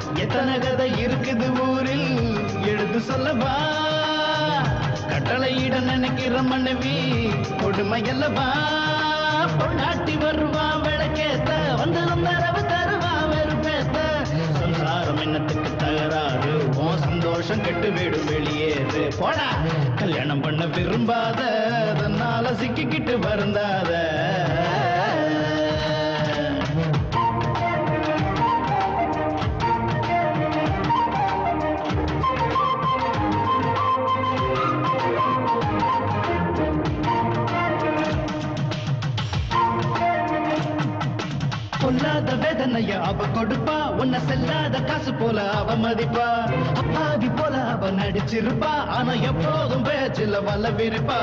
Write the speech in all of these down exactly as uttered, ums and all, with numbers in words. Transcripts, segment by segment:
எத்தனை கதை இருக்குது ஊரில் எடுத்து சொல்லவா கட்டளையிட நினைக்கிற மனைவி கொடுமை அல்லவா பொண்டாட்டி வருவா விளக்கேத்த வந்து தரவு தருவா வெறுப்பேத்த சம்சாரம் என்னத்துக்கு தகராறு உன் சந்தோஷம் கெட்டு வீடு வெளியேறு போடா கல்யாணம் பண்ண விரும்பாத அதனால சிக்கிக்கிட்டு வருந்தாத பொல்லாத வேதனைய அவ கொடுப்பா உன்னை செல்லாத காசு போல அவ மதிப்பா அப்பாவி போல அவ நடிச்சிருப்பா ஆனா எப்போதும் பேச்சில வல்ல விருப்பா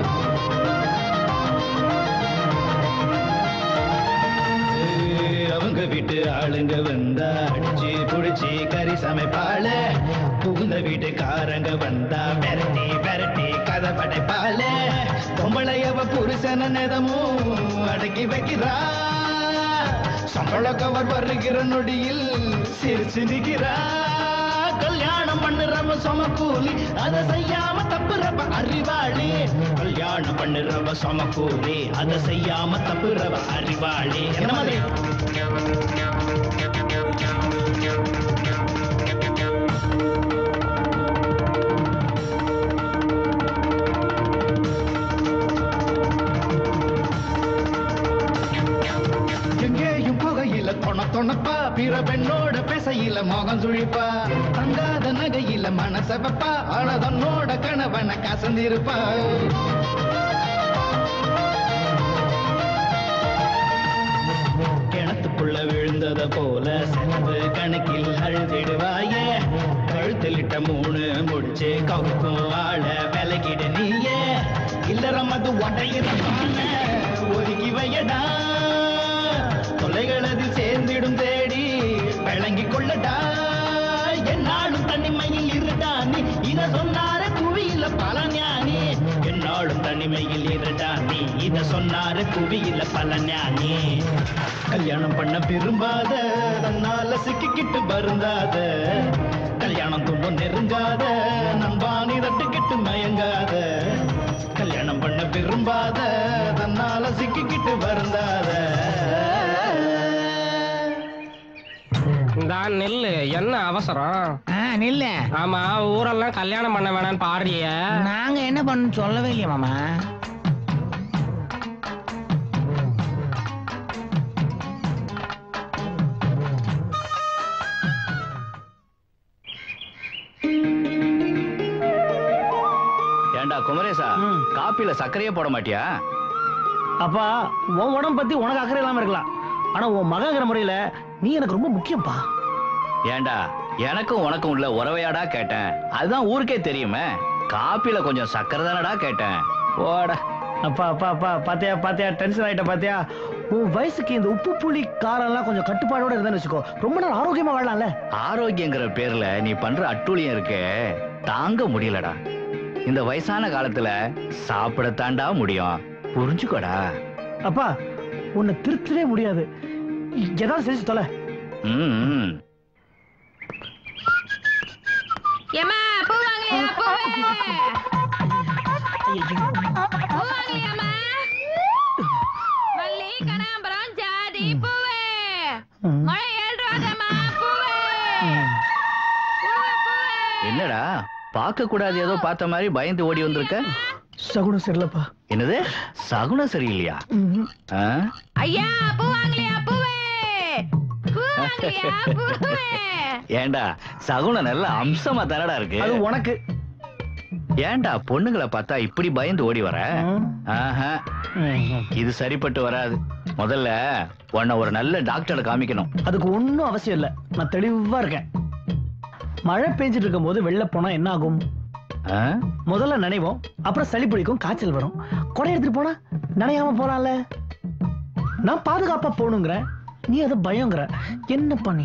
அவங்க வீட்டு ஆளுங்க வந்தா அடிச்சு புடிச்சு கறி சமைப்பாள புகுந்த வீட்டுக்காரங்க வந்தா விரட்டி விரட்டி கதை படைப்பாள பொம்பளையவ புருஷன நேதமும் அடக்கி வைக்கிறா சம்பள கவர் வருகிற நொடியில் சிரிச்சு நிக்கிறா கல்யாணம் பண்ணுறவ சமக்கூலி அதை செய்யாம தப்புறவ அறிவாளி கல்யாணம் பண்ணுறவ சமக்கூலி அதை செய்யாம தப்புறவ அறிவாளி என்ன மாதிரி தொணப்பா பிற பெண்ணோட பேசையில மோகம் சுழிப்பா தங்காத நகையில மனச வைப்பா ஆனா தன்னோட கணவனை கசந்திருப்பா கிணத்துக்குள்ள விழுந்தத போல செலவு கணக்கில் அழுதிடுவாயே கழுத்திலிட்ட மூணு முடிச்சு கவுக்கும் வாழ விலகிட நீயே இல்லறம் அது உடையிற ஒதுக்கி வையடா தொலைகளது சேர்ந்திடும் தேடி விளங்கி கொள்ளடா என்னாலும் தனிமையில் இருடா நீ இத சொன்னார குவியில பல ஞானி என்னாலும் தனிமையில் இருடா நீ இத சொன்னார குவியில பல ஞானி கல்யாணம் பண்ண விரும்பாத தன்னால சிக்கிக்கிட்டு வருந்தாத கல்யாணம் துன்பம் நெருங்காத நம்பானி தட்டுக்கிட்டு மயங்காத கல்யாணம் பண்ண விரும்பாத தன்னால சிக்கிக்கிட்டு வருந்தாத நில்லு என்ன அவசரம் நில்லு ஆமா ஊரெல்லாம் கல்யாணம் பண்ண வேணான்னு பாடுறிய நாங்க என்ன பண்ண சொல்லவே இல்லையா மாமா ஏண்டா குமரேசா காப்பில சர்க்கரையே போட மாட்டியா அப்பா உன் உடம்பு பத்தி உனக்கு அக்கறை இல்லாம இருக்கலாம் ஆனா உன் மகங்கிற முறையில நீ எனக்கு ரொம்ப முக்கியம்ப்பா ஏண்டா எனக்கும் உனக்கும் உள்ள உறவையாடா கேட்டேன் அதுதான் ஊருக்கே தெரியுமே காப்பில கொஞ்சம் சக்கரை தானடா கேட்டேன் போடா அப்பா அப்பா அப்பா பாத்தியா பாத்தியா டென்ஷன் ஆயிட்ட பாத்தியா உன் வயசுக்கு இந்த உப்பு புளி காரம் எல்லாம் கொஞ்சம் கட்டுப்பாடோட இருந்தான்னு வச்சுக்கோ ரொம்ப நாள் ஆரோக்கியமா வாழலாம்ல ஆரோக்கியங்கிற பேர்ல நீ பண்ற அட்டூழியம் இருக்கே தாங்க முடியலடா இந்த வயசான காலத்துல சாப்பிடத்தாண்டா முடியும் புரிஞ்சுக்கோடா அப்பா உன்னை திருத்தவே முடியாது ஏதாவது செஞ்சு தொலை ம் ஏமா பூ வாங்கலையா பூவே பூ வாங்கலையாமா மல்லி கனகாம்பரம் ஜாதி பூவே மழை ஏழ்றாதம்மா பூவே என்னடா பார்க்க கூடாது ஏதோ பார்த்த மாதிரி பயந்து ஓடி வந்திருக்க சகுனம் சரியில்லப்பா என்னது சகுனம் சரியில்லையா ஐயா பூ வாங்கலையா பூவே பூ வாங்கலையா பூவே ஏண்டா சகுனம் நல்ல அம்சமா தானடா இருக்கு அது உனக்கு ஏண்டா பொண்ணுங்களை பார்த்தா இப்படி பயந்து ஓடி வர இது சரிப்பட்டு வராது முதல்ல உன்னை ஒரு நல்ல டாக்டரை காமிக்கணும் அதுக்கு ஒன்னும் அவசியம் இல்ல நான் தெளிவா இருக்கேன் மழை பெஞ்சிட்டு இருக்கும் போது வெளில போனா என்ன ஆகும் முதல்ல நனைவோம் அப்புறம் சளி பிடிக்கும் காய்ச்சல் வரும் கொடை எடுத்துட்டு போனா நனையாம போலாம்ல நான் பாதுகாப்பா போகணுங்கிற நீ அது பயங்கற என்ன பண்ணி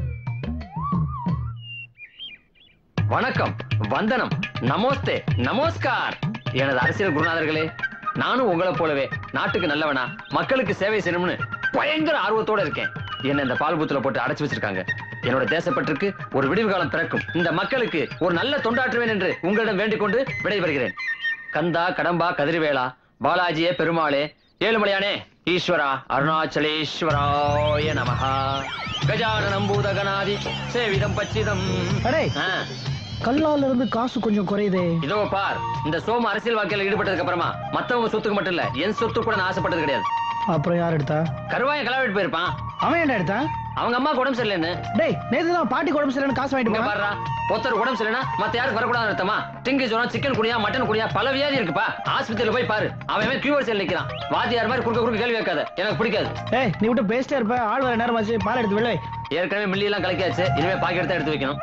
வணக்கம் வந்தனம் நமோஸ்தே நமஸ்கார் எனது அரசியல் குருநாதர்களே நானும் உங்களை போலவே நாட்டுக்கு நல்லவனா மக்களுக்கு சேவை செய்யணும்னு பயங்கர ஆர்வத்தோட இருக்கேன் என்ன இந்த பால் பூத்துல போட்டு அடைச்சு வச்சிருக்காங்க. என்னோட தேசப்பற்றுக்கு ஒரு விடிவு காலம் பிறக்கும். இந்த மக்களுக்கு ஒரு நல்ல தொண்டாற்றுவேன் என்று உங்களிடம் வேண்டிக் கொண்டு விடைபெறுகிறேன். கந்தா, கடம்பா, கதிர்வேளா, பாலாஜியே, பெருமாளே, ஏழுமலையானே, ஈஸ்வரா, அருணாச்சலேஸ்வராய நமஹா. கஜானனம் பூதகணாதி சேவிதம் பச்சிதம். அடே கல்லால இருந்து காசு கொஞ்சம் குறையுதே. இதோ பார், இந்த சோம அரசியல் வாழ்க்கையில ஈடுபட்டதுக்கு அப்புறமா மத்தவங்க சொத்துக்கு மட்டும் இல்ல என் சொத்து கூட நான் ஆசைப்பட்டது கிடையாது. அப்புறம் யார் எடுத்தா? கருவாய கலாவிட்டு போயிருப்பான். அவன் என்ன எடுத்தா? அவங்க அம்மா உடம்பு சரியில்லைன்னு. டேய் நேத்து தான் பாட்டி உடம்பு சரியில்லைன்னு காசு வாங்கிட்டு போறா. பாருடா, ஒருத்தர் உடம்பு சரியில்லைன்னா மத்த யாருக்கு வரக்கூடாது அர்த்தமா? டிங்கு ஜுரம், சிக்கன் குடியா, மட்டன் குடியா, பல வியாதி இருக்குப்பா. ஆஸ்பத்திரியில போய் பாரு, அவன் கியூவர் செல் நிக்கிறான். வாத்தியார் மாதிரி குறுக்க குறுக்க கேள்வி கேட்காத, எனக்கு பிடிக்காது. ஏய் நீ விட்டு பேசிட்டே இருப்ப, ஆள் வர நேரமாச்சு, பால் எடுத்து வெளியே. ஏற்கனவே மில்லி எல்லாம் கலக்கியாச்சு, இனிமே பாக்கெட் எடுத்து எடுத்து வைக்கணும்.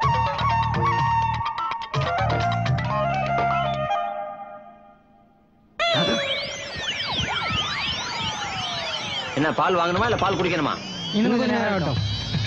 என்ன பால் வாங்கணுமா இல்ல பால் குடிக்கணுமா? இன்னும் கொஞ்சம் நேரம் ஆகட்டும்.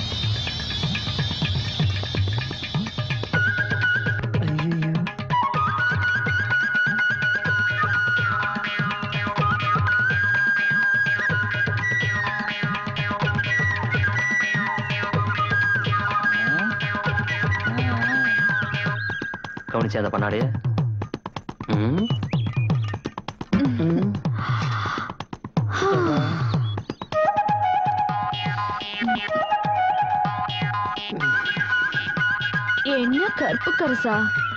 கவனிச்சா அந்த பண்ணாடைய? என்ன கருப்பு கரசா?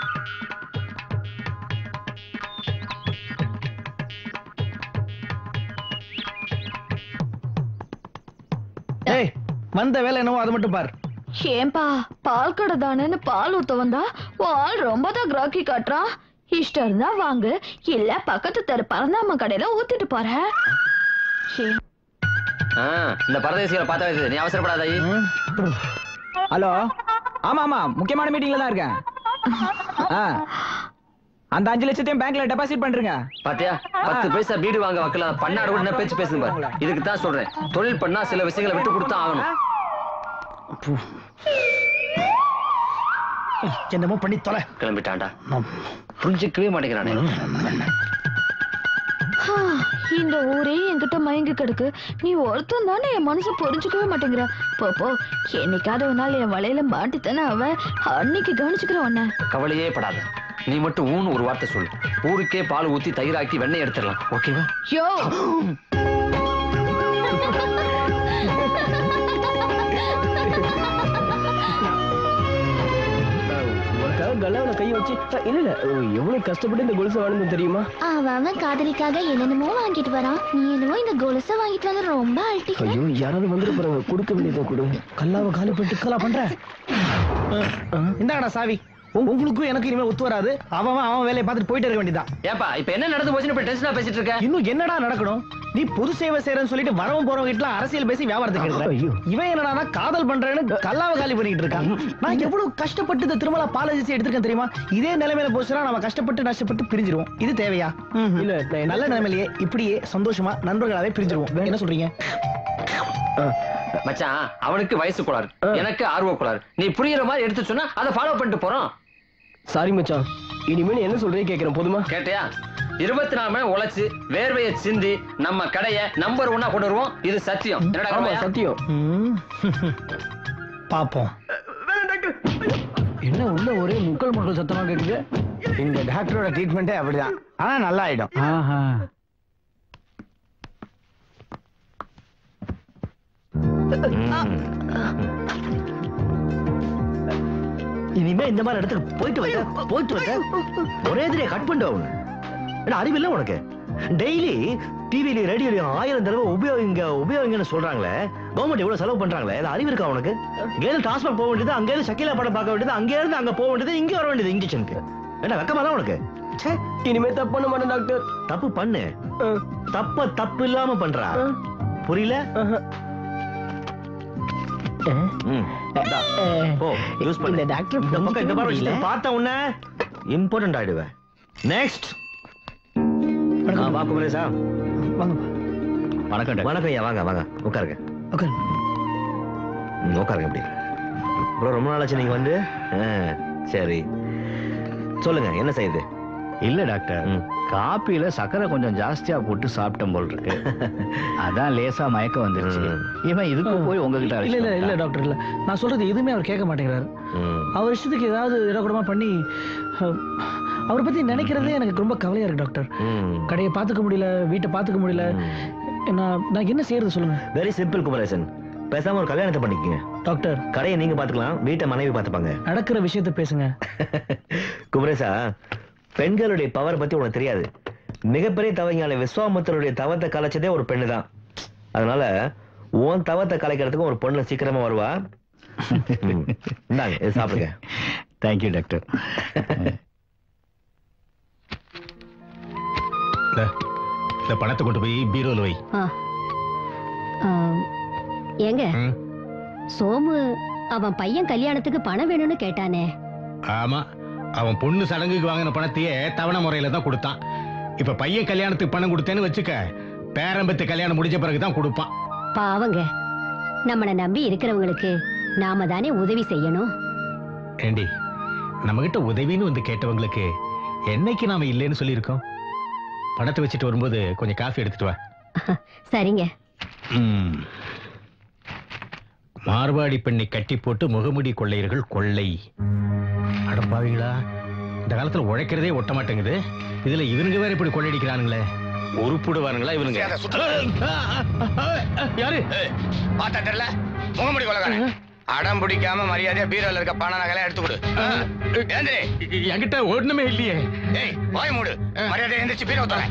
ஏய் வந்த வேலை என்னவோ அது மட்டும் பார். ஏன்பா பால் கடை தானேன்னு பால் ஊத்த வந்தா பால் ரொம்ப தான் கிராக்கி காட்டுறான். இஷ்டம் இருந்தா வாங்க, இல்ல பக்கத்து தெரு பரந்தாம கடையில ஊத்திட்டு போறேன். இந்த பரதேசிகளை பார்த்தா நீ அவசரப்படாதாயி. ஹலோ, ஆமா ஆமா முக்கியமான மீட்டிங்ல தான் இருக்கேன். அந்த அஞ்சு லட்சத்தையும் பேங்க்ல டெபாசிட் பண்றீங்க. பாத்தியா, பத்து பைசா வீடு வாங்க வைக்கலாம் பண்ணாடு கூட என்ன பேச்சு பேசுங்க பாரு. இதுக்கு தான் சொல்றேன், தொழில் பண்ணா சில விஷயங்களை விட்டு கொடுத்தா ஆகணும். என்னமோ பண்ணி தொலை. கிளம்பிட்டான்டா, புரிஞ்சுக்கவே மாட்டேங்கிறானே. இந்த ஊரே என்கிட்ட மயங்கி கிடக்கு, நீ ஒருத்தன் தானே என் மனசு புரிஞ்சுக்கவே மாட்டேங்கிற. போப்போ, என்னைக்காவது ஒரு நாள் என் வலையில மாட்டித்தானே அவன், அன்னைக்கு கவனிச்சுக்கிற உன்ன. கவலையே படாத, நீ மட்டும் ஊன்னு ஒரு வார்த்தை சொல்லு, ஊருக்கே பால் ஊத்தி தயிராக்கி வெண்ணெய் எடுத்துடலாம். ஓகேவா? யோ கல்லாவில கை வச்சு இல்ல இல்ல எவ்வளவு கஷ்டப்பட்டு இந்த கொலுசை வாங்கணும் தெரியுமா? அவன் காதலிக்காக என்னென்னமோ வாங்கிட்டு வரான், நீ என்னமோ இந்த கொலுசை வாங்கிட்டு வந்து ரொம்ப அழட்டி. ஐயோ யாராவது வந்துட்டு போறாங்க, கொடுக்க வேண்டியதை கொடு. கல்லாவை காலி போட்டு கலா பண்ற. இந்தாங்கடா சாவி. உங்களுக்கும் எனக்கு இனிமே ஒத்து வராது. அவன் அவன் வேலையை பார்த்துட்டு போயிட்டு இருக்க வேண்டியதான். ஏப்பா இப்ப என்ன நடந்து போச்சுன்னு இப்ப டென்ஷனா பேசிட்டு இருக்க? இன்னும் என்னடா நடக்கணும்? நீ பொது சேவை செய்யறன்னு சொல்லிட்டு வரவும் போறவங்க கிட்ட அரசியல் பேசி வியாபாரத்துக்கு எடுக்கிற. இவன் என்னடா காதல் பண்றேன்னு கல்லாவை காலி பண்ணிட்டு இருக்கான். நான் எவ்வளவு கஷ்டப்பட்டு இந்த திருமலா பாலாஜி எடுத்துருக்கேன் தெரியுமா? இதே நிலைமையில போச்சுன்னா நம்ம கஷ்டப்பட்டு நஷ்டப்பட்டு பிரிஞ்சிருவோம். இது தேவையா? இல்ல நல்ல நிலைமையிலேயே இப்படியே சந்தோஷமா நண்பர்களாவே பிரிஞ்சிருவோம். என்ன சொல்றீங்க மச்சான்? அவனுக்கு வயசு கோளாறு, எனக்கு ஆர்வ கோளாறு. நீ புரியுற மாதிரி எடுத்து சொன்னா அதை ஃபாலோ பண்ணிட்டு போறோம். சாரி மச்சான், இனிமேல் என்ன சொல்றே கேக்குறேன், போதுமா? கேட்டியா? இருபத்தி நாலு மணி உழைச்சு வேர்வையை சிந்தி நம்ம கடைய நம்பர் ஒன்னா கொண்டு வருவோம். இது சத்தியம். என்னடா சத்தியம்? பாப்போம். என்ன உள்ள ஒரே முக்கள் முக்கள் சத்தமா கேக்குது? இந்த டாக்டரோட ட்ரீட்மெண்டே அப்படிதான். ஆனா நல்லா ஆயிடும். இனிமே இந்த மாதிரி இடத்துக்கு போயிட்டு வந்த போயிட்டு வந்த ஒரே எதிரே கட் பண்ணுவோம். அறிவில்லை உனக்கு? டெய்லி டிவில ரேடியோலயும் ஆயிரம் தடவை உபயோகிங்க உபயோகிங்கன்னு சொல்றாங்களே, கவர்மெண்ட் எவ்வளவு செலவு பண்றாங்களே, அது அறிவு இருக்கா உனக்கு? இங்கேருந்து டிரான்ஸ்பர் போக வேண்டியது, அங்கே இருந்து சக்கிலா படம் பார்க்க வேண்டியது, அங்கே இருந்து அங்க போக வேண்டியது, இங்க வர வேண்டியது இன்ஜெக்ஷனுக்கு. என்ன வெக்கமா தான் உனக்கு? இனிமே தப்பு பண்ண மாட்டேன் டாக்டர். தப்பு பண்ணு, தப்ப தப்பு இல்லாம பண்றா. புரியல? பார்த்த உடனே இம்பார்ட்டன்ட் ஆயிடுவேன். நெக்ஸ்ட். வணக்கம் வணக்கம் ஐயா, வாங்க வாங்க உட்காருங்க உட்காருங்க. அப்படி ப்ரோ, ரொம்ப நாளாச்சு நீங்க வந்து. சரி சொல்லுங்க, என்ன செய்யுது? இல்ல டாக்டர், காப்பியில சக்கரை கொஞ்சம் ஜாஸ்தியா போட்டு சாப்பிட்டோம் போல் இருக்கு. அதான் லேசா மயக்கம் வந்துருச்சு. இவன் இதுக்கு போய் உங்ககிட்ட இல்ல இல்ல இல்ல டாக்டர் இல்ல, நான் சொல்றது எதுவுமே அவர் கேட்க மாட்டேங்கிறாரு. அவர் இஷ்டத்துக்கு ஏதாவது இடக்கூடமா பண்ணி அவரை பத்தி நினைக்கிறதே எனக்கு ரொம்ப கவலையா இருக்கு டாக்டர். கடையை பாத்துக்க முடியல, வீட்டை பாத்துக்க முடியல. நான் நான் என்ன செய்யறது சொல்லுங்க. வெரி சிம்பிள் குமரேசன், பேசாம ஒரு கல்யாணத்தை பண்ணிக்கங்க டாக்டர். கடையை நீங்க பாத்துக்கலாம், வீட்டை மனைவி பாத்துப்பாங்க. நடக்கிற விஷயத்தை பேசுங்க. குமரேசா, பெண்களுடைய பவர் பத்தி உனக்கு தெரியாது. மிகப்பெரிய தவஞான விஸ்வாமித்திரருடைய தவத்தை கலைச்சதே ஒரு பெண்ணு தான். அதனால உன் தவத்தை கலைக்கிறதுக்கும் ஒரு பொண்ணு சீக்கிரமா வருவா. இந்தாங்க, இது சாப்பிடுங்க. Thank you doctor. இந்த பணத்தை கொண்டு போய் பீரோல வை. ஏங்க சோமு அவன் பையன் கல்யாணத்துக்கு பணம் வேணும்னு கேட்டானே. ஆமா, அவன் பொண்ணு சடங்குக்கு வாங்கின பணத்தையே தவணை முறையில தான் கொடுத்தான். இப்ப பையன் கல்யாணத்துக்கு பணம் கொடுத்தேன்னு வச்சுக்க, பேரம்பத்து கல்யாணம் முடிஞ்ச பிறகுதான் கொடுப்பான். பாவங்க, நம்மளை நம்பி இருக்கிறவங்களுக்கு நாம தானே உதவி செய்யணும். ஏண்டி, நம்ம கிட்ட உதவின்னு வந்து கேட்டவங்களுக்கு என்னைக்கு நாம இல்லைன்னு சொல்லியிருக்கோம்? பணத்தை வச்சுட்டு வரும்போது கொஞ்சம் காஃபி எடுத்துட்டு வா. சரிங்க. மார்வாடி பெண்ணை கட்டி போட்டு முகமுடி கொள்ளையர்கள் கொள்ளை. அடப்பாவீங்களா, இந்த காலத்துல உழைக்கிறதே ஒட்ட மாட்டேங்குது, இதுல இவனுங்க வேற இப்படி கொள்ளையடிக்கிறானுங்களே. உருப்புடுவானுங்களா இவனுங்க? யாரு பார்த்தா தெரியல, முகமுடி கொள்ளக்காரன். அடம் பிடிக்காம மரியாதையா பீரோல இருக்க பணம் நகலை எடுத்து கொடு. என்கிட்ட ஒண்ணுமே இல்லையே. ஏய், வாய் மூடு. மரியாதையா எந்திரிச்சு பீரோ தர.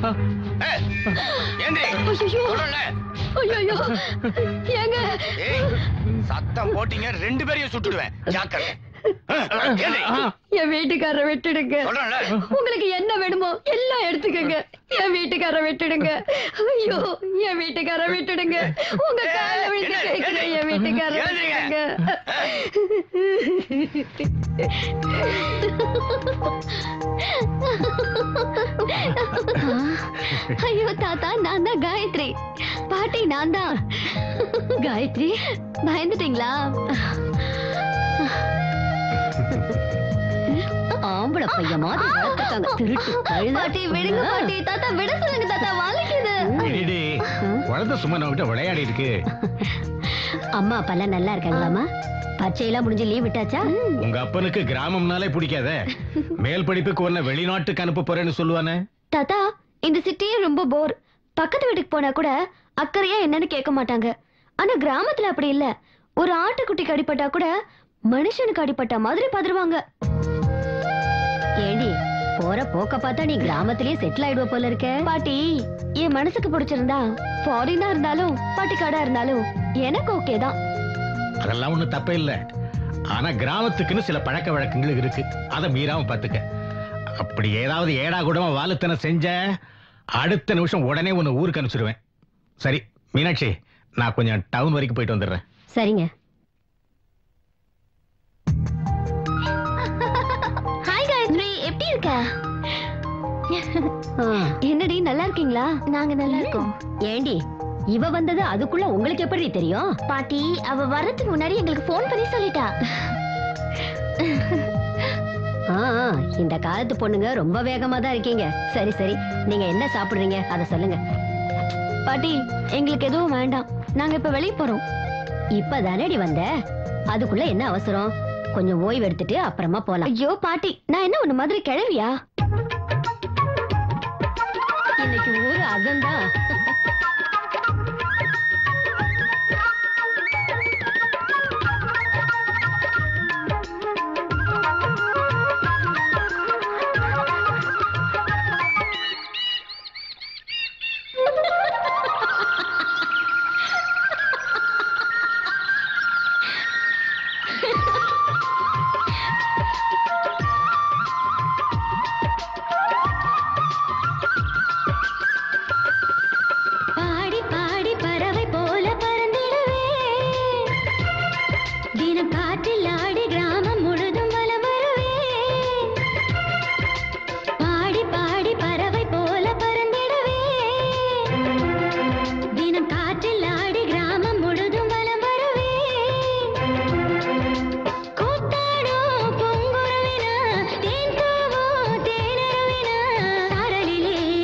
சத்தம் போட்டீங்க, ரெண்டு பேரையும் சுட்டுடுவேன். ஜாக்கிரதை. என் வீட்டுக்காரரை விட்டுடுங்க. உங்களுக்கு என்ன வேணுமோ எல்லாம் எடுத்துக்கங்க. என் வீட்டுக்காரரை விட்டுடுங்க. ஐயோ, என் வீட்டுக்காரரை விட்டுடுங்க. உங்க கால விழுந்து கேட்கிறேன், என் வீட்டுக்காரரை விட்டுடுங்க. ஐயோ தாத்தா, நான் தான் காயத்ரி. பாட்டி நான் தான். காயத்ரி, பயந்துட்டீங்களா? ஆம்பளை பையன் மாதிரி வளர்த்துட்டாங்க. திருட்டு கழுதை. பாட்டி விடுங்க பாட்டி. தாத்தா விட சொல்லுங்க தாத்தா, வலிக்குது. குழந்தை சும்மா நம்ம விளையாடி இருக்கு. அம்மா அப்பா எல்லாம் நல்லா இருக்காங்களாமா? பச்சையெல்லாம் முடிஞ்சு லீவ் விட்டாச்சா? உங்க அப்பனுக்கு கிராமம்னாலே பிடிக்காத. மேல் படிப்புக்கு ஒன்ன வெளிநாட்டுக்கு அனுப்ப போறேன்னு சொல்லுவானே. தாத்தா, இந்த சிட்டியே ரொம்ப போர். பக்கத்து வீட்டுக்கு போனா கூட அக்கறையா என்னன்னு கேட்க மாட்டாங்க. ஆனா கிராமத்துல அப்படி இல்ல. ஒரு ஆட்டுக்குட்டிக்கு அடிபட்டா கூட மனுஷனுக்கு அடிபட்ட மாதிரி பதறுவாங்க. ஏண்டி, போற போக்க பார்த்தா நீ கிராமத்திலேயே செட்டில் ஆயிடுவ போல இருக்க. பாட்டி, என் மனசுக்கு பிடிச்சிருந்தா ஃபாரினா இருந்தாலும் பட்டிக்காடா இருந்தாலும் எனக்கு ஓகே தான். அதெல்லாம் ஒண்ணு தப்பே இல்ல. ஆனா கிராமத்துக்குன்னு சில பழக்க வழக்கங்கள் இருக்கு, அதை மீறாம பாத்துக்க. அப்படி ஏதாவது ஏடா கூடமா வாலுத்தனம் செஞ்ச அடுத்த நிமிஷம் உடனே உன்னை ஊருக்கு அனுப்பிச்சிடுவேன். சரி மீனாட்சி, நான் கொஞ்சம் டவுன் வரைக்கும் போயிட்டு வந்துடுறேன். சரிங்க. ஹாய் காயத்ரி, எப்படி இருக்க? என்னடி, நல்லா இருக்கீங்களா? நாங்க நல்லா இருக்கோம். ஏண்டி, இவ வந்தது அதுக்குள்ள உங்களுக்கு எப்படி தெரியும்? பாட்டி, அவ வர்றதுக்கு முன்னாடி எங்களுக்கு போன் பண்ணி சொல்லிட்டா. இந்த காலத்து பொண்ணுங்க ரொம்ப வேகமா தான் இருக்கீங்க. சரி சரி, நீங்க என்ன சாப்பிடுறீங்க அத சொல்லுங்க. பாட்டி, எங்களுக்கு எதுவும் வேண்டாம், நாங்க இப்ப வெளியே போறோம். இப்பதானடி வந்த, அதுக்குள்ள என்ன அவசரம்? கொஞ்சம் ஓய்வு எடுத்துட்டு அப்புறமா போலாம். ஐயோ பாட்டி, நான் என்ன உன்ன மாதிரி கிழவியா? இன்னைக்கு ஊரு அகந்தான். கூத்தாடும் பொங்குருவினா தேன் தூவும் தேனருவினா சாரலிலே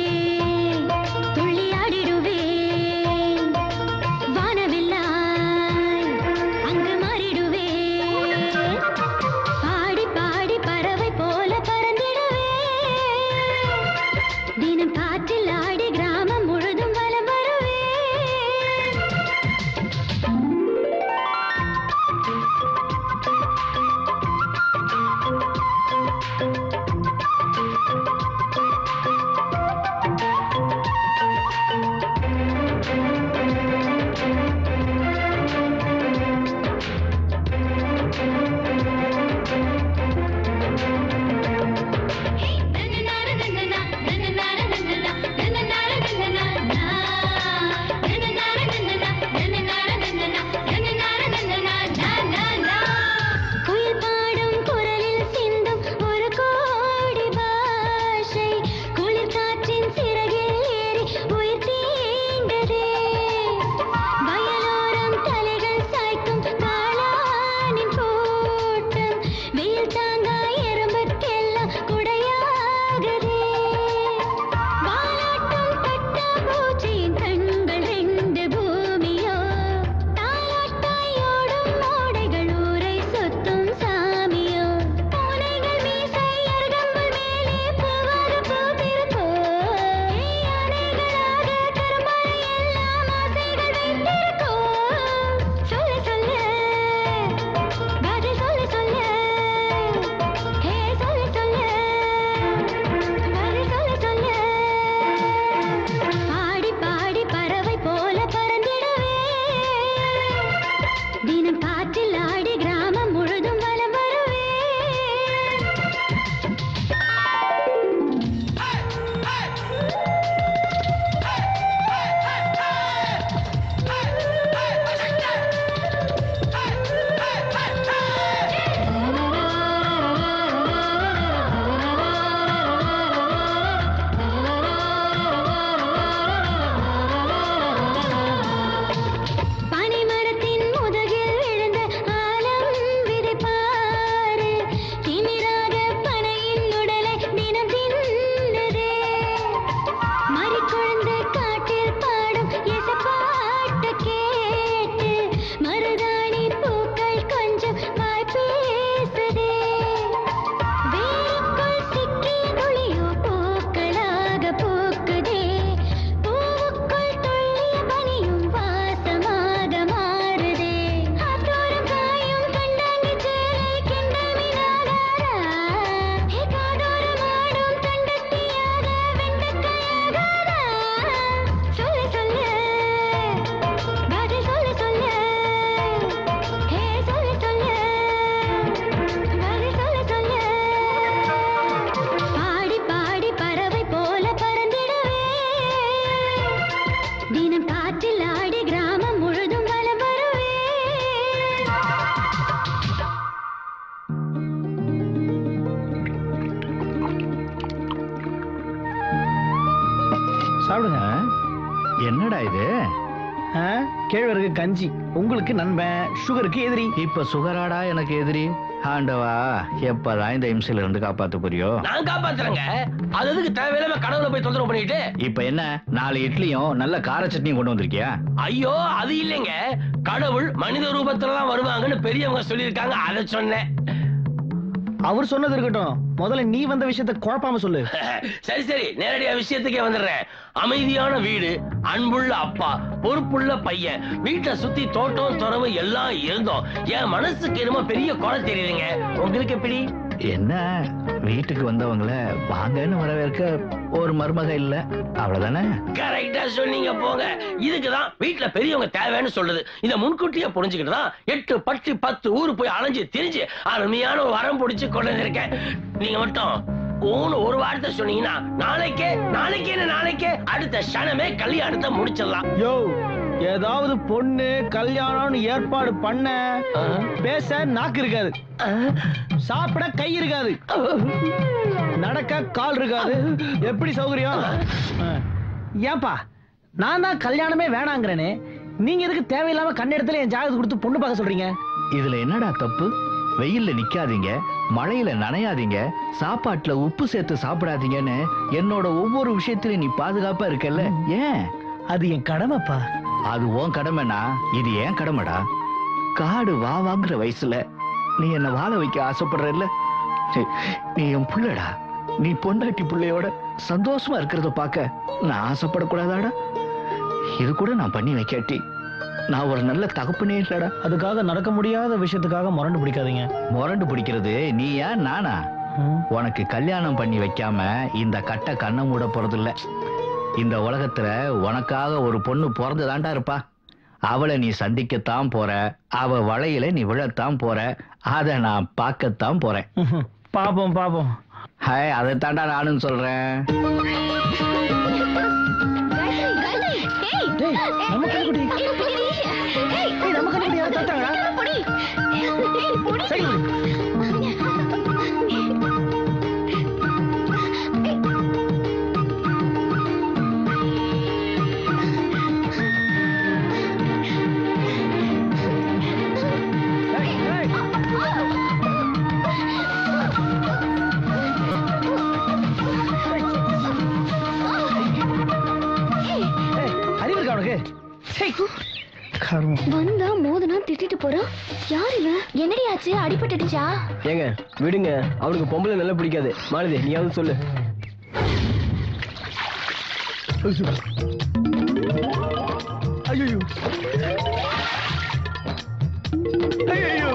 சாப்பிடுங்க. என்னடா இது? கேழ்வரகு கஞ்சி. உங்களுக்கு நண்பன், சுகருக்கு எதிரி. இப்ப சுகராடா எனக்கு எதிரி? ஆண்டவா, எப்பதான் இந்த இம்சையில இருந்து காப்பாத்த புரியோ? நான் காப்பாத்துறேங்க. அது எதுக்கு தேவையில்லாம கடவுளை போய் தொந்தரவு பண்ணிட்டு? இப்ப என்ன, நாலு இட்லியும் நல்ல கார சட்னியும் கொண்டு வந்திருக்கியா? ஐயோ, அது இல்லைங்க. கடவுள் மனித ரூபத்துலதான் வருவாங்கன்னு பெரியவங்க சொல்லியிருக்காங்க, அதை சொன்னேன். அவர் சொன்னது இருக்கட்டும், முதல்ல நீ வந்த விஷயத்தை குழப்பாம சொல்லு. சரி சரி, நேரடியா விஷயத்துக்கே வந்துடுறேன். அமைதியான வீடு, அன்புள்ள அப்பா, பொறுப்புள்ள பையன், வீட்டை சுத்தி தோட்டம் துறவு எல்லாம் இருந்தோம். என் மனசுக்கு என்னமோ பெரிய குறை தெரியுதுங்க. உங்களுக்கு எப்படி? என்ன, வீட்டுக்கு வந்தவங்கள வாங்கன்னு வரவேற்க ஒரு மருமக இல்ல, அவ்வளவுதானே? கரெக்டா சொன்னீங்க போங்க. இதுக்குதான் வீட்டுல பெரியவங்க தேவைன்னு சொல்றது. இத முன்கூட்டியே புரிஞ்சுக்கிட்டுதான் எட்டு பட்டு பத்து ஊரு போய் அலைஞ்சு திரிஞ்சு அருமையான ஒரு வரம் பிடிச்சு கொண்டு வந்திருக்கேன். நீங்க மட்டும் ஊன்னு ஒரு வார்த்தை சொன்னீங்கன்னா நாளைக்கே நாளைக்கே நாளைக்கே அடுத்த க்ஷணமே கல்யாணத்தை முடிச்சிடலாம். யோ, ஏதாவது பொண்ணு கல்யாணம்னு ஏற்பாடு பண்ண பேச நாக்கு இருக்காது, சாப்பிட கை இருக்காது, நடக்க கால் இருக்காது. எப்படி சௌகரியம்? ஏன்பா, நான் தான் கல்யாணமே வேணாங்கிறேனே, நீங்க எதுக்கு தேவையில்லாம கண்ணெடுத்துல என் ஜாதகத்தை கொடுத்து பொண்ணு பார்க்க சொல்றீங்க? இதுல என்னடா தப்பு? வெயில்ல நிக்காதீங்க, மழையில நனையாதீங்க, சாப்பாட்டுல உப்பு சேர்த்து சாப்பிடாதீங்கன்னு என்னோட ஒவ்வொரு விஷயத்திலும் நீ பாதுகாப்பா இருக்கல்ல. ஏன்? அது என் கடமைப்பா. அது உன் கடமைனா இது ஏன் கடமைடா. காடு வா வாங்குற வயசுல நீ என்ன வாழ வைக்க ஆசைப்படுறல்ல. நீ என் புள்ளடா. நீ பொண்டாட்டி பிள்ளையோட சந்தோஷமா இருக்கிறத பார்க்க நான் ஆசைப்படக்கூடாதாடா? இது கூட நான் பண்ணி வைக்காட்டி நான் ஒரு நல்ல தகப்பனே இல்லடா. அதுக்காக நடக்க முடியாத விஷயத்துக்காக முரண்டு பிடிக்காதீங்க. முரண்டு பிடிக்கிறது நீ ஏன் நானா? உனக்கு கல்யாணம் பண்ணி வைக்காம இந்த கட்டை கண்ணை மூட போறது இல்ல. இந்த உலகத்துல உனக்காக ஒரு பொண்ணு பிறந்துதான்டா இருப்பா. அவளை நீ சந்திக்கத்தான் போற, அவ வளையில நீ விழத்தான் போற, அத நான் பார்க்கத்தான் போறேன். பாப்போம் பாப்போம். ஹாய், அதை தாண்டா நானும் சொல்றேன். வந்தா மோதனா திட்டிட்டு போறான். யார் இவன்? என்னடி ஆச்சு? அடிபட்டுடுச்சா? ஏங்க விடுங்க, அவனுக்கு பொம்பளை நல்லா பிடிக்காது. மாலதி, நீயாவது சொல்லு. ஐயோ ஐயோ,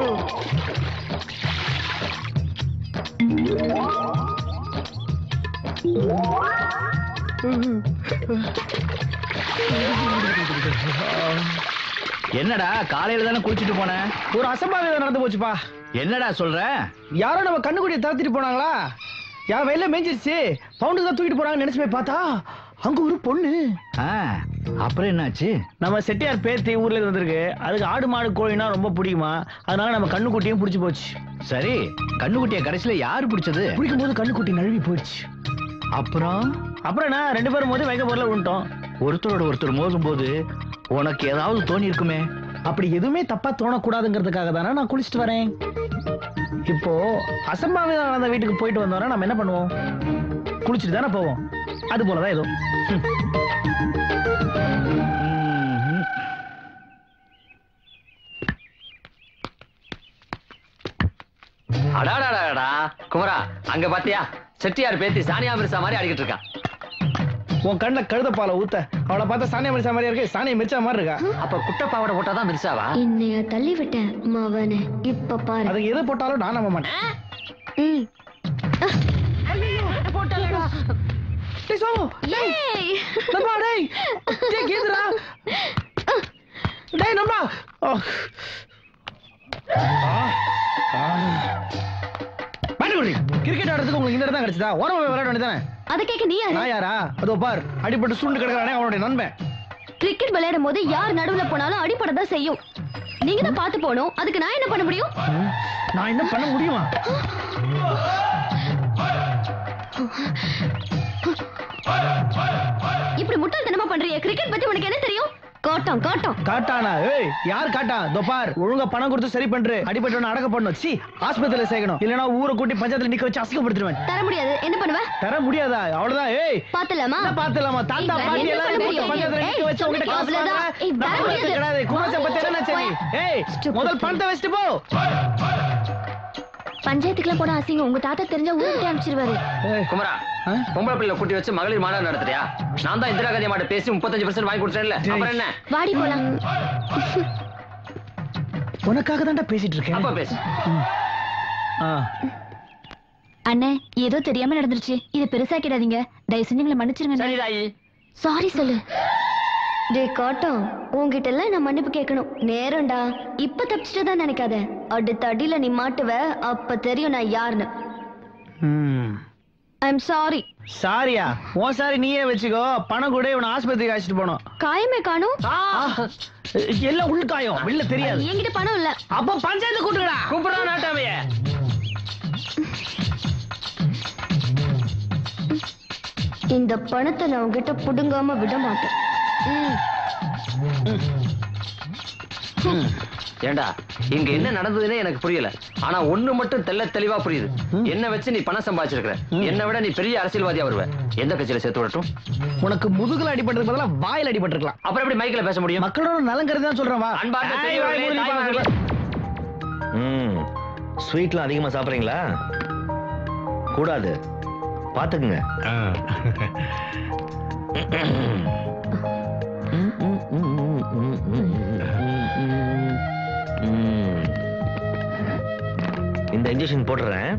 என்னடா, காலையில தானே குளிச்சுட்டு போன? ஒரு அசம்பாவிதம் நடந்து போச்சுப்பா. என்னடா சொல்ற? யாரோ நம்ம கண்ணுக்குடியை தாத்திட்டு போனாங்களா? யார் வயல்ல மேய்ஞ்சிருச்சு, பவுண்டுக்கு தான் தூக்கிட்டு போனாங்கன்னு நினைச்சு போய் பார்த்தா அங்க ஒரு பொண்ணு. அப்புறம் என்னாச்சு? நம்ம செட்டியார் பேத்தி ஊர்ல இருந்து வந்திருக்கு. அதுக்கு ஆடு மாடு கோழினா ரொம்ப பிடிக்குமா, அதனால நம்ம கண்ணுக்குட்டியும் பிடிச்சு போச்சு. சரி, கண்ணுக்குட்டிய கடைசியில யாரு பிடிச்சது? பிடிக்கும் போது கண்ணுக்குட்டி நழுவி போயிடுச்சு. அப்புறம் அப்புறம் என்ன, ரெண்டு பேரும் மோதி வைக்க பொருளை விட்டோம். ஒருத்தரோட ஒருத்தர் மோதும் போது உனக்கு ஏதாவது தோணி இருக்குமே? அப்படி எதுவுமே தப்பா தோணக்கூடாதுங்கிறதுக்காக தானே நான் குளிச்சுட்டு வரேன். இப்போ அசம்பாவிதம் அந்த வீட்டுக்கு போயிட்டு வந்தோம்னா நம்ம என்ன பண்ணுவோம்? குளிச்சுட்டு தானே போவோம். அது போலதான் ஏதோ. அடாடாடா குமரா, அங்க பாத்தியா செட்டியார் பேத்தி சானியா மிர்சா மாதிரி ஆடிக்கிட்டு இருக்கா. உன் கண்ணில் கழுத பாலை ஊத்த அவளை பார்த்தா சானியா மிர்சா மாதிரி இருக்கு. சானியா மிர்சா மாதிரி இருக்கா? அப்ப குட்டை பாவடை போட்டாதான் மிர்சாவா? என்னைய தள்ளி விட்டேன் மவனே. இப்ப பாரு, அது எது போட்டாலும் நான் நம்ப மாட்டேன். கிரிக்கெட் ஆடுறதுக்கு உங்களுக்கு இந்த இடம் தான் கிடைச்சதா? ஓரமா விளையாட வேண்டியதானே? அதை கேட்க நீ யாரு? நான் யாரா? அதோ பார், அடிபட்டு சுண்டு கிடக்குறானே அவனுடைய நண்பன். கிரிக்கெட் விளையாடும் போது யார் நடுவுல போனாலும் அடிபடதான் செய்யும். நீங்க தான் பார்த்து போகணும். அதுக்கு நான் என்ன பண்ண முடியும்? நான் என்ன பண்ண முடியுமா? Oh இப்படி முட்டாள்தனமா பண்றீங்க? கிரிக்கெட் பத்தி உனக்கு என்ன தெரியும்? காட்டம் காட்டம் காட்டானா? ஏய் யார் காட்டா? தோ பார், ஒழுங்கா பணம் கொடுத்து சரி பண்று. அடிபட்டவன அடக்க பண்ணணும். சி ஆஸ்பத்திரியில சேர்க்கணும். இல்லனா ஊரை கூட்டி பஞ்சாயத்துல நிக்க வச்சு அசிங்கப்படுத்துவேன். தர முடியாது. என்ன பண்ணுவ? தர முடியாதா? அவ்வளவுதான். ஏய் பாத்தலாமா? என்ன பாத்தலாமா? தாத்தா பாட்டி எல்லாம் பஞ்சாயத்துல நிக்க வச்சு உன்கிட்ட காசு வாங்குறாங்க. குமாசம் பத்தி என்ன சரி? ஏய் முதல் பணத்தை வச்சிட்டு போ. பஞ்சாயத்துக்குலாம் போட அசிங்கம். உங்க தாத்தா தெரிஞ்சா ஊருக்கு அனுப்பிச்சிருவாரு. குமரா, பொம்பளை பிள்ளை கூட்டி வச்சு மகளிர் மாநாடு நடத்துறியா? நான் தான் இந்திரா காந்தி மாட்ட பேசி முப்பத்தஞ்சு பர்சன்ட் வாங்கி கொடுத்தேன்ல, அப்புறம் என்ன? வாடி போலாம். உனக்காக தான்டா பேசிட்டு இருக்கேன். அப்ப பேசு. அண்ணே, ஏதோ தெரியாம நடந்துருச்சு. இத பெருசாக்கிடாதீங்க. தயவு செஞ்சு எங்களை மன்னிச்சிருங்க. சரி தாயி. சாரி சொல்லு. டே காட்டம், உன்கிட்ட எல்லாம் நான் மன்னிப்பு கேட்கணும். நேரம்டா. இப்ப தப்பிச்சுட்டு தான் நினைக்காத. அடுத்த அடியில நீ மாட்டுவ, அப்ப தெரியும் நான் யாருன்னு. I am sorry. சாரியா? உன் சாரி நீயே வச்சுக்கோ. பணம் கூட இவனை ஆஸ்பத்திரிக்கு அழைச்சிட்டு போனோம். காயமே காணும். எல்லாம் உள் காயம், வெளில தெரியாது. என்கிட்ட பணம் இல்ல. அப்ப பஞ்சாயத்து கூட்டுடா. கூப்பிடா நாட்டாமைய. இந்த பணத்தை நான் உங்ககிட்ட புடுங்காம விட மாட்டேன். ஏண்டா இங்க என்ன நடந்ததுன்னே எனக்கு புரியல. ஆனா ஒண்ணு மட்டும் தெள்ள தெளிவா புரியுது. என்ன வச்சு நீ பணம் சம்பாதிச்சிருக்கிற. என்னை விட நீ பெரிய அரசியல்வாதியா வருவ. எந்த கட்சியில சேர்த்து விடட்டும்? உனக்கு முதுகுல அடிபட்டதுக்கு பதிலா வாயில அடிபட்டிருக்கலாம். அப்புறம் எப்படி மைக்ல பேச முடியும்? மக்களோட நலன் கருதி தான் சொல்றேன். வா. ம் ஸ்வீட்லாம் அதிகமா சாப்பிடுறீங்களா? கூடாது, பாத்துக்குங்க. இந்த இன்ஜெக்ஷன் போட்டுறேன்.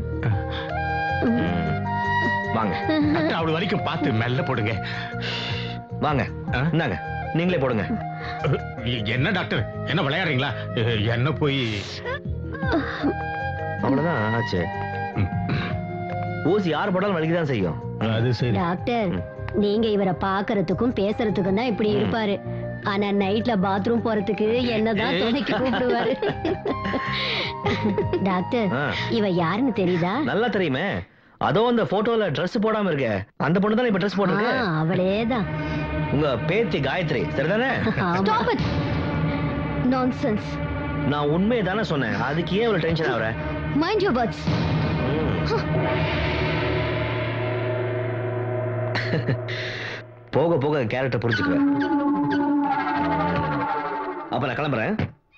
வாங்க. அவ்வளவு வரைக்கும் பார்த்து மெல்ல போடுங்க. வாங்க, இந்தாங்க நீங்களே போடுங்க. என்ன டாக்டர், என்ன விளையாடுறீங்களா? என்ன போய் அவ்வளவுதான் ஆச்சு. ஊசி யார் போட்டாலும் வலிக்குதான் செய்யும். அது சரி. டாக்டர், நீங்க இவரை பாக்குறதுக்கும் பேசுறதுக்கும் தான் இப்படி இருப்பாரு. ஆனா நைட்ல பாத்ரூம் போறதுக்கு என்னதான் துணைக்கு கூப்பிடுவாரு. டாக்டர், இவ யாருன்னு தெரியுதா? நல்லா தெரியுமே. அதோ அந்த போட்டோல Dress போடாம இருக்க அந்த பொண்ணு தான் இப்ப Dress போடுறது. அவளேதான். உங்க பேத்தி காயத்ரி சரிதானே? Stop it. Nonsense. நான் உண்மையை தானே சொன்னேன். அதுக்கு ஏன் இவ்வளவு டென்ஷன் ஆவற? Mind your words. போக போக கேரக்டர் புரிஞ்சுக்குவேன். அப்ப நான் கிளம்புறேன்.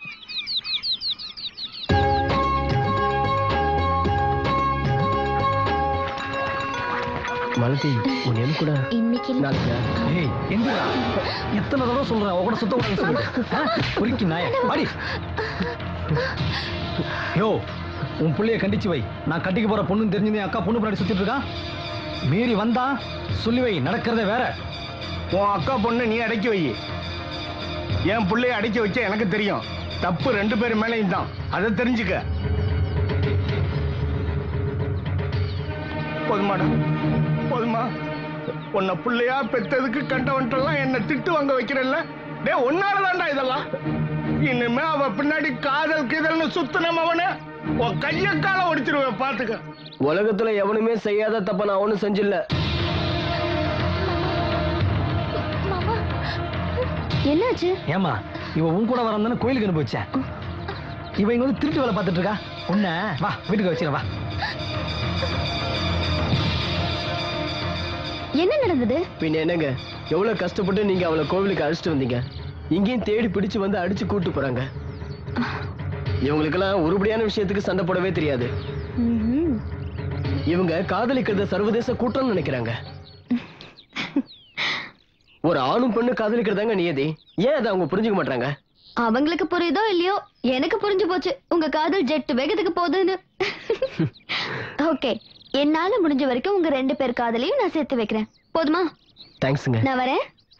மலதி, உன் என் கூட இன்னைக்கு ஏய் எங்கடா? எத்தனை தடவை சொல்றேன் அவ கூட சுத்த கூடாதுன்னு சொல்லிட்டு. பொறுக்கி நாய அடி. யோ, உன் புள்ளைய கண்டிச்சு வை. நான் கட்டிக்க போற பொண்ணுன்னு தெரிஞ்சு அக்கா பொண்ணு பின்னாடி சுத்திட்டு இருக்கான். மீறி வந்தா சொல்லி வை. நடக்கிறதே வேற. உன் அக்கா பொண்ணு நீ அடக்கி வை. என் பிள்ளைய அடக்கி வச்ச எனக்கு தெரியும். தப்பு ரெண்டு பேரும் மேலையும் தான். அதை தெரிஞ்சுக்க. போதுமாடா, போதுமா? உன்னை பிள்ளையா பெத்ததுக்கு கண்டவன்ட்டெல்லாம் என்ன திட்டு வாங்க வைக்கிறல்ல? டே ஒன்னாலதான்டா இதெல்லாம். இனிமே அவ பின்னாடி காதல் கீதல்னு சுத்தனம் அவனை உன் கைய கால ஒடிச்சிருவேன். பாத்துக்க. உலகத்துல எவனுமே செய்யாத தப்ப நான் ஒண்ணும் செஞ்சில்ல. என்னாச்சு? ஏமா இவ உன் கூட வரந்தானே கோயிலுக்கு அனுப்பிச்சேன். இவ இங்க வந்து திருட்டு வேலை பார்த்துட்டு இருக்கா. உன்ன வா வீட்டுக்கு வச்சிரு. வா. என்ன நடந்தது? பின்ன என்னங்க, எவ்வளவு கஷ்டப்பட்டு நீங்க அவளை கோவிலுக்கு அழைச்சிட்டு வந்தீங்க. இங்கேயும் தேடி பிடிச்சு வந்து அடிச்சு கூட்டு போறாங்க. இவங்களுக்கெல்லாம் உருப்படியான விஷயத்துக்கு சண்டை போடவே தெரியாது. இவங்க காதலிக்கிறத சர்வதேச கூட்டம்னு நினைக்கிறாங்க. ஒரு ஆணும் பெண்ணு காதலிக்கிறதாங்க நியதி. ஏன் அதை அவங்க புரிஞ்சுக்க மாட்டாங்க? அவங்களுக்கு புரியுதோ இல்லையோ, எனக்கு புரிஞ்சு போச்சு உங்க காதல் ஜெட் வேகத்துக்கு போகுதுன்னு. ஓகே, என்னால முடிஞ்ச வரைக்கும் உங்க ரெண்டு பேர் காதலையும் நான் சேர்த்து வைக்கிறேன். போதுமா? தேங்க்ஸ்ங்க. நான் வரேன்.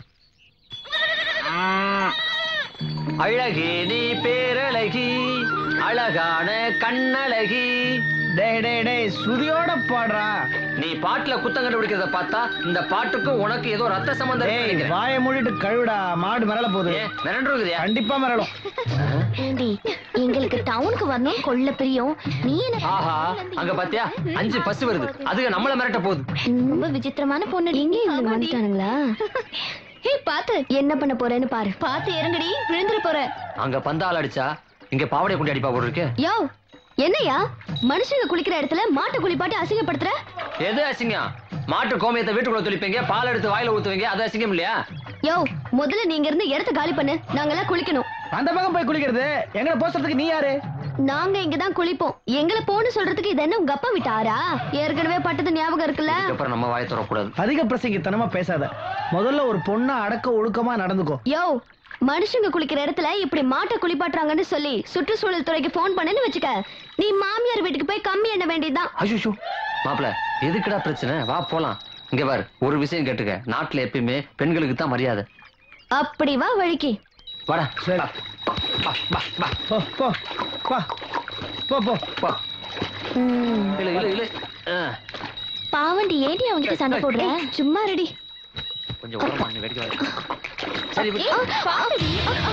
அழகி நீ பேரழகி, அழகான கண்ணழகி. டேய் டேய் டேய் சுதியோட பாடுறா. நீ பாட்டுல குத்தம் கண்டுபிடிக்கிறத பார்த்தா இந்த பாட்டுக்கும் உனக்கு ஏதோ ரத்த சம்பந்தம் இருக்கு. வாயை மூடிட்டு கழுவிடா. மாடு மிரள போகுது. மிரண்டுருக்குதியா? கண்டிப்பா மிரளும். ஏண்டி எங்களுக்கு டவுனுக்கு வரணும் கொள்ள பிரியம். நீ என்ன ஆஹா அங்க பாத்தியா அஞ்சு பஸ் வருது. அதுக்கு நம்மள மிரட்ட போகுது. ரொம்ப விசித்திரமான பொண்ணு. இங்கே இவங்க வந்துட்டானுங்களா? ஹே பாத்து என்ன பண்ண போறேன்னு பாரு. பாத்து இறங்கடி, விழுந்துற போற. அங்க பந்தாள் அடிச்சா இங்க பாவடை கொண்டு அடிப்பா போல இருக்கு. யோ என்னையா மனுஷங்க குளிக்கிற இடத்துல மாட்டு குளிப்பாட்டி அசிங்கப்படுத்துற? எது அசிங்கம்? மாட்டு கோமியத்தை வீட்டுக்குள்ள துளிப்பீங்க, பால் எடுத்து வாயில ஊத்துவீங்க, அது அசிங்கம் இல்லையா? யோ முதல்ல நீங்க இருந்து இடத்த காலி பண்ணு. நாங்கெல்லாம் குளிக்கணும். அந்த பக்கம் போய் குளிக்கிறது எங்களை போசுறதுக்கு நீ யாரு? நாங்க இங்கதான் குளிப்போம். எங்களை போன்னு சொல்றதுக்கு இது என்ன உங்க அப்பா விட்டாரா? ஏற்கனவே பட்டது ஞாபகம் இருக்குல்ல? அப்புறம் நம்ம வாயை தரக்கூடாது. அதிக பிரசங்கித்தனமா பேசாத. முதல்ல ஒரு பொண்ணா அடக்க ஒழுக்கமா நடந்துக்கோ. யோ மனுஷங்க குளிக்கிற இடத்துல இப்படி மாட்டை குளிப்பாட்டுறாங்கன்னு சொல்லி சுற்றுச்சூழல் துறைக்கு போன் பண்ணு வச்சுக்க. நீ மாமியார் வீட்டுக்கு போய் கம்மி எண்ண வேண்டியதுதான். ஐயோ மாப்பிள எதுக்குடா பிரச்சனை? வா போலாம். இங்க பாரு ஒரு விஷயம் கேட்டுக்க. நாட்டுல எப்பயுமே பெண்களுக்கு தான் மரியாதை. அப்படி வா வழிக்கு. வாடா. சரி. போ போ போ போ போ போ. இல்ல இல்ல இல்ல. பாவண்டி ஏடி அவங்களுக்கு சண்டை போடுற? சும்மா ரெடி. கொஞ்சம் ஓரமா நின்னு வேடிக்கை பாரு. சரி விடு. பாவண்டி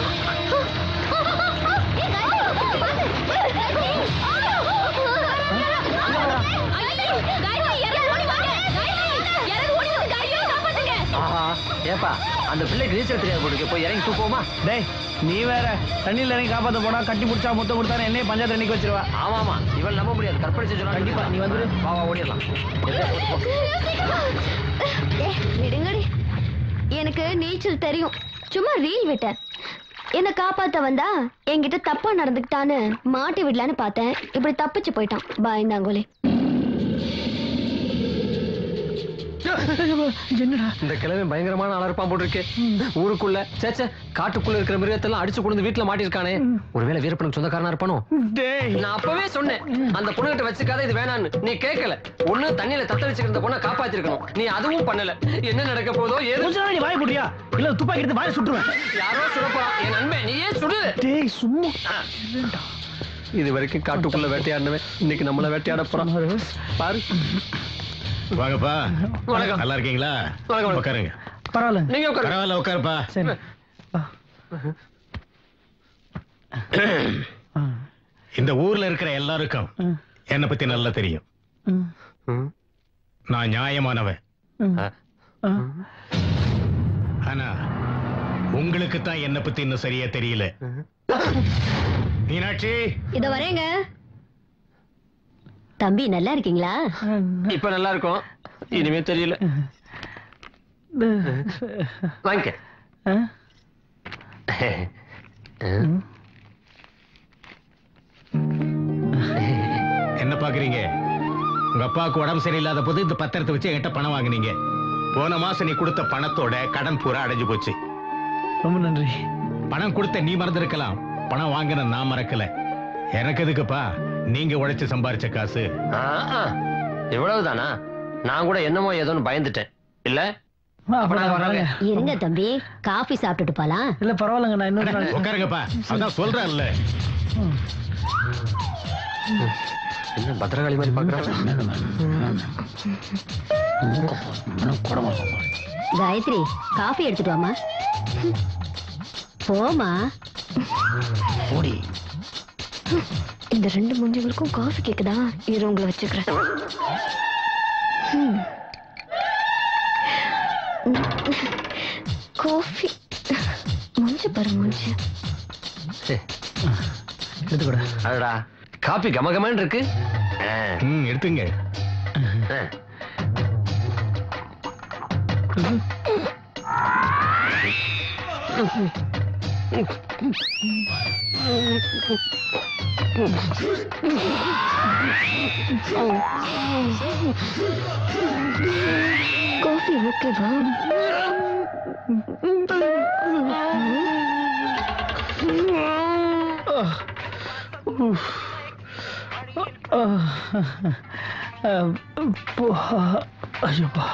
ஏப்பா அந்த பிள்ளைக்கு நீச்சல் தெரியாது போட்டுக்க. போய் இறங்கி தூக்குவோமா? டேய் நீ வேற தண்ணியில இறங்கி காப்பாத்த போனா கட்டி பிடிச்சா முத்த கொடுத்தா என்னைய பஞ்சாயத்து எண்ணிக்கை வச்சிருவா. ஆமா ஆமா இவள் நம்ப முடியாது. கற்பழிச்சு சொன்னா கண்டிப்பா நீ வந்துரு. வா வா ஓடிடலாம். விடுங்கடி. எனக்கு நீச்சல் தெரியும். சும்மா ரீல் விட்டேன். என்ன காப்பாத்த வந்தா என்கிட்ட தப்பா நடந்துக்கிட்டான்னு மாட்டி விடலான்னு பார்த்தேன். இப்படி தப்பிச்சு போயிட்டான் பாய்ந்தாங்கோலே. இந்த கிழமை பயங்கரமான ஆளா இருப்பான் போட்டு இருக்கு. ஊருக்குள்ள சேச்சே காட்டுக்குள்ள இருக்கிற மிருகத்தெல்லாம் அடிச்சு கொண்டு வீட்டுல மாட்டிருக்கானே. ஒருவேளை வீரப்பனுக்கு சொந்தக்காரனா இருப்பானோ? நான் அப்பவே சொன்னேன் அந்த பொண்ணுகிட்ட வச்சுக்காத, இது வேணான்னு. நீ கேட்கல. ஒண்ணு தண்ணியில தத்தளிச்சுக்கிற பொண்ணை காப்பாத்திருக்கணும். நீ அதுவும் பண்ணல. என்ன நடக்க போதோ ஏதோ. நீ வாய் போட்டியா இல்ல துப்பாக்கி எடுத்து வாய் சுட்டுருவேன். யாரோ சுடப்பா என் நண்பன். நீயே சுடு. டேய் சும்மா. இது வரைக்கும் காட்டுக்குள்ள வேட்டையாடினவன் இன்னைக்கு நம்மள வேட்டையாட போறான் பாரு. வாங்கப்பா. வணக்கம். நல்லா இருக்கீங்களா? வணக்கம். உட்காருங்க. பரவாயில்ல நீங்க உட்காருங்க. பரவாயில்ல உட்காருப்பா. சரி. இந்த ஊர்ல இருக்கிற எல்லாருக்கும் என்ன பத்தி நல்லா தெரியும். நான் நியாயமானவன். ஆனா உங்களுக்கு தான் என்ன பத்தி இன்னும் சரியா தெரியல. மீனாட்சி இத வரேங்க. தம்பி நல்லா இருக்கீங்களா? இப்ப நல்லா இருக்கும். இனிமே தெரியல. வாங்க. என்ன பாக்குறீங்க? உங்க அப்பாவுக்கு உடம்பு சரியில்லாத போது இந்த பத்திரத்தை வச்சு என்கிட்ட பணம் வாங்குனீங்க. போன மாசம் நீ கொடுத்த பணத்தோட கடன் பூரா அடைஞ்சு போச்சு. ரொம்ப நன்றி. பணம் கொடுத்த நீ மறந்திருக்கலாம், பணம் வாங்கின நான் மறக்கல. எனக்கு எதுக்குப்பா நீங்க உழைச்சு சம்பாரிச்ச காசு? இவ்வளவுதானா? நான் கூட என்னமோ ஏதோன்னு பயந்துட்டேன். இல்ல இருங்க தம்பி, காபி சாப்பிட்டுட்டு போலாம். இல்ல பரவாயில்லங்க, நான் இன்னும் உட்காருங்கப்பா. அதான் சொல்றேன்ல. என்ன பத்திரகாளி மாதிரி பாக்குறாங்க. காயத்ரி காபி எடுத்துட்டு வாமா. போமா. ஓடி. இந்த ரெண்டு மூஞ்சிகளுக்கும் காஃபி கேக்குதா? இரு உங்களை வச்சுக்கிறேன். காஃபி மூஞ்சி பாரு மூஞ்சி. எடுத்துக்கூட. அடடா காபி கமகமன்னு இருக்கு. எடுத்துங்க. காஃபி ஓகேவா? ஐயோப்பா.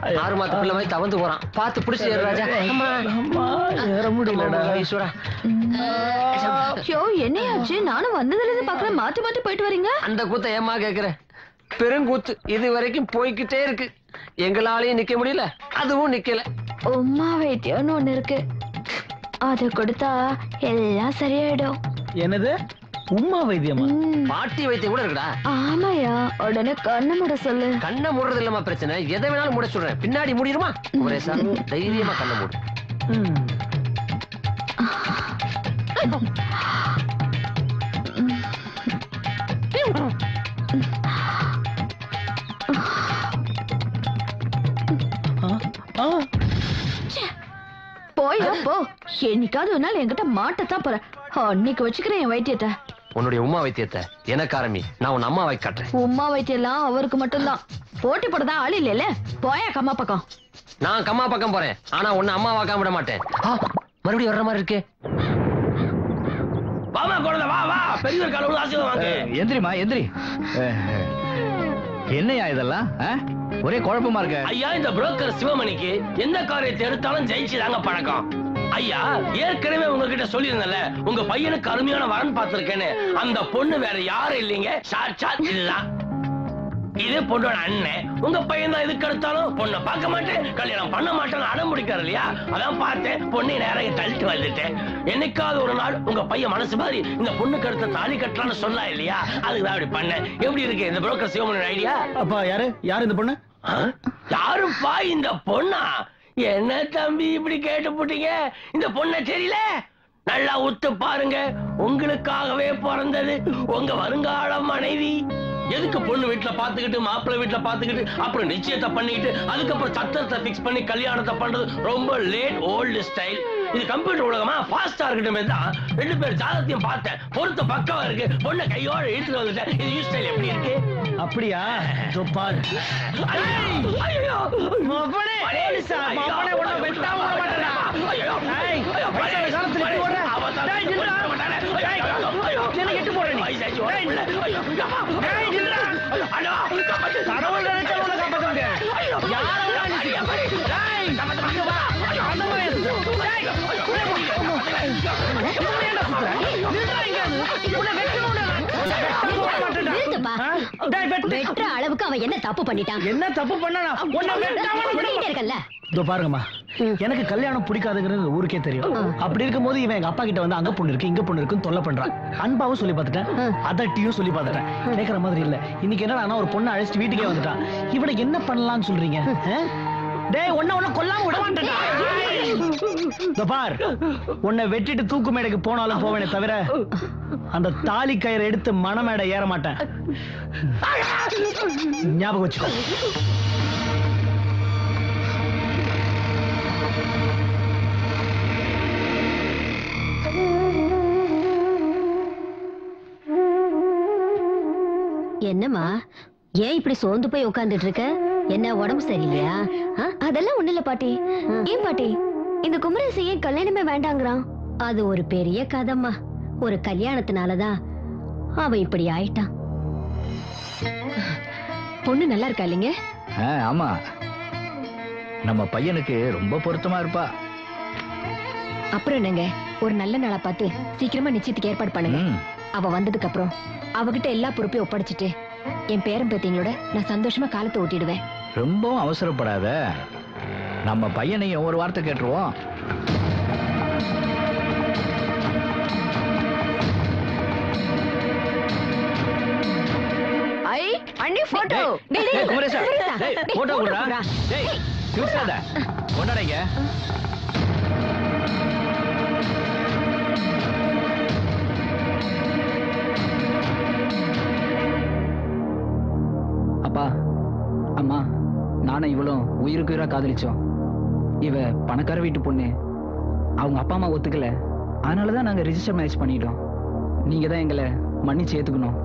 ஆறு மாத்த பிள்ளை மாதிரி தவந்து போறான். பார்த்து பிடிச்சி ஏறு ராஜா. அம்மா ஏற முடியலடா ஈஸ்வரா. ஐயோ என்னையாச்சு? நானும் வந்ததுல இருந்து பாக்குறேன், மாத்தி மாத்தி போயிட்டு வரீங்க. அந்த கூத்த ஏமா கேக்குற? பெருங்கூத்து இது வரைக்கும் போய்கிட்டே இருக்கு. எங்களாலையும் நிக்க முடியல, அதுவும் நிக்கல. உம்மா வைத்தியம்னு ஒண்ணு இருக்கு, அத கொடுத்தா எல்லாம் சரியாயிடும். என்னது உம்மா வைத்தியமா? பாட்டி வைத்தியம் கூட இருக்குடா. ஆமாயா, உடனே கண்ணை மூட சொல்லு. கண்ணை மூடுறது இல்லமா பிரச்சனை, எதை வேணாலும் மூட சொல்றேன். பின்னாடி மூடிடுமா? குமரேசா தைரியமா கண்ணை மூடு. போயா போ, என்னைக்காவது ஒரு நாள் என்கிட்ட மாட்டத்தான் போற. அன்னைக்கு வச்சுக்கிறேன் என் வைத்தியத்தை. உன்னுடைய உமா வைத்தியத்தை எனக்கு ஆரம்பி, நான் உன் அம்மா வை காட்டுறேன். உமா வைத்தியெல்லாம் அவருக்கு மட்டும்தான், போட்டி போடதான் ஆள் இல்ல. போயா கம்மா பக்கம். நான் கம்மா பக்கம் போறேன், ஆனா உன்னை அம்மா வாக்காம விட மாட்டேன். மறுபடியும் வர்ற மாதிரி இருக்கு. வாமா குழந்தை, வா வா, பெரிய கால ஆசீர்வாதம் வாங்க. எந்திரிமா எந்திரி. என்னையா இதெல்லாம் ஒரே குழப்பமா இருக்க? ஐயா, இந்த புரோக்கர் சிவமணிக்கு எந்த காரியத்தை எடுத்தாலும் ஜெயிச்சுதாங்க பழக்கம். ஐயா, ஏற்கனவே உங்ககிட்ட சொல்லியிருந்தல, உங்க பையனுக்கு அருமையான வரன் பார்த்திருக்கேன்னு. அந்த பொண்ணு வேற யாரும் இல்லைங்க, சாட்சாத் இதுதான். இது பொண்ணோட அண்ணன். உங்க பையன் தான் எதுக்கு எடுத்தாலும் பொண்ணை பார்க்க மாட்டேன், கல்யாணம் பண்ண மாட்டேன்னு அடம் முடிக்காரு இல்லையா? அதான் பார்த்தேன், பொண்ணை நேரம் தள்ளிட்டு வந்துட்டேன். என்னைக்காவது ஒரு நாள் உங்க பையன் மனசு மாதிரி இந்த பொண்ணுக்கு அடுத்த தாலி கட்டலான்னு சொன்னா இல்லையா? அதுக்குதான் அப்படி பண்ணேன். எப்படி இருக்கு இந்த புரோக்கர் சிவமணி ஐடியா? அப்பா யாரு யாரு இந்த பொண்ணு? யாருப்பா இந்த பொண்ணா? என்ன தம்பி இப்படி கேட்டு போட்டீங்க? இந்த பொண்ணை தெரியல? நல்லா உத்து பாருங்க, உங்களுக்காகவே பிறந்தது உங்க வருங்கால மனைவி. எதுக்கு பொண்ணு வீட்டுல பாத்துக்கிட்டு மாப்பிள்ளை வீட்டுல பாத்துக்கிட்டு அப்புறம் நிச்சயத்தை பண்ணிட்டு அதுக்கப்புறம் சத்திரத்தை பிக்ஸ் பண்ணி கல்யாணத்தை பண்றது ரொம்ப லேட் ஓல்டு ஸ்டைல். இது கம்ப்யூட்டர் உலகமா ஃபாஸ்டா இருக்கட்டுமே தான் ரெண்டு பேர் ஜாதகத்தையும் பார்த்தேன், பொருத்த பக்கவா இருக்கு. பொண்ணை கையோட இழுத்துட்டு வந்துட்டேன். இது யூ ஸ்டைல் எப்படி இருக்கு? அப்படியா? ஜோபால் ஐயோ மகனே போலீஸா மகனே உன்னை வெட்டாம விட மாட்டேனா? ஏய் வயசான காலத்துல இப்படி ஓடுற? டேய் நில்லுடா. டேய் என்ன கெட்டு போற நீ? டேய் நில்லு. டேய் நில்லுடா. அண்ணா கடவுள் நினைச்சா உன்னை காப்பாத்த முடியாது. யார வேணா நீ டேய் இங்க வா. அந்த மாதிரி டேய் வெற்ற அளவுக்கு அவன் என்ன தப்பு பண்ணிட்டான்? என்ன தப்பு பண்ணா? இதோ பாருங்கம்மா, எனக்கு கல்யாணம் பிடிக்காதுங்கிறது ஊருக்கே தெரியும். அப்படி இருக்கும் போது இவன் எங்க அப்பா கிட்ட வந்து அங்க பொண்ணு இருக்கு இங்க பொண்ணு இருக்குன்னு தொல்லை பண்றான். அன்பாவும் சொல்லி பார்த்துட்டேன், அதட்டியும் சொல்லி பார்த்துட்டேன். கேட்கற மாதிரி இல்ல. இன்னைக்கு என்னடா ஒரு பொண்ணை அழைச்சிட்டு வீட்டுக்கே வந்துட்டான். இவனை என்ன பண்ணலாம்னு சொல்றீங்க? டேய் ஒன்ன ஒன்ன கொல்லாம விட மாட்டேன்டா. பார், உன்னை வெட்டிட்டு தூக்கு மேடைக்கு போனாலும் போவேனே தவிர அந்த தாலி கயிறை எடுத்து மணமேடை ஏற மாட்டேன். ஞாபகம் வச்சுக்கோ. என்னம்மா, ஏன் இப்படி சோர்ந்து போய் உட்கார்ந்துட்டு இருக்க? என்ன உடம்பு சரியில்லையா? அதெல்லாம் ஒண்ணு இல்ல பாட்டி. ஏன் பாட்டி இந்த குமரேச ஏன் கல்யாணமே வேண்டாங்கிறான்? அது ஒரு பெரிய கதைம்மா. ஒரு கல்யாணத்தினாலதான் அவன் இப்படி ஆயிட்டான். பொண்ணு நல்லா இருக்கா இல்லைங்க? ஆமா, நம்ம பையனுக்கு ரொம்ப பொருத்தமா இருப்பா. அப்புறம் என்னங்க, ஒரு நல்ல நாளா பார்த்து சீக்கிரமா நிச்சயத்துக்கு ஏற்பாடு பண்ணுங்க. அவ வந்ததுக்கு அப்புறம் அவகிட்ட எல்லா பொறுப்பையும் ஒப்படைச்சிட்டு என் பேரன் பேத்திங்களோட நான் சந்தோஷமா காலத்தை ஓட்டிடுவேன். ரொம்பவும் அவசரப்படாத, நம்ம பையனையும் ஒரு வார்த்தை கேட்டுருவோம். ஐ அண்ணி போட்டோ. டேய் குமரேசா, டேய் போட்டோ குடுடா. டேய் கிருஷ்ணாத கொண்டாடங்க. அப்பா அம்மா, நானும் இவளும் உயிருக்கு உயிரா காதலிச்சோம். இவ பணக்கார வீட்டு பொண்ணு, அவங்க அப்பா அம்மா ஒத்துக்கல. அதனாலதான் நாங்க ரிஜிஸ்டர் மேரேஜ் பண்ணிட்டோம். நீங்க தான் எங்களை மன்னிச்சு ஏத்துக்கணும்.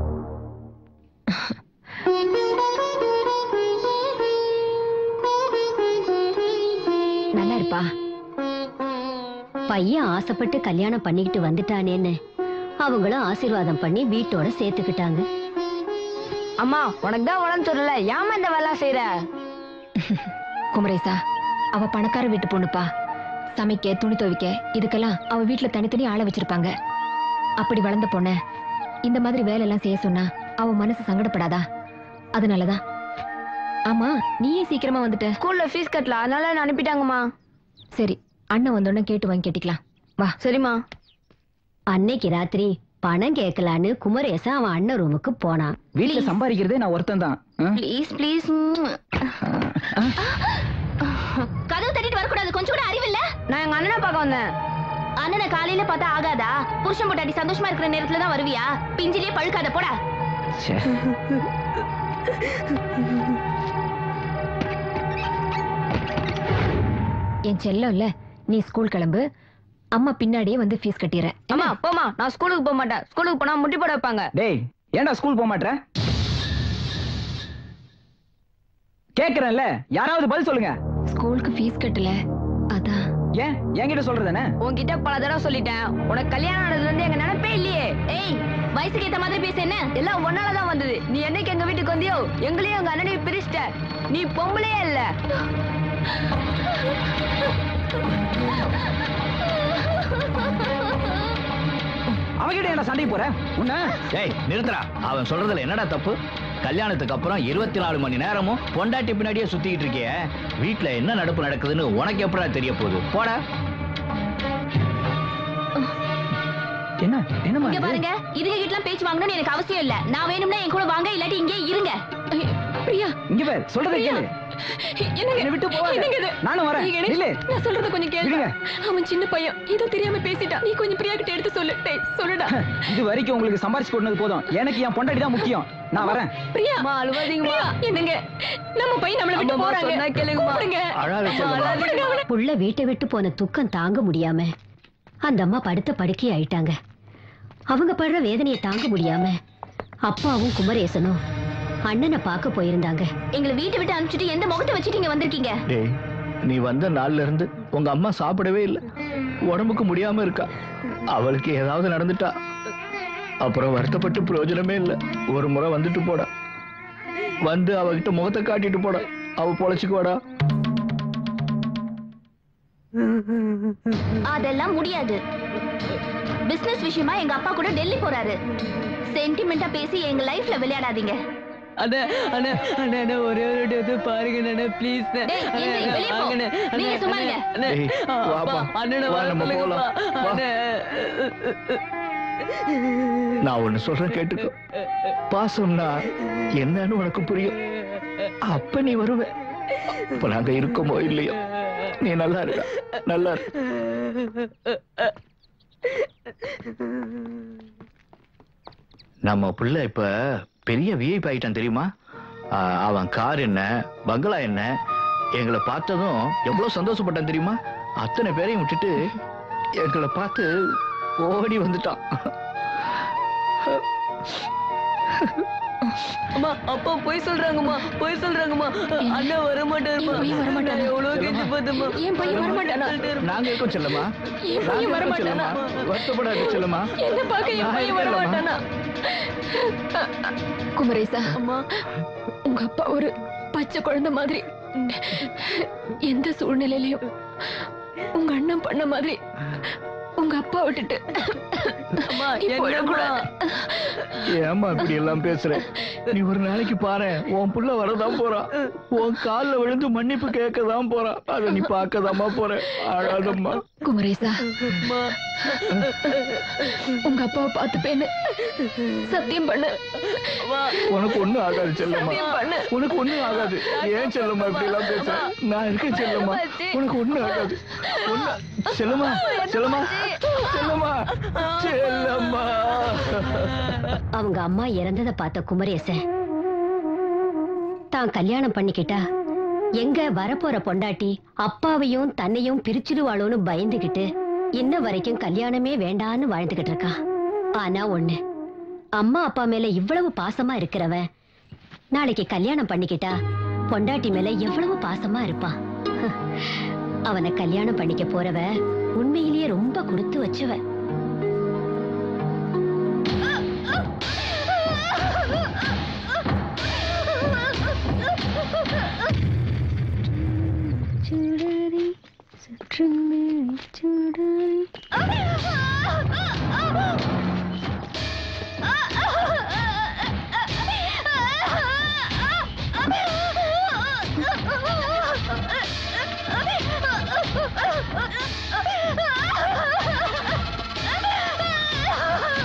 நல்லா இருப்பா. பையன் ஆசைப்பட்டு கல்யாணம் பண்ணிக்கிட்டு வந்துட்டானேன்னு அவங்களும் ஆசீர்வாதம் பண்ணி வீட்டோட சேர்த்துக்கிட்டாங்க. அம்மா உனக்கு தான் உடம்பு சொல்லல, ஏமா இந்த வேலை செய்யற? குமரேசா, அவ பணக்கார வீட்டு பொண்ணுப்பா. சமைக்க, துணி துவைக்க இதுக்கெல்லாம் அவ வீட்டுல தனித்தனி ஆளை வச்சிருப்பாங்க. அப்படி வளர்ந்த பொண்ண இந்த மாதிரி வேலை எல்லாம் செய்ய சொன்னா அவ மனசு சங்கடப்படாதா? அதனாலதான். ஆமா, நீயே சீக்கிரமா வந்துட்ட. ஸ்கூல்ல ஃபீஸ் கட்டல, அதனால என்ன அனுப்பிட்டாங்கம்மா. சரி, அண்ணன் வந்தோடனே கேட்டு வாங்கி கேட்டுக்கலாம். வா. சரிம்மா. அன்னைக்கு ராத்திரி பணம் கேட்கலான்னு குமரேசா அவன் அண்ணன் ரூமுக்கு போனான். வீட்டுல சம்பாதிக்கிறதே நான் ஒருத்தன் தான். Please please. கதவு தட்டிட்டு வரக்கூடாது, கொஞ்சம் கூட அறிவில்ல. நான் எங்க அண்ணனை பார்க்க வந்தேன். அண்ணனை காலையில பார்த்தா ஆகாதா? புருஷன் பொட்டாட்டி சந்தோஷமா இருக்கிற நேரத்துல தான் வருவியா? பிஞ்சிலே பழுக்காத, போடா. என் செல்லம் இல்ல, நீ ஸ்கூல் கிளம்பு. அம்மா பின்னாடியே வந்து ஃபீஸ் கட்டிடுறேன். அம்மா போமா, நான் ஸ்கூலுக்கு போக மாட்டேன். ஸ்கூலுக்கு போனா முட்டி போட வைப்பாங்க. டேய், ஏன்டா ஸ்கூல் போக மாட்டேற? கேக்குறேன்ல, யாராவது பதில் சொல்லுங்க. ஸ்கூலுக்கு ஃபீஸ் கட்டல, அதான். ஏன் என்கிட்ட சொல்றதானே? உன்கிட்ட பல தடவை சொல்லிட்டேன். உனக்கு கல்யாணம் ஆனதுல இருந்து எங்க நினைப்பே இல்லையே. ஏய், வயசுக்கு ஏத்த மாதிரி பேச என்ன? எல்லாம் ஒன்னாலதான் வந்தது. நீ என்னைக்கு எங்க வீட்டுக்கு வந்தியோ எங்களையும் எங்க அண்ணனையும் பிரிச்சிட்ட. நீ பொம்பளையே இல்ல. அவகிட்ட என்ன சண்டை போற? உன்ன ஏய் நிறுத்துறா. அவன் சொல்றதுல என்னடா தப்பு? கல்யாணத்துக்கு அப்புறம் இருபத்தி நாலு மணி நேரமும் பொண்டாட்டி பின்னாடியே சுத்திக்கிட்டு இருக்கிய. வீட்டுல என்ன நடப்பு நடக்குதுன்னு உனக்கு எப்படா தெரிய போகுது? போடா. என்ன என்னமா இங்க பாருங்க, இதுக கிட்டலாம் பேச்சு வாங்கணும்னு எனக்கு அவசியம் இல்ல. நான் வேணும்னா என் கூட வாங்க, இல்லாட்டி இங்கே இருங்க. பிரியா, இங்க பாரு, சொல்றத கேளு. என்னங்க விட்டு போவாத. நானும் வரேன். இல்ல, நான் சொல்றத கொஞ்சம் கேளு. அவன் சின்ன பையன், ஏதோ தெரியாம பேசிட்டான். நீ கொஞ்சம் பிரியா கிட்ட எடுத்து சொல்லு. டேய் சொல்லுடா. இது வரைக்கும் உங்களுக்கு சம்பாரிச்சு கொடுத்தது போதும். எனக்கு என் பொண்டாட்டி தான் முக்கியம். நான் வரேன். பிரியா, மா அழுவாதீங்கமா. என்னங்க, நம்ம பையன் நம்மள விட்டு போறாங்க. சொன்னா கேளுங்க. புள்ள வீட்டை விட்டு போன துக்கம் தாங்க முடியாம அந்த அம்மா படுத்த படுக்கை ஆயிட்டாங்க. அவங்க படுற வேதனையை தாங்க முடியாம அப்பாவும் குமரேசனும் அண்ணனை பார்க்க போயிருந்தாங்க. எங்களை வீட்டை விட்டு அனுப்பிச்சிட்டு எந்த முகத்தை வச்சுட்டு இங்க வந்திருக்கீங்க? டேய், நீ வந்த நாள்ல இருந்து உங்க அம்மா சாப்பிடவே இல்லை, உடம்புக்கு முடியாம இருக்கா. அவளுக்கு ஏதாவது நடந்துட்டா அப்புறம் வருத்தப்பட்டு பிரயோஜனமே இல்லை. ஒரு முறை வந்துட்டு போடா, வந்து அவகிட்ட முகத்தை காட்டிட்டு போடா, அவ பொழைச்சுக்குவாடா. அதெல்லாம் முடியாது. பிசினஸ் விஷயமா எங்க அப்பா கூட டெல்லி போறாரு. சென்டிமெண்டா பேசி எங்க லைஃப்ல விளையாடாதீங்க. அண்ணே அண்ணே அண்ணே அண்ணே ஒரே ஒரு இது பாருங்க அண்ணே ப்ளீஸ். டேய் எந்திரி வெளிய போ. நீங்க சும்மா இருங்க. டேய் வாப்பா, அண்ணே வா நம்ம போலாம். அண்ணே நான் ஒண்ணு சொல்றேன் கேட்டுக்கோ. பாசம்னா என்னன்னு உனக்கு புரியும். அப்ப நீ வருவ. இப்ப நாங்க இருக்கோமோ இல்லையோ, நீ நல்லா இருக்க, நல்லா இரு. நம்ம புள்ள இப்ப பெரிய விஐபி ஆயிட்டான் தெரியுமா? அவன் கார் என்ன, பங்களா என்ன, எங்களை பார்த்ததும் எவ்வளவு சந்தோஷப்பட்டான் தெரியுமா? அத்தனை பேரையும் விட்டுட்டு எங்களை பார்த்து ஓடி வந்துட்டான். அம்மா அப்பா போய் சொல்றாங்கம்மா, போய் சொல்றாங்கம்மா. அண்ணா வர மாட்டாருமா. வர மாட்டானா? எவ்வளவு கெஞ்சு பார்த்தம்மா. என் பையன் வர மாட்டானா? நாங்க இருக்கோம் செல்லம்மா. என் பையன் வர மாட்டானா? வருத்தப்படாது செல்லம்மா. என்ன பார்க்க என் பையன் வர மாட்டானா? குமரேசா, அம்மா உங்க அப்பா ஒரு பச்சை குழந்தை மாதிரி. எந்த சூழ்நிலையிலையும் உங்க அண்ணன் பண்ண மாதிரி உங்க அப்பா விட்டுட்டு ஏமா இப்படி எல்லாம் பேசுற? நீ ஒரு நாளைக்கு பாரு, உன் புள்ள வரதான் போறான், உன் கால்ல விழுந்து மன்னிப்பு கேட்கதான் போறான். அத நீ பார்க்கதாமா போற. அழாதம்மா. குமரேசா, உங்க அப்பாவை பார்த்துப்பேன்னு சத்தியம் பண்ணு. உனக்கு ஒண்ணும் ஆகாது செல்லம்மா, உனக்கு ஒண்ணும் ஆகாது. ஏன் செல்லம்மா இப்படி எல்லாம் பேசுற? நான் இருக்கேன் செல்லம்மா, உனக்கு ஒண்ணும் ஆகாது. செல்லம்மா செல்லம்மா செல்லம்மா செல்லம்மா. அவங்க அம்மா இறந்ததை பார்த்த குமரேசன் தான் கல்யாணம் பண்ணிக்கிட்டா எங்க வரப்போற பொண்டாட்டி அப்பாவையும் தன்னையும் பிரிச்சிடுவாளோன்னு பயந்துகிட்டு இன்ன வரைக்கும் கல்யாணமே வேண்டான்னு வாழ்ந்துகிட்டு இருக்கா. ஆனா ஒண்ணு, அம்மா அப்பா மேல இவ்வளவு பாசமா இருக்கிறவன் நாளைக்கு கல்யாணம் பண்ணிக்கிட்டா பொண்டாட்டி மேல எவ்வளவு பாசமா இருப்பான். அவனை கல்யாணம் பண்ணிக்க போறவ உண்மையிலேயே ரொம்ப கொடுத்து வச்சவ.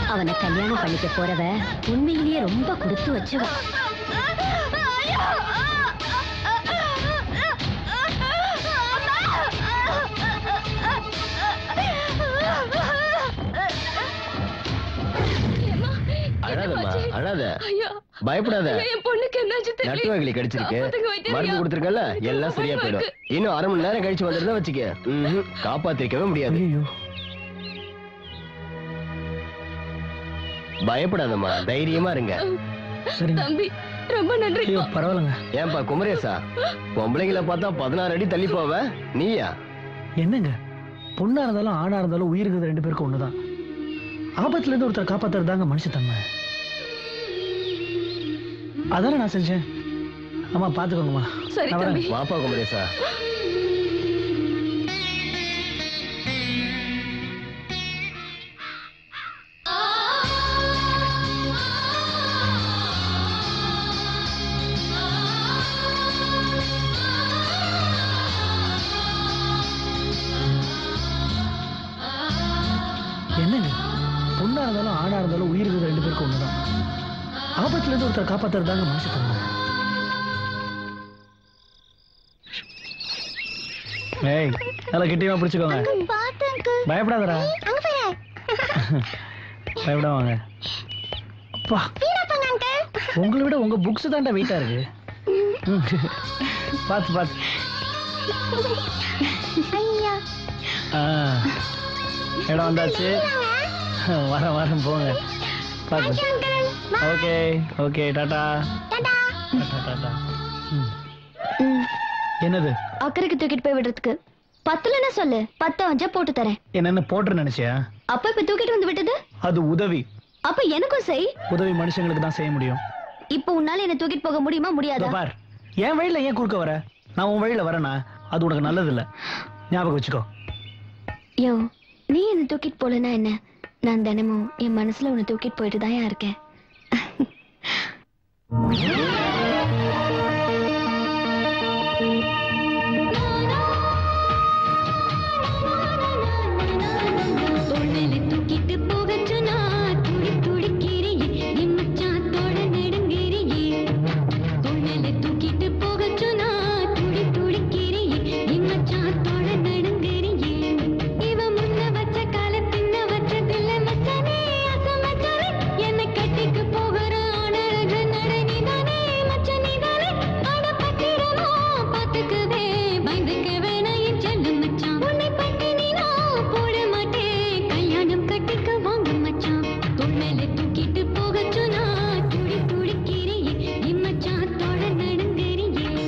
அவனை கல்யாணம் பண்ணிக்க போறவ உண்மையிலேயே ரொம்ப கொடுத்து வச்சவ. அழாதம்மா, அழாத, பயப்படாத. நட்டு வகையில கடிச்சிருக்கு, மருந்து கொடுத்திருக்கல, எல்லாம் சரியா போயிடும். இன்னும் அரை மணி நேரம் கழிச்சு வந்துருந்தா வச்சுக்க, காப்பாத்திருக்கவே முடியாது. பயப்படாதம்மா, தைரியமா இருங்க. தம்பி ரொம்ப நன்றி. பரவாயில்லைங்க. ஏன்பா குமரேசா, பொம்பளைங்களை பார்த்தா பதினாறு அடி தள்ளி போவ, நீயா? என்னங்க, பொண்ணா இருந்தாலும் ஆணா இருந்தாலும் உயிருக்கு ரெண்டு பேருக்கும் ஒண்ணுதான். ஆபத்துல இருந்து ஒருத்தர் காப்பாத்துறதாங்க மனுஷத்தன்மை. அதானே நான் செஞ்சேன். அம்மா பாத்துக்கோங்கம்மா. சரி தம்பி. வாப்பா குமரேசா. என்னங்க, பொண்ணா இருந்தாலும் ஆணா இருந்தாலும் உயிருக்கு ரெண்டு பேருக்கும் ஒண்ணுதான். ஆபத்துல இருந்து ஒருத்தர் காப்பாத்துறதாங்க மனுஷத்தன்மை. ஏய், நல்லா கிட்டியமா பிடிச்சுக்கோங்க. பயப்படாதடா. பயப்படாவாங்க. அப்பா, உங்களை விட உங்க புக்ஸ் தான்டா வெயிட்டா இருக்கு. பாத்து பாத்து. இடம் வந்தாச்சு. வரேன் வரேன், போங்க. பாத்து. ஓகே ஓகே, டாடா டாடா. என்னது? அக்கறைக்கு தூக்கிட்டு போய் விடுறதுக்கு பத்துலன்னா சொல்லு, பத்த வஞ்சா போட்டு தரேன். என்னன்னு போட்டு நினைச்சியா? அப்ப இப்ப தூக்கிட்டு வந்து விட்டது அது உதவி. அப்ப எனக்கும் செய். உதவி மனுஷங்களுக்கு தான் செய்ய முடியும். இப்ப உன்னால என்ன தூக்கிட்டு போக முடியுமா முடியாதா? பார், என் வழியில ஏன் குறுக்க வர? நான் உன் வழியில வரேனா அது உனக்கு நல்லது இல்ல, ஞாபகம் வச்சுக்கோ. யோ, நீ என்ன தூக்கிட்டு போலனா என்ன? நான் தினமும் என் மனசுல உன்னை தூக்கிட்டு போயிட்டு தான் இருக்கேன். தூக்கிட்டு போக சொன்னா துடி துடிக்கிறீ மச்சாத்தோட நெடுங்கிறீ. தொழில தூக்கிட்டு போக சொன்னா துடி துடிக்கிறீ மச்சாத்தோட நடுங்கிறீ. இவ முன்ன வச்ச கால பின்ன வச்சதில்ல மச்சானே, அசமச்சானே என்ன கட்டிக்கு போகிற ஆனழக நடனிதானே மச்சனிதானே. அட பத்திரமா பாத்துக்குவே, பயந்துக்கவே நான் என் செல்ல மச்சான். உன்னை பட்டினி நான் போட மாட்டேன், கல்யாணம் கட்டிக்க வாங்க மச்சான். தொழில தூக்கிட்டு போக சொன்னா துடி துடிக்கிறீ மச்சாத்தோட நடுங்கிறீ.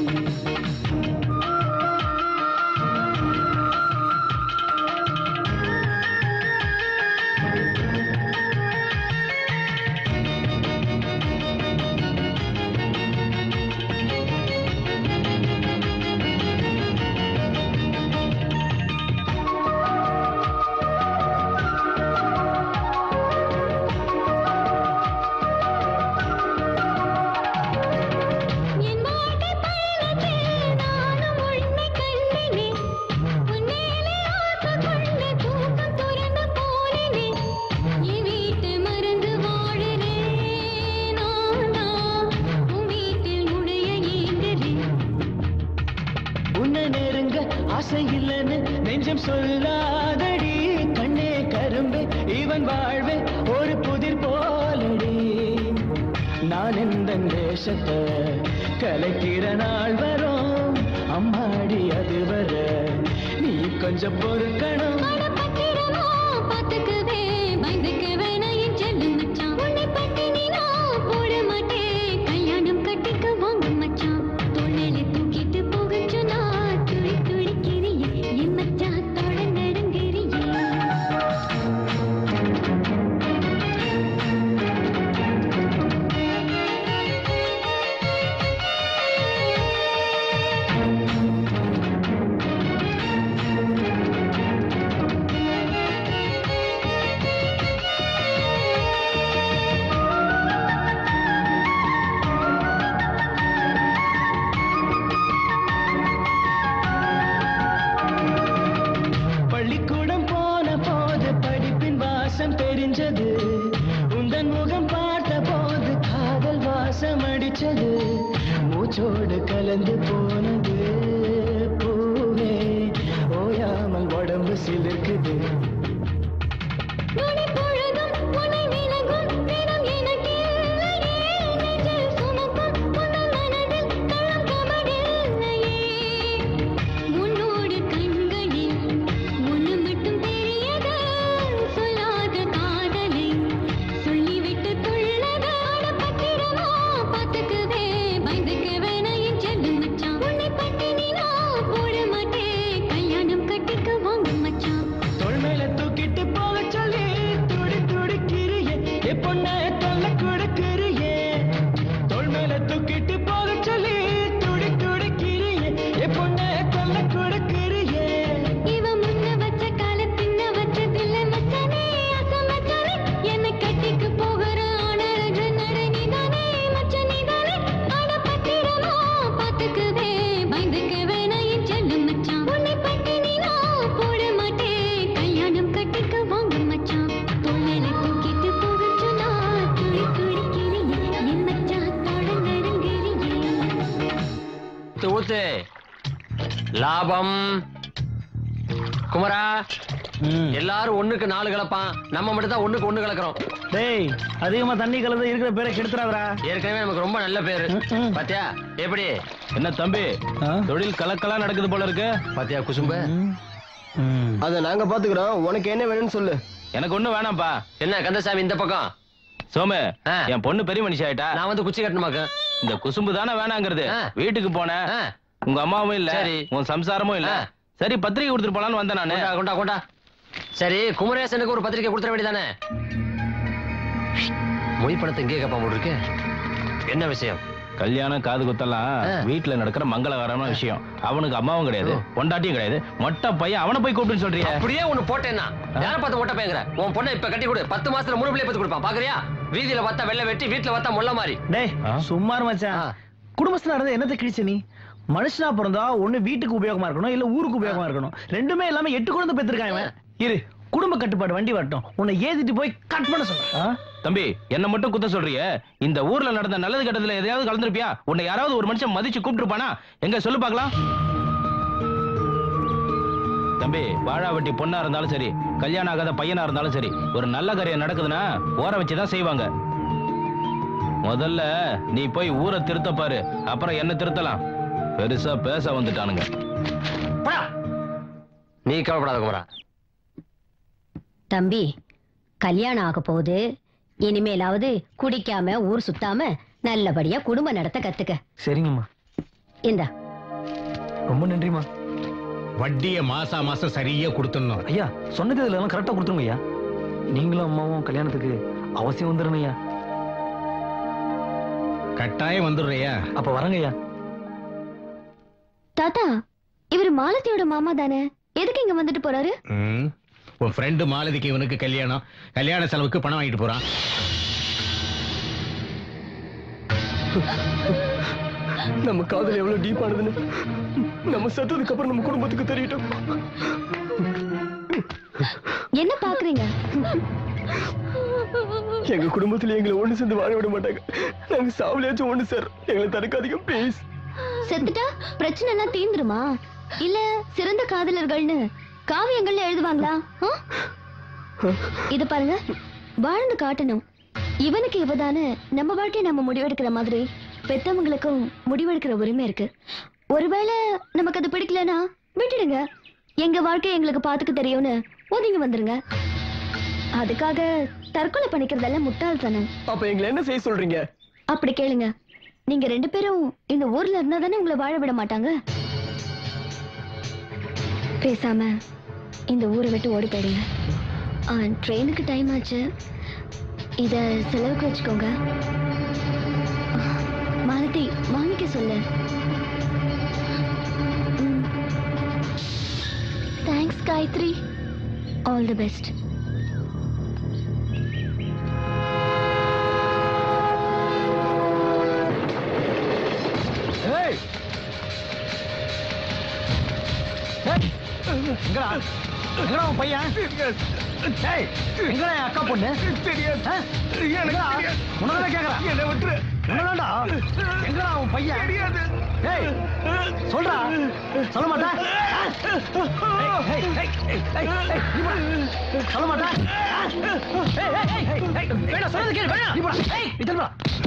என் வாழ்க்கை பயணத்தில் நானும் உன்னை கண்டேனே, உன்மேலே ஆசை கொண்டு தூக்கம் துறந்து போனேனே. என் வீட்டை மறந்து வாழுறேன் நானா, உன் வீட்டில் நுழைய ஏங்குறேன். உன்னை நெருங்க ஆசை இல்லைன்னு நெஞ்சம் சொல்லாதடி. கண்ணே கரும்பே இவன் வாழ்வே ஒரு புதிர் போலடி. நான் இந்த தேசத்தை கலைக்கிற நாள் வரும் அம்மாடி, அது வர நீ கொஞ்சம் பொறுக்கணும். அட பத்திரமா பாத்துக்குவே, பயந்துக்கவே நான் என் செல்ல மச்சான். உன்னை பட்டினி நான் போட மாட்டேன், கல்யாணம் கட்டிக்க வாங்க மச்சான். தொழில தூக்கிட்டு போக சொன்னா துடி துடிக்கிறீ என் மச்சாத்தோட நடுங்கிறீ. பள்ளிக்கூடம் போன போது படிப்பின் வாசம் தெரிஞ்சது. உந்தன் முகம் பார்த்த போது காதல் வாசம் அடிச்சது மூச்சோடு கலந்து போனது பூவே ஓயாமல் உடம்பு சிலிர்க்குது லாபம் குமரா எல்லாரும் ஒண்ணுக்கு நாலு கலப்பான், நம்ம மட்டும் தான் ஒண்ணுக்கு ஒண்ணு கலக்குறோம். டேய் அதிகமா தண்ணி கலந்து இருக்கிற பேரை கெடுத்துறாதடா. ஏற்கனவே நமக்கு ரொம்ப நல்ல பேரு. பாத்தியா எப்படி? என்ன தம்பி தொழில் கலக்கலா நடக்குது போல இருக்கு. பாத்தியா குசும்ப? அத நாங்க பாத்துக்கிறோம். உனக்கு என்ன வேணும்னு சொல்லு. எனக்கு ஒண்ணு வேணாம்ப்பா. என்ன கந்தசாமி இந்த பக்கம்? சோமு என் பொண்ணு பெரிய மனுஷி ஆயிட்டா. நான் வந்து குச்சி கட்டணுமாக்க. இந்த குசும்பு தானே வேணாங்கிறது. வீட்டுக்கு போனேன், உங்க அம்மாவும் இல்ல, உன் சம்சாரமும் இல்ல. சரி பத்திரிக்கை கொடுத்துட்டு போலான்னு வந்தேன் நானு. கொண்டா கொண்டா. சரி குமரேசனுக்கு ஒரு பத்திரிக்கை கொடுத்துட வேண்டியதானே? மொய் பணத்தை இங்கே கேட்பாம இருக்கு. என்ன விஷயம்? கல்யாணம் காது குத்தலாம் வீட்டுல நடக்கிற மங்களகரமான விஷயம். அவனுக்கு அம்மாவும் கிடையாது, பொண்டாட்டியும் கிடையாது, மொட்டை பையன். அவனை போய் கூப்பிட்டுன்னு சொல்றியா? அப்படியே ஒண்ணு போட்டேன்னா யார பார்த்து மொட்டை பையங்கிற? உன் பொண்ணை இப்ப கட்டி கொடு. பத்து மாசத்துல மூணு பிள்ளைய பத்து கொடுப்பான். பாக்குறியா? வீதியில பார்த்தா வெள்ளை வெட்டி, வீட்டுல பார்த்தா முள்ள மாதிரி. டேய் சும்மா மச்சான், குடும்பத்துல நடந்த என்னத்தை கிழிச்ச நீ? மனுஷனா பிறந்தா ஒண்ணு வீட்டுக்கு உபயோகமா இருக்கணும், இல்ல ஊருக்கு உபயோகமா இருக்கணும். ரெண்டுமே இல்லாம எட்டு குழந்தை பெற்றிருக்கான் இவன். இரு குடும்ப கட்டுப்பாடு வண்டி வரட்டும், உன்னை ஏத்திட்டு போய் கட் பண்ண சொல்றேன். தம்பி என்ன மட்டும் குத்த சொல்றிய? இந்த ஊர்ல நடந்த நல்லது கட்டத்துல எதையாவது கலந்துருப்பியா? உன்னை யாராவது ஒரு மனுஷன் மதிச்சு கூப்பிட்டுருப்பானா? எங்க சொல்லு பாக்கலாம். தம்பி வாழாவட்டி பொண்ணா இருந்தாலும் சரி, கல்யாணம் ஆகாத பையனா இருந்தாலும் சரி, ஒரு நல்ல காரியம் நடக்குதுன்னா ஓர வச்சுதான் செய்வாங்க. முதல்ல நீ போய் ஊரை திருத்த பாரு, அப்புறம் என்ன திருத்தலாம். பெருசா பேச வந்துட்டானுங்க. நீ கவலைப்படாத குமரா. தம்பி கல்யாணம் ஆக போகுது, இனிமேலாவது குடிக்காம ஊர் சுத்தாம நல்லபடியா குடும்பம் நடத்த கத்துக்க. சரிங்கம்மா. இந்தா. ரொம்ப நன்றிமா. வட்டிய மாசா மாசம் சரியா கொடுத்துடணும். ஐயா சொன்னது எல்லாம் கரெக்டா கொடுத்துருங்க ஐயா. நீங்களும் அம்மாவும் கல்யாணத்துக்கு அவசியம் வந்துடணும் ஐயா. கட்டாயம் வந்துடுறியா? அப்ப வரங்க ஐயா. தாத்தா இவர் மாலத்தியோட மாமா தானே, எதுக்கு இங்க வந்துட்டு போறாரு? உன் ஃப்ரெண்டு மாலதிக்கு இவனுக்கு கல்யாணம், கல்யாண செலவுக்கு பணம் வாங்கிட்டு போறான். நம்ம காதல் எவ்வளவு டீப்பானதுன்னு நம்ம செத்ததுக்கு அப்புறம் நம்ம குடும்பத்துக்கு தெரியட்டும். என்ன பாக்குறீங்க? எங்க குடும்பத்துல எங்களை ஒண்ணு சேர்ந்து வாழ விட மாட்டாங்க. நாங்க சாவலியாச்சும் ஒண்ணு சார், எங்களை தடுக்காதீங்க ப்ளீஸ். செத்துட்டா பிரச்சனை எல்லாம் தீந்துருமா? இல்ல சிறந்த காதலர்கள்னு காவியங்கள்ல எழுதுவாங்களா? இத பாருங்க, வாழ்ந்து காட்டணும். இவனுக்கு இவதானே நம்ம வாழ்க்கையை நம்ம முடிவெடுக்கிற மாதிரி பெத்தவங்களுக்கும் முடிவெடுக்கிற உரிமை இருக்கு. ஒருவேளை நமக்கு அது பிடிக்கலன்னா விட்டுடுங்க. எங்க வாழ்க்கை எங்களுக்கு பாத்துக்க தெரியும்னு ஒதுங்கி வந்துருங்க. அதுக்காக தற்கொலை பண்ணிக்கிறதெல்லாம் முட்டாள்தானே. அப்ப எங்களை என்ன செய்ய சொல்றீங்க? அப்படி கேளுங்க. நீங்க ரெண்டு பேரும் இந்த ஊர்ல இருந்தா தானே உங்களை வாழ விட மாட்டாங்க. பேசாம இந்த ஊரை விட்டு ஓடி போயிடுங்க. ட்ரெயினுக்கு டைம் ஆச்சு, இத செலவுக்கு வச்சுக்கோங்க. மாலதி வாங்கிக்க சொல்லு. Thanks Gayathri. All the best. எங்கடா எங்கடா உன் பையன்? ஏய் எங்கடா என் அக்கா பொண்ணு தெரியாது உனதான் கேக்குறேன் என்ன விட்டுரு உனதான்டா எங்கடா அவன் பையன் தெரியாது ஏய் சொல்றா சொல்ல மாட்டா சொல்ல மாட்டா வேணா சொல்றது கேளு வேணா நீ போடா ஏய் நீ திரும்ப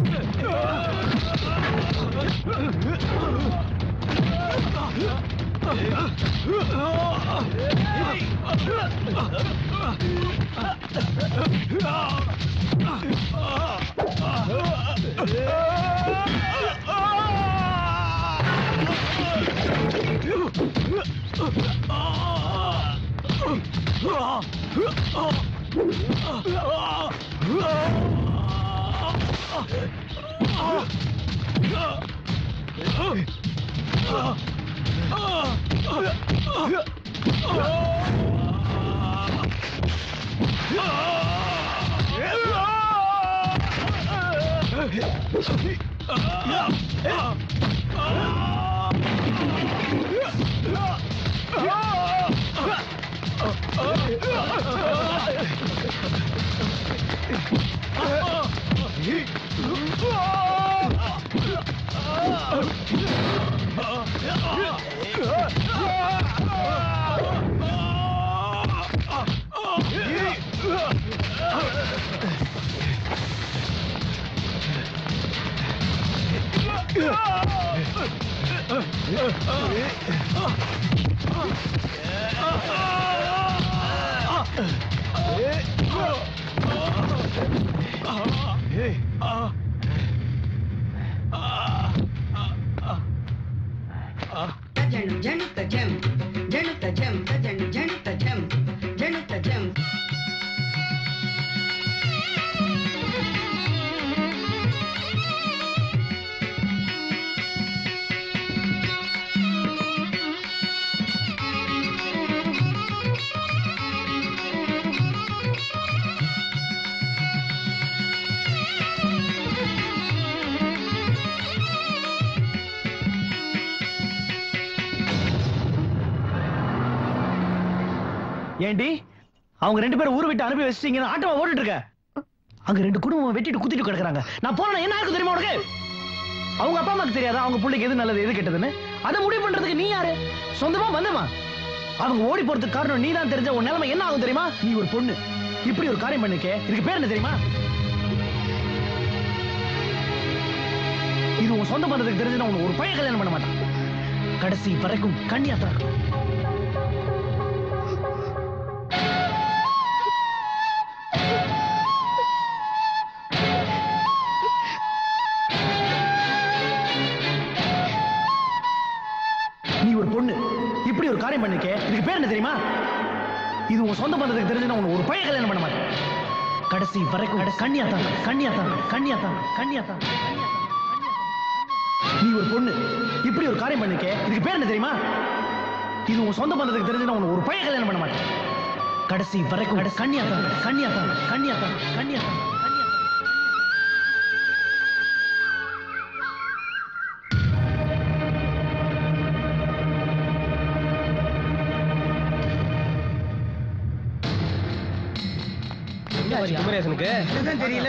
ஏண்டி அவங்க ரெண்டு பேரும் ஊர் விட்டு அனுப்பி வச்சிட்டீங்கன்னு ஆட்டமா ஓடிட்டு இருக்க அங்க ரெண்டு குடும்பம் வெட்டிட்டு குத்திட்டு கிடக்குறாங்க நான் போறேன் என்ன இருக்கு தெரியுமா உனக்கு அவங்க அப்பா அம்மாக்கு தெரியாதா அவங்க பிள்ளைக்கு எது நல்லது எது கெட்டதுன்னு அதை முடிவு பண்றதுக்கு நீ யாரு சொந்தமா வந்தமா அவங்க ஓடி போறதுக்கு காரணம் நீ தான் தெரிஞ்ச உன் நிலைமை என்ன ஆகும் தெரியுமா நீ ஒரு பொண்ணு இப்படி ஒரு காரியம் பண்ணிக்க இதுக்கு பேர் என்ன தெரியுமா இது உன் சொந்த பண்றதுக்கு தெரிஞ்சு உனக்கு ஒரு பையன் கல்யாணம் பண்ண மாட்டான் கடைசி வரைக்கும் கண்ணியாத்தான் இருக்கும் பொண்ணு இப்படி ஒரு காரியம் பண்ணிக்க இதுக்கு பேர் என்ன தெரியுமா இது உன் சொந்த பந்தத்துக்கு தெரிஞ்சு உனக்கு ஒரு பையன் கல்யாணம் பண்ண மாட்டேன் கடைசி வரைக்கும் கண்ணியாத்தான் கண்ணியாத்தான் கண்ணியாத்தான் கண்ணியாத்தான் நீ ஒரு பொண்ணு இப்படி ஒரு காரியம் பண்ணிக்க இதுக்கு பேர் என்ன தெரியுமா இது உன் சொந்த பந்தத்துக்கு தெரிஞ்சு உனக்கு ஒரு பையன் கல்யாணம் பண்ண மாட்டேன் கடைசி வரைக்கும் கண்ணியாத்தான் கண்ணியாத்தான் கண்ணியாத்தான் கண்ணியாத்தான் குமரேசனுக்கு தெரியல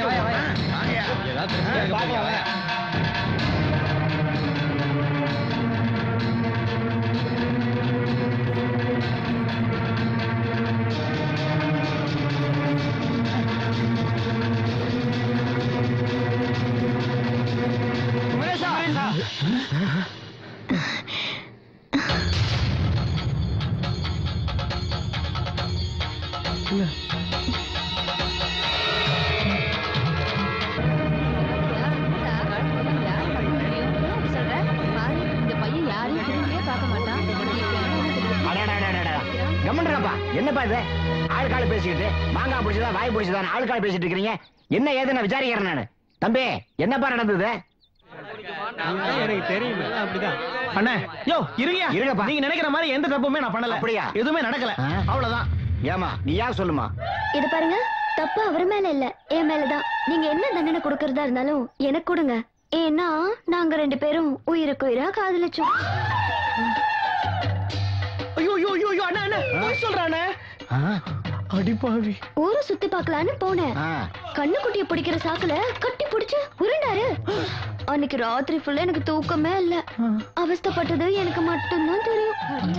என்னப்பா இது ஆளுக்கால பேசிக்கிட்டு மாங்காய் பிடிச்சதா வாய் பிடிச்சதா ஆளுக்கால பேசிட்டு இருக்கீங்க என்ன ஏதுன்னு விசாரிக்கிறேன் நானு தம்பி என்னப்பா நடந்தது எனக்கு தெரியும் அப்படிதான் அண்ணே யோ இருங்க இருங்கப்பா நீங்க நினைக்கிற மாதிரி எந்த தப்புமே நான் பண்ணல அப்படியா எதுவுமே நடக்கல அவ்வளவுதான் ஏமா நீ யார் சொல்லுமா இது பாருங்க தப்பு அவர் மேல இல்ல என் மேலதான் நீங்க என்ன தண்டனை கொடுக்கறதா இருந்தாலும் எனக்கு கொடுங்க ஏன்னா நாங்க ரெண்டு பேரும் உயிருக்கு உயிரா காதலிச்சோம் ஐயோ ஐயோ ஐயோ அண்ணா அண்ணா போய் சொல்றானே அடிப்பாவி. ஊரை சுத்தி பார்க்கலான்னு போனேன். கண்ணுக்குட்டிய பிடிக்கிற சாக்குல கட்டி பிடிச்சு உருண்டாரு. அன்னைக்கு ராத்திரி ஃபுல்லா எனக்கு தூக்கமே இல்ல. அவஸ்தைப்பட்டது எனக்கு மட்டும்தான் தெரியும்.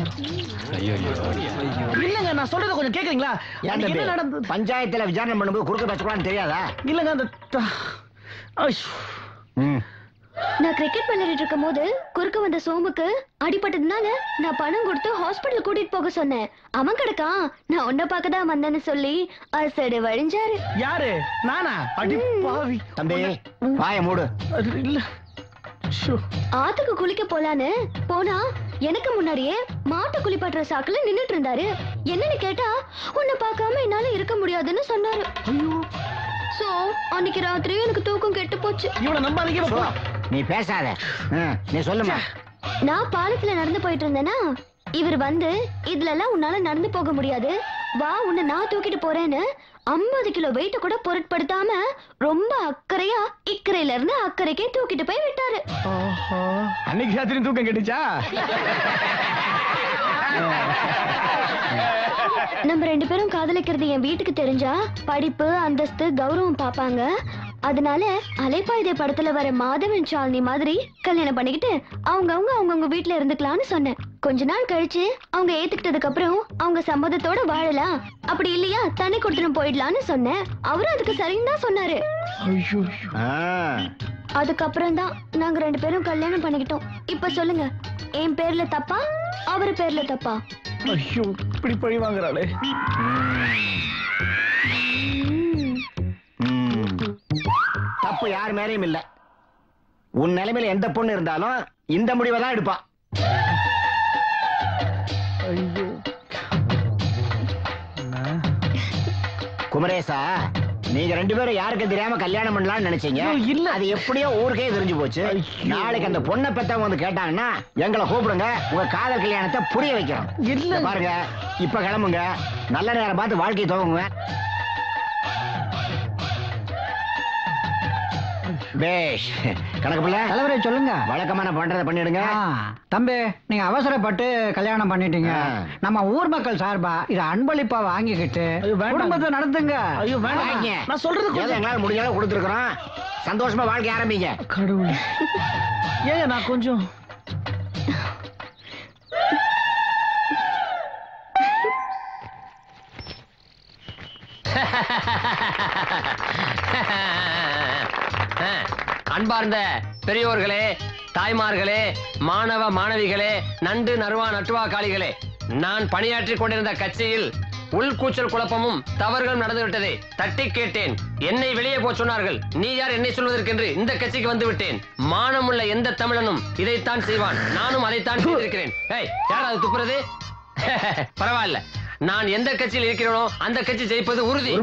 இல்லங்க நான் சொல்றத கொஞ்சம் கேக்குறீங்களா? என்ன நடந்தது? பஞ்சாயத்துல விசாரணை பண்ணும்போது குறுக்க பேசக்கூடாதுன்னு தெரியாதா? இல்லங்க அந்த நான் கிரிக்கெட் விளையாடிட்டு இருக்கும் போது குறுக்க வந்த சோமுக்கு அடிபட்டதுனால நான் பணம் கொடுத்து ஹாஸ்பிடல் கூட்டிட்டு போக சொன்னேன். அவன் கிடக்கான். நான் உன்ன பார்க்கதான் வந்தேன்னு சொல்லி அசடு வழிஞ்சாரு. யாரு? நானா? அடிப்பாவி. தம்பி வாய மூடு. இல்ல ஆத்துக்கு குளிக்க போலான்னு போனா எனக்கு முன்னாடியே மாட்டு குளிப்பாட்டுற சாக்குல நின்னுட்டு இருந்தாரு. என்னன்னு கேட்டா உன்னை பார்க்காம என்னால இருக்க முடியாதுன்னு சொன்னாரு. சோ அன்னைக்கு ராத்திரி எனக்கு தூக்கம் கெட்டு போச்சு. இவனை நம்பாதீங்க. நீ பேசாத. நீ சொல்லுமா. நான் பாலத்துல நடந்து போயிட்டு இருந்தேனா இவர் வந்து இதுல எல்லாம் உன்னால நடந்து போக முடியாது, வா உன்னை நான் தூக்கிட்டு போறேன்னு ஐம்பது கிலோ வெயிட்ட கூட பொருட்படுத்தாம ரொம்ப அக்கறையா இக்கரையில இருந்து அக்கறைக்கே தூக்கிட்டு போய் விட்டாரு. அன்னைக்கு ராத்திரி தூக்கம் கெட்டுச்சா? நம்ம ரெண்டு பேரும் காதலிக்கிறது என் வீட்டுக்கு தெரிஞ்சா படிப்பு அந்தஸ்து கௌரவம் பாப்பாங்க. அதனால அலைப்பாயுதே படத்துல வர மாதவன் சாலினி மாதிரி கல்யாணம் பண்ணிக்கிட்டு அவங்க அவங்க அவங்கவுங்க வீட்டுல இருந்துக்கலாம்னு சொன்னேன். கொஞ்ச நாள் கழிச்சு அவங்க ஏத்துக்கிட்டதுக்கு அப்புறம் அவங்க சம்மதத்தோட வாழலாம், அப்படி இல்லையா தண்ணி கொடுத்துட்டு போயிடலாம்னு சொன்னேன். அவரும் அதுக்கு சரின்னு தான் சொன்னாரு. அதுக்கப்புறம் தான் நாங்க ரெண்டு பேரும் கல்யாணம் பண்ணிக்கிட்டோம். இப்ப சொல்லுங்க, என் பேர்ல தப்பா அவரு பேர்ல தப்பா? ஐயோ இப்படி பழி வாங்குறாளே. தப்பு யார் மேலேயும் இல்ல. உன் நிலைமையில எந்த பொண்ணு இருந்தாலும் இந்த முடிவை தான் எடுப்பா. குமரேசா, நீங்க ரெண்டு பேரும் யாருக்கு தெரியாம கல்யாணம் பண்ணலாம்னு நினைச்சீங்க. இல்ல, அது எப்படியோ ஊருக்கே தெரிஞ்சு போச்சு. நாளைக்கு அந்த பொண்ணை பெத்தவங்க வந்து கேட்டாங்கன்னா எங்களை கூப்பிடுங்க, உங்க காதல் கல்யாணத்தை புரிய வைக்கிறோம். இல்ல பாருங்க, இப்ப கிளம்புங்க, நல்ல நேரம் பார்த்து வாழ்க்கையை துவங்குங்க. பேஷ். கணக்கு பிள்ளை தலைவரே சொல்லுங்க. வழக்கமான பண்றதை பண்ணிடுங்க. தம்பி நீங்க அவசரப்பட்டு கல்யாணம் பண்ணிட்டீங்க. நம்ம ஊர் மக்கள் சார்பா இதை அன்பளிப்பா வாங்கிக்கிட்டு குடும்பத்தை நடத்துங்க. ஐயோ வேண்டாம், நான் சொல்றது எங்களால் முடிஞ்ச அளவு கொடுத்துருக்கோம். சந்தோஷமா வாழ்க்கை ஆரம்பிங்க. கடவுளே, ஏன் நான் கொஞ்சம் அன்பார்ந்த பெரியோர்களே, தாய்மார்களே, மாணவ மாணவிகளே, நண்டு நறுவா நட்டுவா காளிகளே, நான் பணியாற்றிக் கொண்டிருந்த கட்சியில் உள்கூச்சல் குழப்பமும் தவறுகளும் நடந்துவிட்டது. தட்டி கேட்டேன், என்னை வெளியே போ சொன்னார்கள். நீ யார் என்னை சொல்வதற்கென்று இந்த கட்சிக்கு வந்து விட்டேன். மானமுள்ள எந்த தமிழனும் இதைத்தான் செய்வான், நானும் அதைத்தான் செய்திருக்கிறேன். யாராவது துப்புறது? பரவாயில்ல, நான் எந்த கட்சியில் இருக்கிறேனோ அந்த கட்சி ஜெயிப்பது உறுதி.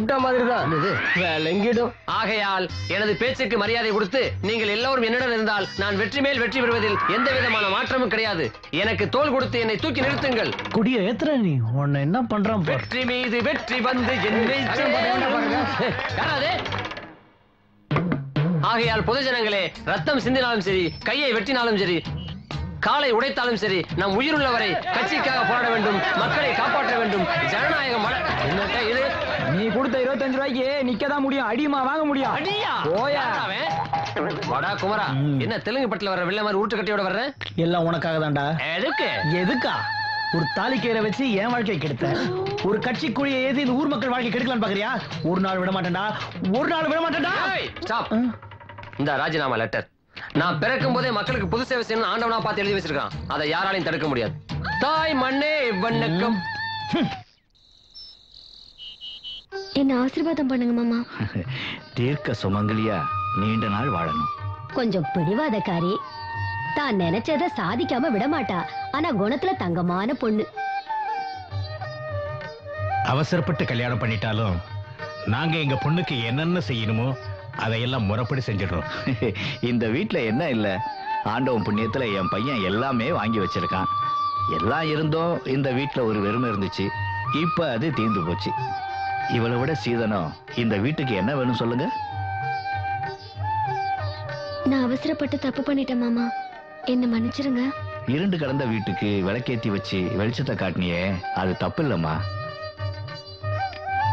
ஆகையால் எனது பேச்சுக்கு மரியாதை கொடுத்து நீங்கள் எல்லோரும் என்னிடம் இருந்தால் நான் வெற்றி மேல் வெற்றி பெறுவதில் எந்த விதமான மாற்றமும் கிடையாது. எனக்கு தோள் கொடுத்து என்னை தூக்கி நிறுத்துங்கள். குடிய ஏத்துற நீ உன்னை என்ன பண்றான்? வெற்றி மீது வெற்றி வந்து என்னை யாராவது. ஆகையால் பொதுஜனங்களே, ரத்தம் சிந்தினாலும் சரி, கையை வெட்டினாலும் சரி, காலை உடைத்தாலும் சரி, நாம் உயிருள்ளவரை கட்சிக்காக போராட வேண்டும், மக்களை காப்பாற்ற வேண்டும். ஜனநாயகம் இது. நீ கொடுத்த இருபத்தஞ்சு ரூபாய்க்கு நிக்கதான் முடியும், அடிமா வாங்க முடியும். அடியா போயா வடா குமரா, என்ன தெலுங்கு பட்டில வர்ற வெள்ள மாதிரி ஊட்டு கட்டியோட வர்ற? எல்லாம் உனக்காக தான்டா. எதுக்கு? எதுக்கா? ஒரு தாலி கயிறை வச்சு என் வாழ்க்கையை கெடுத்த, ஒரு கட்சி குழியை ஏதி இந்த ஊர் மக்கள் வாழ்க்கை கெடுக்கலான்னு பாக்குறியா? ஒரு நாள் விட மாட்டேன்டா, ஒரு நாள் விட மாட்டேன்டா. ஸ்டாப். இந்த ராஜினாமா லெட்டர் நான் பிறக்கும் போதே மக்களுக்கு புது சேவை செய்யணும் ஆண்டவனா பார்த்து எழுதி வச்சிருக்கான். அதை யாராலையும் தடுக்க முடியாது. தாய் மண்ணே வணக்கம். என்ன ஆசீர்வாதம் பண்ணுங்க மாமா. தீர்க்க சுமங்கலியா நீண்ட நாள் வாழணும். கொஞ்சம் பிடிவாதக்காரி, தான் நினைச்சத சாதிக்காம விடமாட்டா, ஆனா குணத்துல தங்கமான பொண்ணு. அவசரப்பட்டு கல்யாணம் பண்ணிட்டாலும் நாங்க எங்க பொண்ணுக்கு என்னென்ன செய்யணுமோ அதையெல்லாம் முறைப்படி செஞ்சிடறோம். இந்த வீட்டுல என்ன இல்ல, ஆண்டவன் புண்ணியத்துல என் பையன் எல்லாமே வாங்கி வச்சிருக்கான். எல்லாம் இருந்தும் இந்த வீட்டுல ஒரு வெறுமை இருந்துச்சு, இப்ப அது தீர்ந்து போச்சு. இவளை விட சீதனம் இந்த வீட்டுக்கு என்ன வேணும் சொல்லுங்க? நான் அவசரப்பட்டு தப்பு பண்ணிட்டேன் மாமா, என்ன மன்னிச்சிருங்க. இருண்டு கடந்த வீட்டுக்கு விளக்கேத்தி வச்சு வெளிச்சத்தை காட்டினியே, அது தப்பு இல்லம்மா.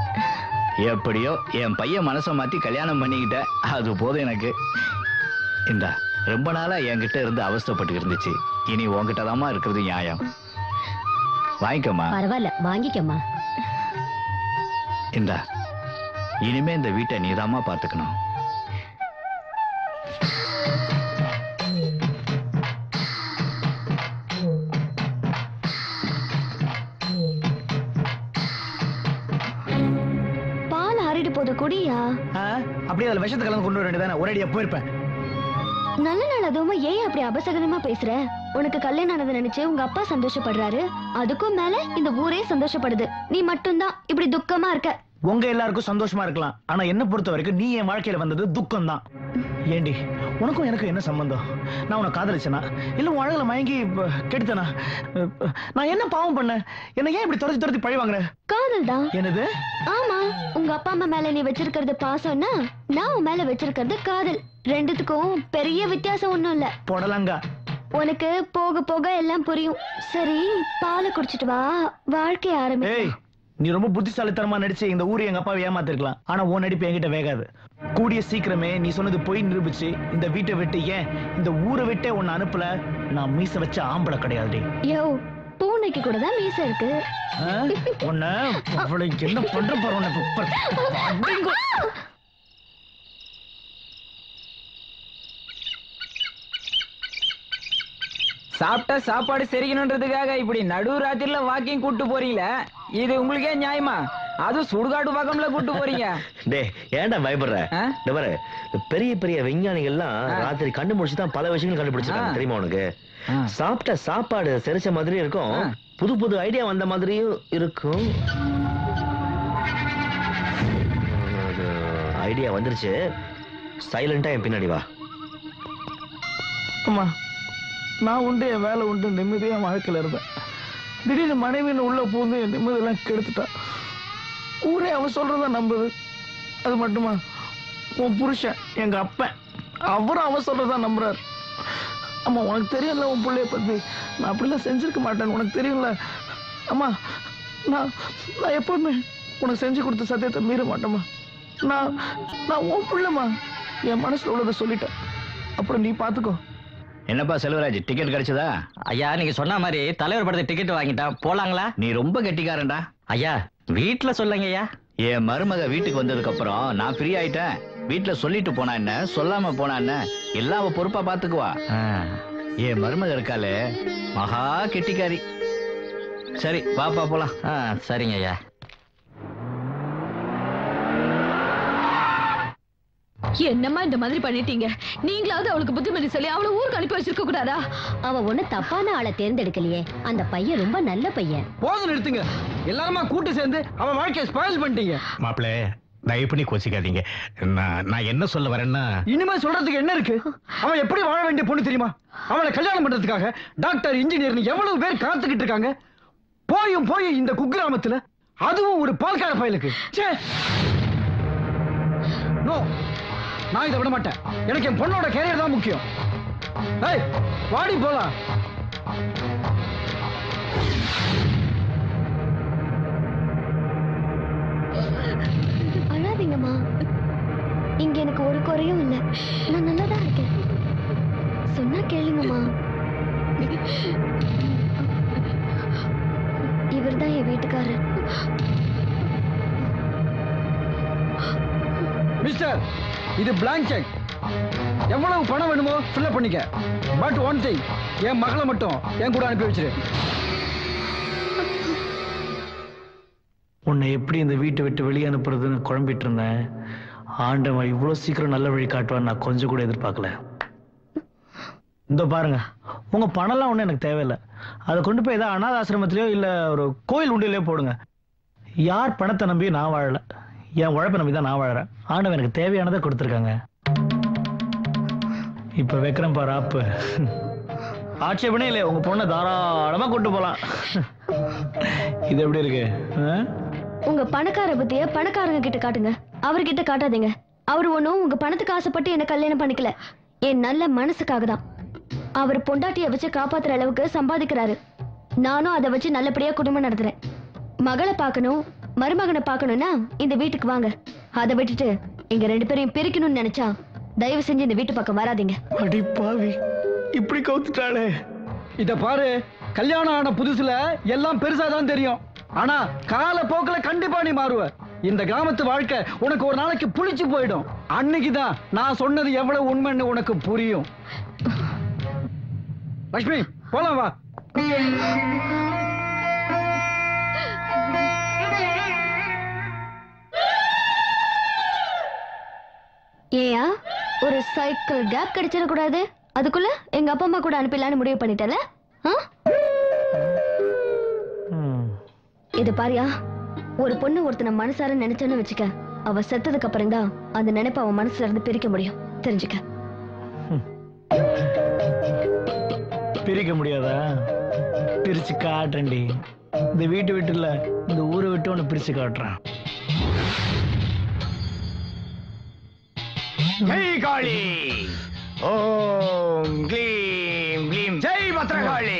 எப்படியோ என் பையன் மனசை மாத்தி கல்யாணம் பண்ணிக்கிட்ட, அது போதும் எனக்கு. இந்தா, ரொம்ப நாளா என்கிட்ட இருந்து அவஸ்தைப்பட்டு இருந்துச்சு, இனி உன்கிட்ட தாமா இருக்கிறது நியாயம். வாங்கிக்கம்மா. பரவாயில்ல, வாங்கிக்கம்மா. இந்தா, இனிமே இந்த வீட்டை நீதாம்மா பாத்துக்கணும். பால் ஆறிட்டு போது குடியா? அப்படியே அதுல விஷத்தை கலந்து கொண்டு வர வேண்டியதானே, ஒரேடியா போயிருப்பேன். நல்ல நாள் அதுவும் ஏன் அப்படி அபசகனமா பேசுற? உனக்கு கல்யாணம் ஆனது நினைச்சு உங்க அப்பா சந்தோஷப்படுறாரு, அதுக்கும் மேல இந்த ஊரே சந்தோஷப்படுது. நீ மட்டும்தான் இப்படி துக்கமா இருக்க. உங்க எல்லாருக்கும் சந்தோஷமா இருக்கலாம், ஆனா என்ன பொறுத்த வரைக்கும் நீ என் வாழ்க்கையில வந்தது துக்கம் தான். ஏண்டி, உனக்கும் எனக்கு என்ன சம்பந்தம்? நான் உன்னை காதலிச்சனா இல்ல உன் அழகுல மயங்கி கெடுத்தனா? நான் என்ன பாவம் பண்ண? என்ன ஏன் இப்படி துரத்தி துரத்தி பழி வாங்குற? காதல் தான். என்னது? ஆமா, உங்க அப்பா அம்மா மேல நீ வச்சிருக்கிறது பாசம்னா நான் உன் மேல வச்சிருக்கிறது காதல். ரெண்டுத்துக்கும் பெரிய வித்தியாசம் ஒண்ணும் இல்ல. போடலாங்க. உனக்கு போக போக எல்லாம் புரியும். சரி, பாலை குடிச்சிட்டு வா, வாழ்க்கை ஆரம்பி. நீ ரொம்ப புத்திசாலித்தனமா நடிச்சு இந்த ஊரை எங்க அப்பாவை ஏமாத்திருக்கலாம், ஆனா உன் நடிப்பு என்கிட்ட வேகாது. கூடிய சீக்கிரமே நீ சொன்னது போய் நிரூபிச்சு இந்த வீட்டை விட்டு, ஏன் இந்த ஊரை விட்டே உன்னை அனுப்பல, நான் மீச வச்ச ஆம்பளை கிடையாது. யோ, பூனைக்கு கூட தான் மீச இருக்கு. உன்னை அவளுக்கு என்ன பண்ற போற? சாப்பிட்டா சாப்பாடு செரிக்கணுன்றதுக்காக இப்படி நடு ராத்திரில வாக்கிங் கூட்டு போறீங்களே, இது உங்களுக்கே நியாயமா? அதுவும் சுடுகாடு பக்கம்ல கூட்டு போறீங்க. டேய், ஏன்டா பயப்படுற? பாரு, பெரிய பெரிய விஞ்ஞானிகள்லாம் ராத்திரி கண்டு முடிச்சுதான் பல விஷயங்கள் கண்டுபிடிச்சிருக்காங்க, தெரியுமா உனக்கு? சாப்பிட்ட சாப்பாடு செரிச்ச மாதிரி இருக்கும், புது புது ஐடியா வந்த மாதிரியும் இருக்கும். ஐடியா வந்துருச்சு, சைலண்டா என் பின்னாடி வா. அம்மா, நான் உண்டு, என் வேலை உண்டு, நிம்மதியா வாழ்க்கையில இருந்தேன். திடீர்னு மனைவின்னு உள்ள பூந்து என் நிம்மதியெல்லாம் கெடுத்துட்டான். ஊரே அவன் சொல்றத நம்புது. அது மட்டுமா, உன் புருஷன் எங்க அப்பன், அவரும் அவன் சொல்றதா நம்புறாரு. அம்மா, உனக்கு தெரியும்ல உன் பிள்ளைய பத்தி, நான் அப்படிலாம் செஞ்சிருக்க மாட்டேன்னு உனக்கு தெரியும்ல. அம்மா, நான் நான் எப்பவுமே உனக்கு செஞ்சு கொடுத்த சத்தியத்தை மீற மாட்டேம்மா. நான் நான் உன் பிள்ளைம்மா, என் மனசுல உள்ளதை சொல்லிட்டேன், அப்புறம் நீ பாத்துக்கோ. என்னப்பா செல்வராஜ், டிக்கெட் கிடைச்சதா? ஐயா, நீங்க சொன்ன மாதிரி தலைவர் படத்தை டிக்கெட் வாங்கிட்டான், போலாங்களா? நீ ரொம்ப கெட்டிக்காரன்டா. ஐயா, வீட்டுல சொல்லுங்க ஐயா. என் மருமக வீட்டுக்கு வந்ததுக்கு அப்புறம் நான் ஃப்ரீ ஆயிட்டேன். வீட்டுல சொல்லிட்டு போனா என்ன, சொல்லாம போனா என்ன, எல்லாம் அவ பொறுப்பா பாத்துக்குவா. என் மருமக இருக்காளே, மகா கெட்டிக்காரி. சரி, வாப்பா போலாம். சரிங்க ஐயா. என்னம்மா இந்த மாதிரி பண்ணிட்டீங்க? நீங்களாவது அவளுக்கு புத்திமதி சொல்லி அவளை ஊருக்கு அனுப்பி வச்சிருக்க கூடாதா? அவ ஒண்ணு தப்பான ஆளை தேர்ந்தெடுக்கலையே, அந்த பையன் ரொம்ப நல்ல பையன். போதும், நிறுத்துங்க. எல்லாருமா கூட்டு சேர்ந்து அவன் வாழ்க்கையை ஸ்பாயில் பண்ணிட்டீங்க. மாப்பிள, தயவு பண்ணி கோச்சிக்காதீங்க. நான் நான் என்ன சொல்ல வரேன்னா, இனிமே சொல்றதுக்கு என்ன இருக்கு? அவன் எப்படி வாழ வேண்டிய பொண்ணு தெரியுமா? அவளை கல்யாணம் பண்றதுக்காக டாக்டர், இன்ஜினியர் எவ்வளவு பேர் காத்துக்கிட்டு இருக்காங்க. போயும் போய் இந்த குக்கிராமத்துல, அதுவும் ஒரு பால்கார பயலுக்கு. நோ, நான் இதை விட மாட்டேன். எனக்கு என் பொண்ணோட கேரியர் தான் முக்கியம். ஏய், வாடி போலாம். அழாதீங்கம்மா, இங்க எனக்கு ஒரு குறையும் இல்லை, நான் நல்லாதான் இருக்கேன். சொன்னா கேளுங்கம்மா. இவர்தான் என் வீட்டுக்காரர். மிஸ்டர், இது பிளாங்க் செக். எவ்வளவு பணம் வேணுமோ ஃபில் அப் பண்ணிக்க. பட் ஒன் திங், என் மகளை மட்டும் என் கூட அனுப்பி வச்சிரு. உன்னை எப்படி இந்த வீட்டை விட்டு வெளியே அனுப்புறதுன்னு குழம்பிட்டு இருந்தேன். ஆண்டவன் இவ்வளவு சீக்கிரம் நல்ல வழி காட்டுவான்னு நான் கொஞ்சம் கூட எதிர்பார்க்கல. இந்த பாருங்க, உங்க பணம்லாம் ஒன்றும் எனக்கு தேவையில்லை. அதை கொண்டு போய் ஏதாவது அனாத ஆசிரமத்திலயோ இல்ல ஒரு கோயில் உண்டியிலயோ போடுங்க. யார் பணத்தை நம்பி நான் வாழல, என் உழைப்பை நம்பி தான் நான் வாழறேன். ஆண்டவன் எனக்கு தேவையானதை கொடுத்துருக்காங்க. இப்ப வைக்கிறேன் பாரு ஆப்பு. ஆட்சேபனே இல்லை, உங்க பொண்ணை தாராளமா கொண்டு போலாம். இது எப்படி இருக்கு? உங்க பணக்கார புத்திய பணக்காரங்க கிட்ட காட்டுங்க, அவர்கிட்ட காட்டாதீங்க. அவர் ஒண்ணும் உங்க பணத்துக்கு ஆசைப்பட்டு என்ன கல்யாணம் பண்ணிக்கல, என் நல்ல மனசுக்காக தான். அவர் பொண்டாட்டிய வச்சு காப்பாத்துற அளவுக்கு சம்பாதிக்கிறாரு. நானும் அதை வச்சு நல்லபடியா குடும்பம் நடத்துறேன். மகளை பார்க்கணும், மருமகனை பார்க்கணும்னா இந்த வீட்டுக்கு வாங்க. அதை விட்டுட்டு எங்க ரெண்டு பேரையும் பிரிக்கணும்னு நினைச்சா தயவு செஞ்சு இந்த வீட்டு பக்கம் வராதீங்க. அடி பாவி, இப்படி கவுத்துட்டாளே. இத பாரு, கல்யாணம் ஆன புதுசுல எல்லாம் பெருசாதான் தெரியும். ஆனா கால போக்குல கண்டிப்பா நீ மாறுவ. இந்த கிராமத்து வாழ்க்கை உனக்கு ஒரு நாளைக்கு புளிச்சு போயிடும். அன்னைக்குதான் நான் சொன்னது எவ்வளவு உண்மைன்னு உனக்கு புரியும். லட்சுமி, போலாம் வா. ஏயா, ஒரு சைக்கிள் கேப் கிடைச்சிடக்கூடாது. அதுக்குள்ள எங்க அப்பா அம்மா கூட அனுப்பிடலான்னு முடிவு பண்ணிட்டல. இது பாரியா, ஒரு பொண்ணு ஒருத்தனை மனசார நினைச்சேன்னு வச்சுக்க, அவ செத்ததுக்கு அப்புறம் தான் அந்த நினைப்ப அவன் மனசுல இருந்து பிரிக்க முடியும். தெரிஞ்சுக்க. பிரிக்க முடியாதா? பிரிச்சு காட்டுறேன்டி. இந்த வீட்டு விட்டு இல்ல, இந்த ஊரை விட்டு உன்னை பிரிச்சு காட்டுறேன். ஜெய் காளி, ஓம் க்ளீம் க்ளீம், ஜெய் பத்ரகாளி.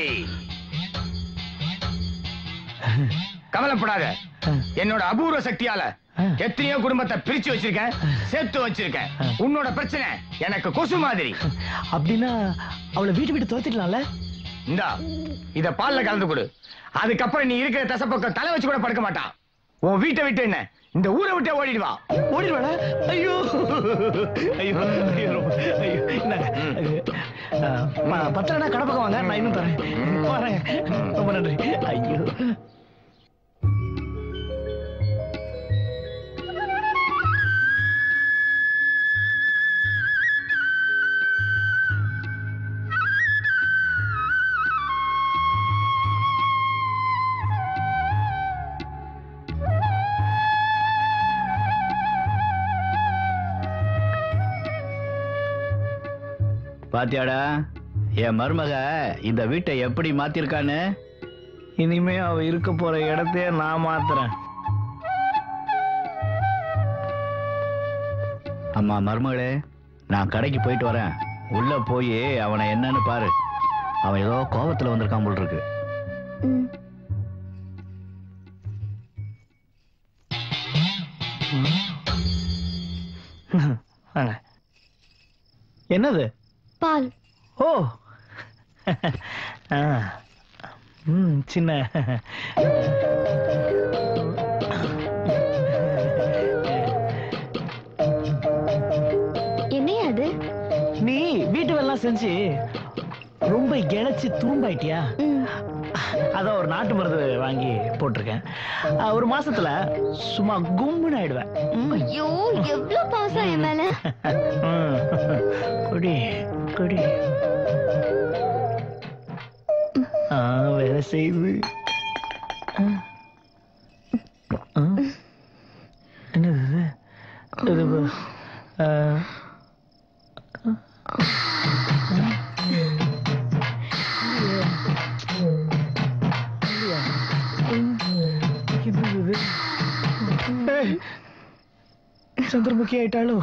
கவலைப்படாத, என்னோட அபூர்வ சக்தியால எத்தனையோ குடும்பத்தை பிரிச்சு வச்சிருக்கேன், சேர்த்து வச்சிருக்கேன். உன்னோட பிரச்சனை எனக்கு கொசு மாதிரி. அப்படின்னா அவளை வீட்டு விட்டு தோத்திடலாம்ல? இந்தா, இத பால்ல கலந்து கொடு. அதுக்கப்புறம் நீ இருக்கிற தசப்பக்கம் தலை வச்சு கூட படுக்க மாட்டான். உன் வீட்டை விட்டு என்ன, இந்த ஊரை விட்டே ஓடிடுவா. ஓடிடுவாடா? ஐயோ ஐயோ ஐயோ ஐயோ. பத்திரனா கடப்பக்கம் வாங்க, நான் இன்னும் தரேன். வரேன். ரொம்ப நன்றி. ஐயோ. பாத்தியாடா என் மருமக இந்த வீட்டை எப்படி மாத்திருக்கான்னு? இனிமே அவ இருக்க போற இடத்தையே நான் மாத்துறேன். அம்மா மருமகளே, நான் கடைக்கு போயிட்டு வரேன். உள்ள போய் அவனை என்னன்னு பாரு. அவன் ஏதோ கோபத்துல வந்திருக்கான் போல் இருக்கு. என்னது? பால். ஓ, ம், சின்ன என்னையா அது? நீ வீட்டு வேலை செஞ்சு ரொம்ப இழைச்சி துரும்பாயிட்டியா? அதான் ஒரு நாட்டு மருந்து வாங்கி போட்டிருக்கேன். ஒரு மாசத்துல சும்மா கும்முன்னு ஆயிடுவேன். ஐயோ, எவ்வளவு பாசம் என் மேல. குடி குடி. வேலை செய்து என்னது இது? சந்திரமுகி ஆயிட்டாளோ?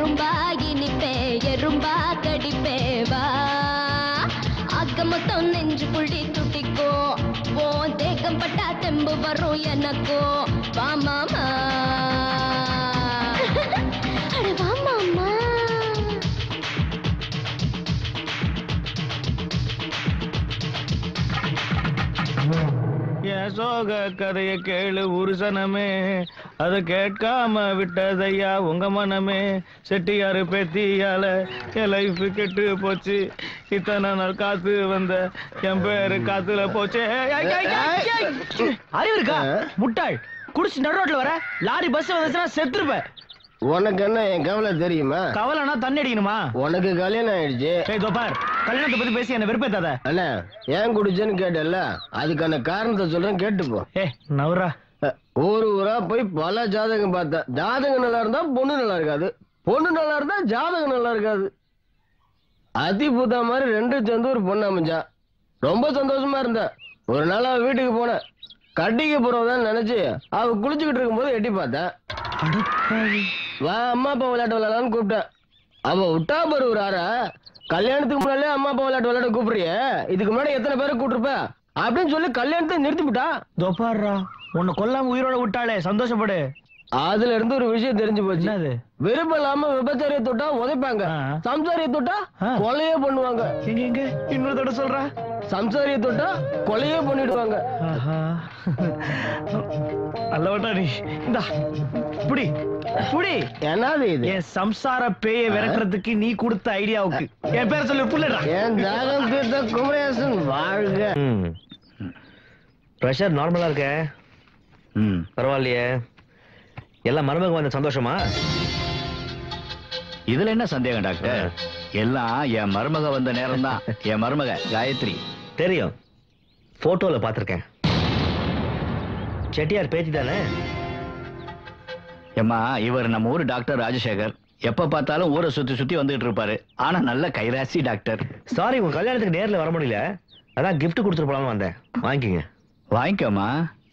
கரும்பா இனிப்பே எறும்பா கடிப்பே வா அக்க மொத்தம் நெஞ்சு புள்ளி துட்டிக்கோ ஓ தேகம் பட்டா தெம்பு வரும் எனக்கோ வா மாமா அட வா மாமா என் சோக கதைய கேளு உருசனமே அதை கேட்காம விட்டதையா உங்க மனமே செட்டியாரு பேத்தியால என் லைஃப் கெட்டு போச்சு இத்தனை நாள் காத்து வந்த என் பேரு காத்துல போச்சு அறிவு இருக்கா முட்டாள் குடிச்சு நடு ரோட்ல வர லாரி பஸ் வந்துச்சுன்னா செத்துருப்ப உனக்கு என்ன என் கவலை தெரியுமா? கவலைனா தண்ணி அடிக்கணுமா? உனக்கு கல்யாணம் ஆயிடுச்சு. ஏய் தோபார், கல்யாணத்தை பத்தி பேசி என்ன வெறுப்பேத்தாத. அண்ணா ஏன் குடிச்சேன்னு கேட்டல, அதுக்கான காரணத்தை சொல்றேன் கேட்டுப்போ. ஏ நவரா. ஊரு ஊரா போய் பல ஜாதகம் பார்த்தேன். ஜாதகம் நல்லா இருந்தா பொண்ணு நல்லா இருக்காது, பொண்ணு நல்லா இருந்தா ஜாதகம் நல்லா இருக்காது. அதிபுதா மாதிரி ரெண்டு சேர்ந்து ஒரு பொண்ணு அமைஞ்சா ரொம்ப சந்தோஷமா இருந்தேன். ஒரு நாள் அவ வீட்டுக்கு போனேன். கட்டிக்கு போறதான் நினைச்சு அவ குளிச்சுக்கிட்டு இருக்கும் போது எட்டி பார்த்தேன். வா அம்மா அப்பா விளையாட்டு விளையாடலான்னு கூப்பிட்டேன். அவ விட்டா பாரு ஒரு ஆற, கல்யாணத்துக்கு முன்னாலே அம்மா அப்பா விளையாட்டு விளையாட கூப்பிடுறிய, இதுக்கு முன்னாடி எத்தனை பேரை கூப்பிட்டுருப்ப அப்படின்னு சொல்லி கல்யாணத்தை நிறுத்திவிட்டா. தோப்பாடுறா, உன்னை கொல்லாம உயிரோட விட்டாளே, சந்தோஷப்படு. அதுல இருந்து ஒரு விஷயம் தெரிஞ்சு போச்சு. விருப்பம் இல்லாம விபச்சாரிய தொட்டா உதைப்பாங்க, சம்சாரிய தொட்டா கொலையே பண்ணுவாங்க. எங்க எங்க இன்னொரு தொட சொல்ற, சம்சாரிய தொட்டா கொலையே பண்ணிடுவாங்க. அல்லவட்டா நீ இந்தா புடி புடி. என்னது இது? என் சம்சார பேயை விரட்டுறதுக்கு நீ கொடுத்த ஐடியாவுக்கு என் பேரை சொல்லி புள்ளடா. என் தாகம் தீர்த்த குமரேசன் வாழ்க. பிரஷர் நார்மலா இருக்க. ம் பரவாயில்லையே. எல்லாம் மருமக வந்த சந்தோஷமா? இதுல என்ன சந்தேகம் டாக்டர்? எல்லாம் என் மருமக வந்த நேரம் தான். என் மருமக காயத்ரி. தெரியும், போட்டோல பாத்திருக்கேன். செட்டியார் பேத்தி தானே? ஏம்மா, இவர் நம்ம ஊர் டாக்டர் ராஜசேகர். எப்ப பார்த்தாலும் ஊரை சுத்தி சுத்தி வந்துட்டு இருப்பாரு. ஆனா நல்ல கைராசி டாக்டர். சாரி, உங்க கல்யாணத்துக்கு நேர்ல வர முடியல, அதான் கிஃப்ட் கொடுத்துட்டு போலாம்னு வந்தேன். வாங்கிக்கங்க. வாங்கிக்கோமா.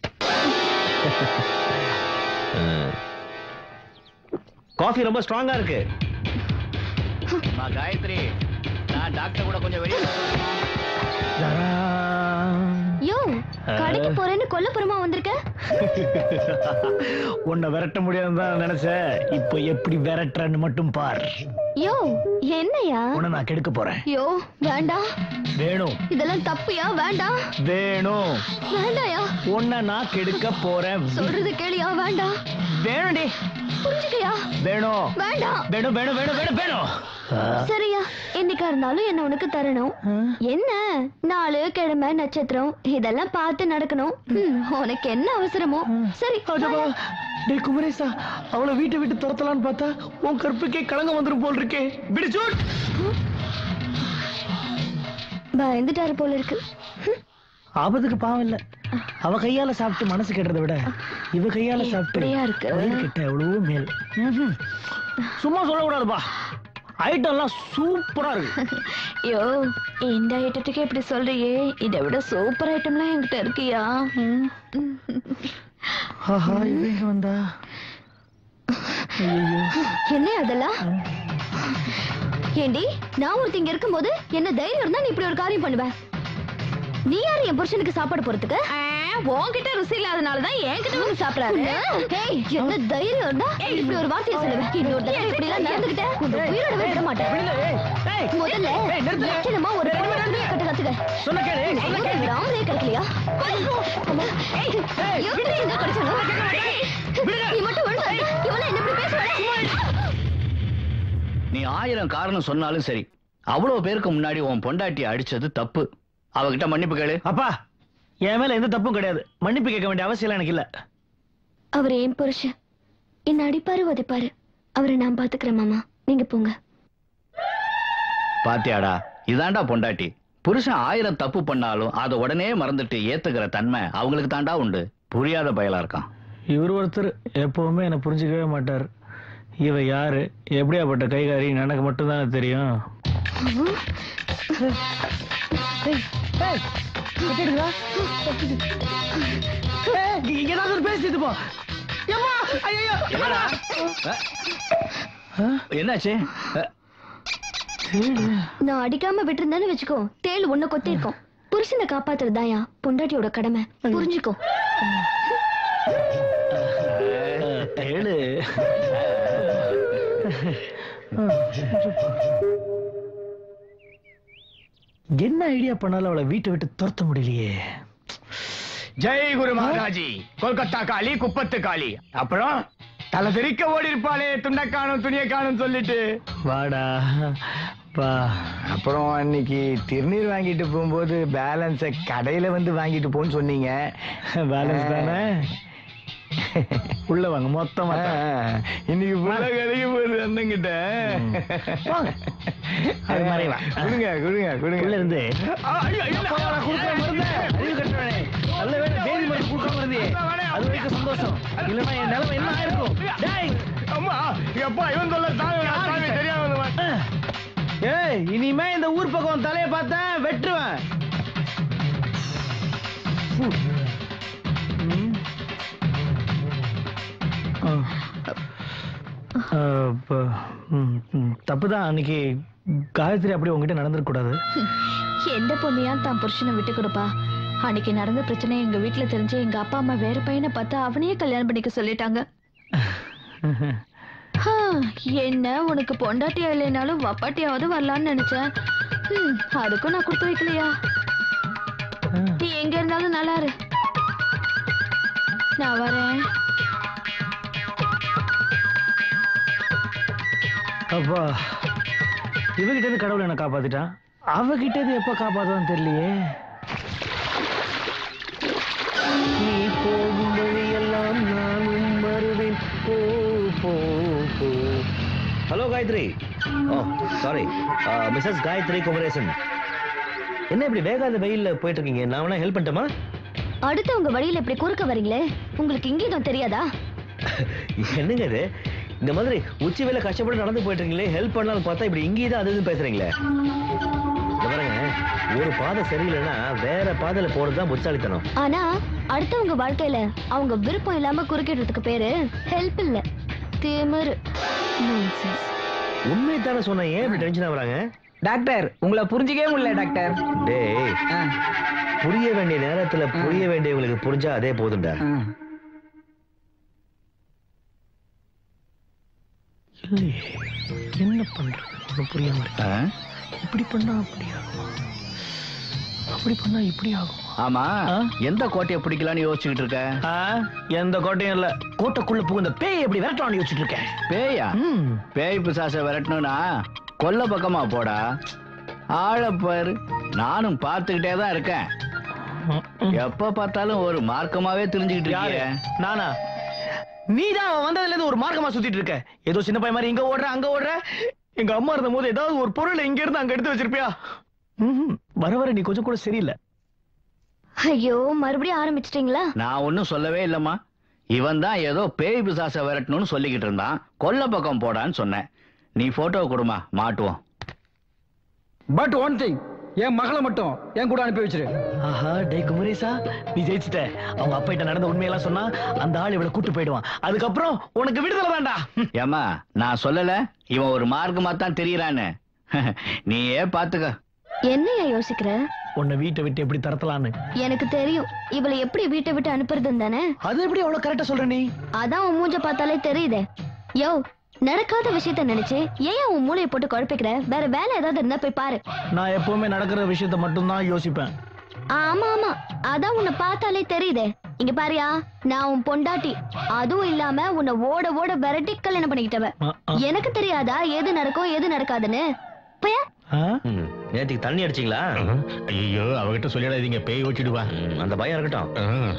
காஃபி ரொம்ப ஸ்ட்ராங்கா இருக்கு. காயத்ரி, நான் டாக்டர் கூட கொஞ்சம் வெளியே. யோ, கடைக்கு போறேன்னு கொல்லப்புறமா வந்திருக்க. உன்னை விரட்ட முடியாதுதான் நினைச்சேன். இப்போ எப்படி விரட்டுறன்னு மட்டும் பார். யோ என்னையா? உன்னை நான் கெடுக்க போறேன். யோ வேண்டாம். வேணும். இதெல்லாம் தப்புயா, வேண்டாம். வேணும். வேண்டாயா? உன்னை நான் கெடுக்க போறேன். சொல்றது கேளியா? வேண்டாம். வேணும்டி. புரிஞ்சுக்கயா? வேணும். வேண்டாம். வேணும் வேணும் வேணும் வேணும் வேணும். சரியா, என்னைக்கா இருந்தாலும் என்ன உனக்கு தரணும். என்ன நாலு கிழமை நட்சத்திரம் இதெல்லாம் பார்த்து நடக்கணும். உனக்கு என்ன அவசரமோ? சரி. டே குமரேசா, அவளை வீட்டை விட்டு துரத்தலான்னு பார்த்தா உன் கற்புக்கே களங்கம் வந்துரும் போல் இருக்கே. பிடிச்சூட். பயந்துட்டாரு போல இருக்கு. ஆபத்துக்கு பாவம் இல்ல. அவ கையால சாப்பிட்டு மனசு கெட்டதை விட இவ கையால சாப்பிட்டு கிட்ட எவ்வளவோ மேல். சும்மா சொல்லக்கூடாதுப்பா, ஐட்டம் எல்லாம் சூப்பரா இருக்கு. யோ, இந்த ஐட்டத்துக்கு எப்படி சொல்றியே? இதை விட சூப்பர் ஐட்டம்லாம் என்கிட்ட இருக்கியா? இவங்க வந்தா என்ன அதெல்லாம்? ஏண்டி, நான் ஒருத்தி இங்க இருக்கும் போது என்ன தைரியம் இருந்தா நீ இப்படி ஒரு காரியம் பண்ணுவேன்? நீ யாரு என் புருஷனுக்கு சாப்பாடு போறதுக்கு? உன்கிட்ட ருசி இல்லாதனாலதான் என்கிட்ட வந்து சாப்பிடாரு. என்ன தைரியம் இருந்தா இப்படி ஒரு வார்த்தையை சொல்லுவேன். இன்னொரு தடவை இப்படி எல்லாம் நடந்துகிட்ட உயிரோட விட மாட்டேன். முதல்ல லட்சணமா ஒரு துணியை கட்ட கத்துக்க. ராமலே கிடைக்கலையா? நீ மட்டும் இவனை என்ன இப்படி பேசுவாங்க? நீ ஆயிரம் காரணம் சொன்னாலும் சரி, அவ்வளவு பேருக்கு முன்னாடி உன் பொண்டாட்டி அடிச்சது தப்பு. அவகிட்ட மன்னிப்பு கேளு. அப்பா, என் மேல எந்த தப்பும் கிடையாது. மன்னிப்பு கேட்க வேண்டிய அவசியம் எனக்கு இல்ல. அவர் என் புருஷன், என்ன அடிப்பாரு உதைப்பாரு. அவரை நான் பாத்துக்கிறேன் மாமா, நீங்க போங்க. பாத்தியாடா, இதாண்டா பொண்டாட்டி. புருஷன் ஆயிரம் தப்பு பண்ணாலும் அதை உடனே மறந்துட்டு ஏத்துக்கிற தன்மை அவங்களுக்கு தாண்டா உண்டு. புரியாத பயலா இருக்கான். இவர் ஒருத்தர் எப்பவுமே என்ன புரிஞ்சுக்கவே மாட்டார். இவ யாரு, எப்படியாப்பட்ட கைகாரி எனக்கு மட்டும்தான் தெரியும். பேசிட்டு போ. என்னாச்சு? நான் அடிக்காம விட்டுருந்தேன்னு வச்சுக்கோ, தேள் உன்னை கொத்தி இருக்கும். புருஷனை காப்பாத்துறதாயா பொண்டாட்டியோட கடமை, புரிஞ்சுக்கோ. தேளு என்ன ஐடியா பண்ணாலும் அவளை வீட்டை விட்டு துரத்த முடியலையே. ஜெய் குரு மகாராஜி. கொல்கத்தா காளி, குப்பத்து காளி. அப்புறம் தலை தெறிக்க ஓடி இருப்பாளே, துண்டை காணும் துணியை காணும் சொல்லிட்டு. வாடா வா. அப்புறம் அன்னைக்கு திருநீர் வாங்கிட்டு போகும்போது பேலன்ஸ கடையில வந்து வாங்கிட்டு போன்னு சொன்னீங்க. பேலன்ஸ் தானே? உள்ள வாங்க மொத்தமா. இன்னைக்கு புள்ள கடைக்கு போகுது அண்ணங்கிட்ட. அது மாதிரி வா. கொடுங்க கொடுங்க கொடுங்க. உள்ள இருந்து நல்ல வேலை பேதி மருந்து கொடுக்காம இருந்தே, அது வரைக்கும் சந்தோஷம். இல்லைன்னா என் நிலைமை என்ன ஆயிருக்கும்? அம்மா எப்பா இவன் சொல்ல தாங்க தெரியாம. ஏய், இனிமே இந்த ஊர் பக்கம் தலையை பார்த்தேன் வெட்டுவேன். தப்புதான், அன்னைக்கு காயத்ரி அப்படி உங்ககிட்ட நடந்துருக்க கூடாது. எந்த பொண்ணையா தான் புருஷனை விட்டு கொடுப்பா? அன்னைக்கு நடந்த பிரச்சனை எங்க வீட்டுல தெரிஞ்சு எங்க அப்பா அம்மா வேற பையனை பார்த்தா அவனையே கல்யாணம் பண்ணிக்க சொல்லிட்டாங்க. என்ன உனக்கு பொண்டாட்டியா இல்லைனாலும் வப்பாட்டியாவது வரலான்னு நினைச்சேன். அதுக்கும் நான் கொடுத்து வைக்கலையா? நீ எங்க இருந்தாலும் நல்லா இரு, நான் வரேன். அப்பா, இவகிட்ட இருந்து கடவுள் என்ன காப்பாத்திட்டான், அவகிட்ட இருந்து எப்ப காப்பாத்துவான்னு தெரியலையே. நீ போகும் வழியெல்லாம் நானும் வருவேன். போ போ போ. Hello Gayathri. Oh sorry, Mrs Gayathri Kumaresan. என்ன இப்படி வேகாத வெயில்ல போயிட்டு இருக்கீங்க? நான் வேணா ஹெல்ப் பண்ணட்டுமா? அடுத்து உங்க வழியில இப்படி குறுக்க வரீங்களே, உங்களுக்கு இங்கேயும் தெரியாதா? என்னங்க இது, இந்த மாதிரி உச்சி வேலை கஷ்டப்பட்டு நடந்து போயிட்டு இருக்கீங்களே, ஹெல்ப் பண்ணாலும் பார்த்தா இப்படி இங்கே தான் அது பேசுறீங்களே. பாருங்க, ஒரு பாதை சரியில்லைன்னா வேற பாதையில போறதுதான் புத்தாலித்தனம். ஆனா அடுத்தவங்க வாழ்க்கையில அவங்க விருப்பம் இல்லாம குறுக்கிடுறதுக்கு பேரு ஹெல்ப் இல்ல, திமிரு. உண்மை தானே சொன்ன, ஏன் இப்படி டென்ஷன் ஆகுறாங்க? டாக்டர், உங்களை புரிஞ்சிக்கவே முடியல டாக்டர். டேய், புரிய வேண்டிய நேரத்துல புரிய வேண்டியவங்களுக்கு புரிஞ்சா அதே போதும்டா. என்ன பண்றது புரியாம இருக்கா? இப்படி பண்ணா அப்படி ஆகுமா, அப்படி பண்ணா இப்படி ஆகும். ஆமா, எந்த கோட்டையை பிடிக்கலான்னு யோசிச்சுட்டு இருக்க? எந்த கோட்டையும் இல்ல, கோட்டைக்குள்ள புகுந்த பேய் எப்படி விரட்டலாம்னு யோசிச்சுட்டு இருக்கேன். பேயா? பேய் பிசாச விரட்டணும்னா கொல்ல பக்கமா போடா. ஆளப்பாரு, நானும் பார்த்துக்கிட்டே தான் இருக்கேன். எப்ப பார்த்தாலும் ஒரு மார்க்கமாவே தெரிஞ்சுக்கிட்டு இருக்கிய. நானா? நீதான் வந்ததுல இருந்து ஒரு மார்க்கமா சுத்திட்டு இருக்க. ஏதோ சின்ன பையன் மாதிரி இங்க ஓடுற அங்க ஓடுற. எங்க அம்மா இருந்த போது ஏதாவது ஒரு பொருள் இங்க இருந்து அங்க எடுத்து வச்சிருப்பியா? வர வர நீ கொஞ்சம் கூட சரியில்லை. ஐயோ, மறுபடியும் ஆரம்பிச்சிட்டீங்களா? நான் ஒன்னும் சொல்லவே இல்லம்மா. இவன் தான் ஏதோ பேய் பிசாச விரட்டணும்னு சொல்லிக்கிட்டு இருந்தான். கொல்ல பக்கம் போடான்னு சொன்னேன். நீ போட்டோ கொடுமா, மாட்டுவோம். பட் ஒன் திங், என் மகளை மட்டும் என் கூட அனுப்பி வச்சிரு. ஆஹா, டே குமரேசா, நீ ஜெயிச்சிட்ட. அவங்க அப்பா கிட்ட நடந்த உண்மையெல்லாம் சொன்னா அந்த ஆள் இவளை கூட்டு போயிடுவான். அதுக்கப்புறம் உனக்கு விடுதலை வேண்டா. ஏமா, நான் சொல்லல இவன் ஒரு மார்க்கமா தான் தெரியறான்னு. நீயே பாத்துக்க. என்னையா யோசிக்கிற? உன்னை வீட்டை விட்டு எப்படி தரத்தலான்னு எனக்கு தெரியும். இவளை எப்படி வீட்டை விட்டு அனுப்புறதுன்னு தானே. அது எப்படி அவ்வளவு கரெக்டா சொல்ற நீ? அதான் உன் மூஞ்ச பார்த்தாலே தெரியுதே. யோ, நடக்காத விஷயத்த நினைச்சு ஏன் உன் மூளையை போட்டு குழப்பிக்கிற? வேற வேலை ஏதாவது இருந்தா போய் பாரு. நான் எப்பவுமே நடக்கிற விஷயத்த மட்டும் தான் யோசிப்பேன். ஆமா ஆமா, அதான் உன்னை பார்த்தாலே தெரியுதே. இங்க பாரியா, நான் உன் பொண்டாட்டி. அதுவும் இல்லாம உன்னை ஓட ஓட விரட்டி கல்யாணம் பண்ணிக்கிட்டவ. எனக்கு தெரியாதா எது நடக்கும் எது நடக்காதுன்னு? நேற்றுக்கு தண்ணி அடிச்சிங்களா? ஐயோ, அவகிட்ட சொல்லிடாதீங்க, பேய் ஓட்டிடுவா. அந்த பயம் இருக்கட்டும்.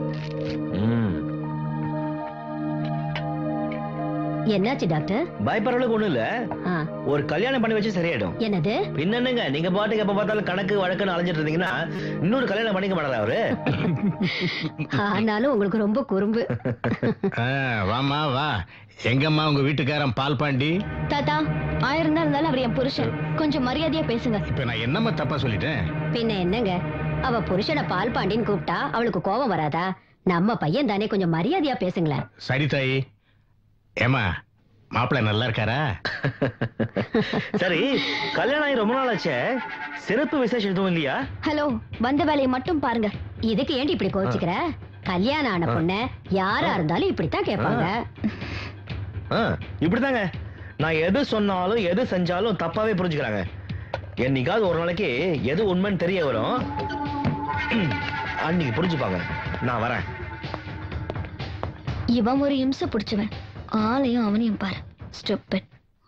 என்னாச்சு டாக்டர்? பயப்படுறதுக்கு ஒண்ணும் இல்ல, ஒரு கல்யாணம் பண்ணி வச்சு சரியாயிடும். என்னது? பின்னங்க நீங்க பாட்டுக்கு எப்ப பார்த்தாலும் கணக்கு வழக்குன்னு அலைஞ்சிட்டு இருந்தீங்கன்னா இன்னொரு கல்யாணம் பண்ணிக்க மாட்டாரா அவரு? ஆனாலும் உங்களுக்கு ரொம்ப குறும்பு. வாமா வா. எங்கம்மா உங்க வீட்டுக்காரன் பால் பாண்டி? தாத்தா, ஆயிரம் தான் இருந்தாலும் அவர் என் புருஷன். கொஞ்சம் மரியாதையா பேசுங்க. இப்ப நான் என்னம்மா தப்பா சொல்லிட்டேன்? பின்ன என்னங்க, அவ புருஷனை பால் பாண்டின்னு கூப்பிட்டா அவளுக்கு கோபம் வராதா? நம்ம பையன் தானே, கொஞ்சம் மரியாதையா பேசுங்களேன். சரி தாயி. ஏமா, மாப்பிள்ளை நல்லா இருக்காரா? சரி, கல்யாணம் ஆகி ரொம்ப நாள் ஆச்சே, சிறப்பு விசேஷம் எதுவும் இல்லையா? ஹலோ, வந்த வேலையை மட்டும் பாருங்க. இதுக்கு ஏண்டி இப்படி கோச்சிக்கிற? கல்யாணம் ஆன பொண்ணு யாரா இருந்தாலும் இப்படித்தான் கேட்பாங்க. இப்படிதாங்க, நான் எது சொன்னாலும் எது செஞ்சாலும் தப்பாவே புரிஞ்சுக்கிறாங்க. என்னைக்காவது ஒரு நாளைக்கு எது உண்மைன்னு தெரிய வரும், அன்னைக்கு புரிஞ்சுப்பாங்க. நான் வரேன். இவன் ஒரு இம்சை பிடிச்சவன். ஆளையும் அவனையும் பாரு. ஸ்டூபிட்.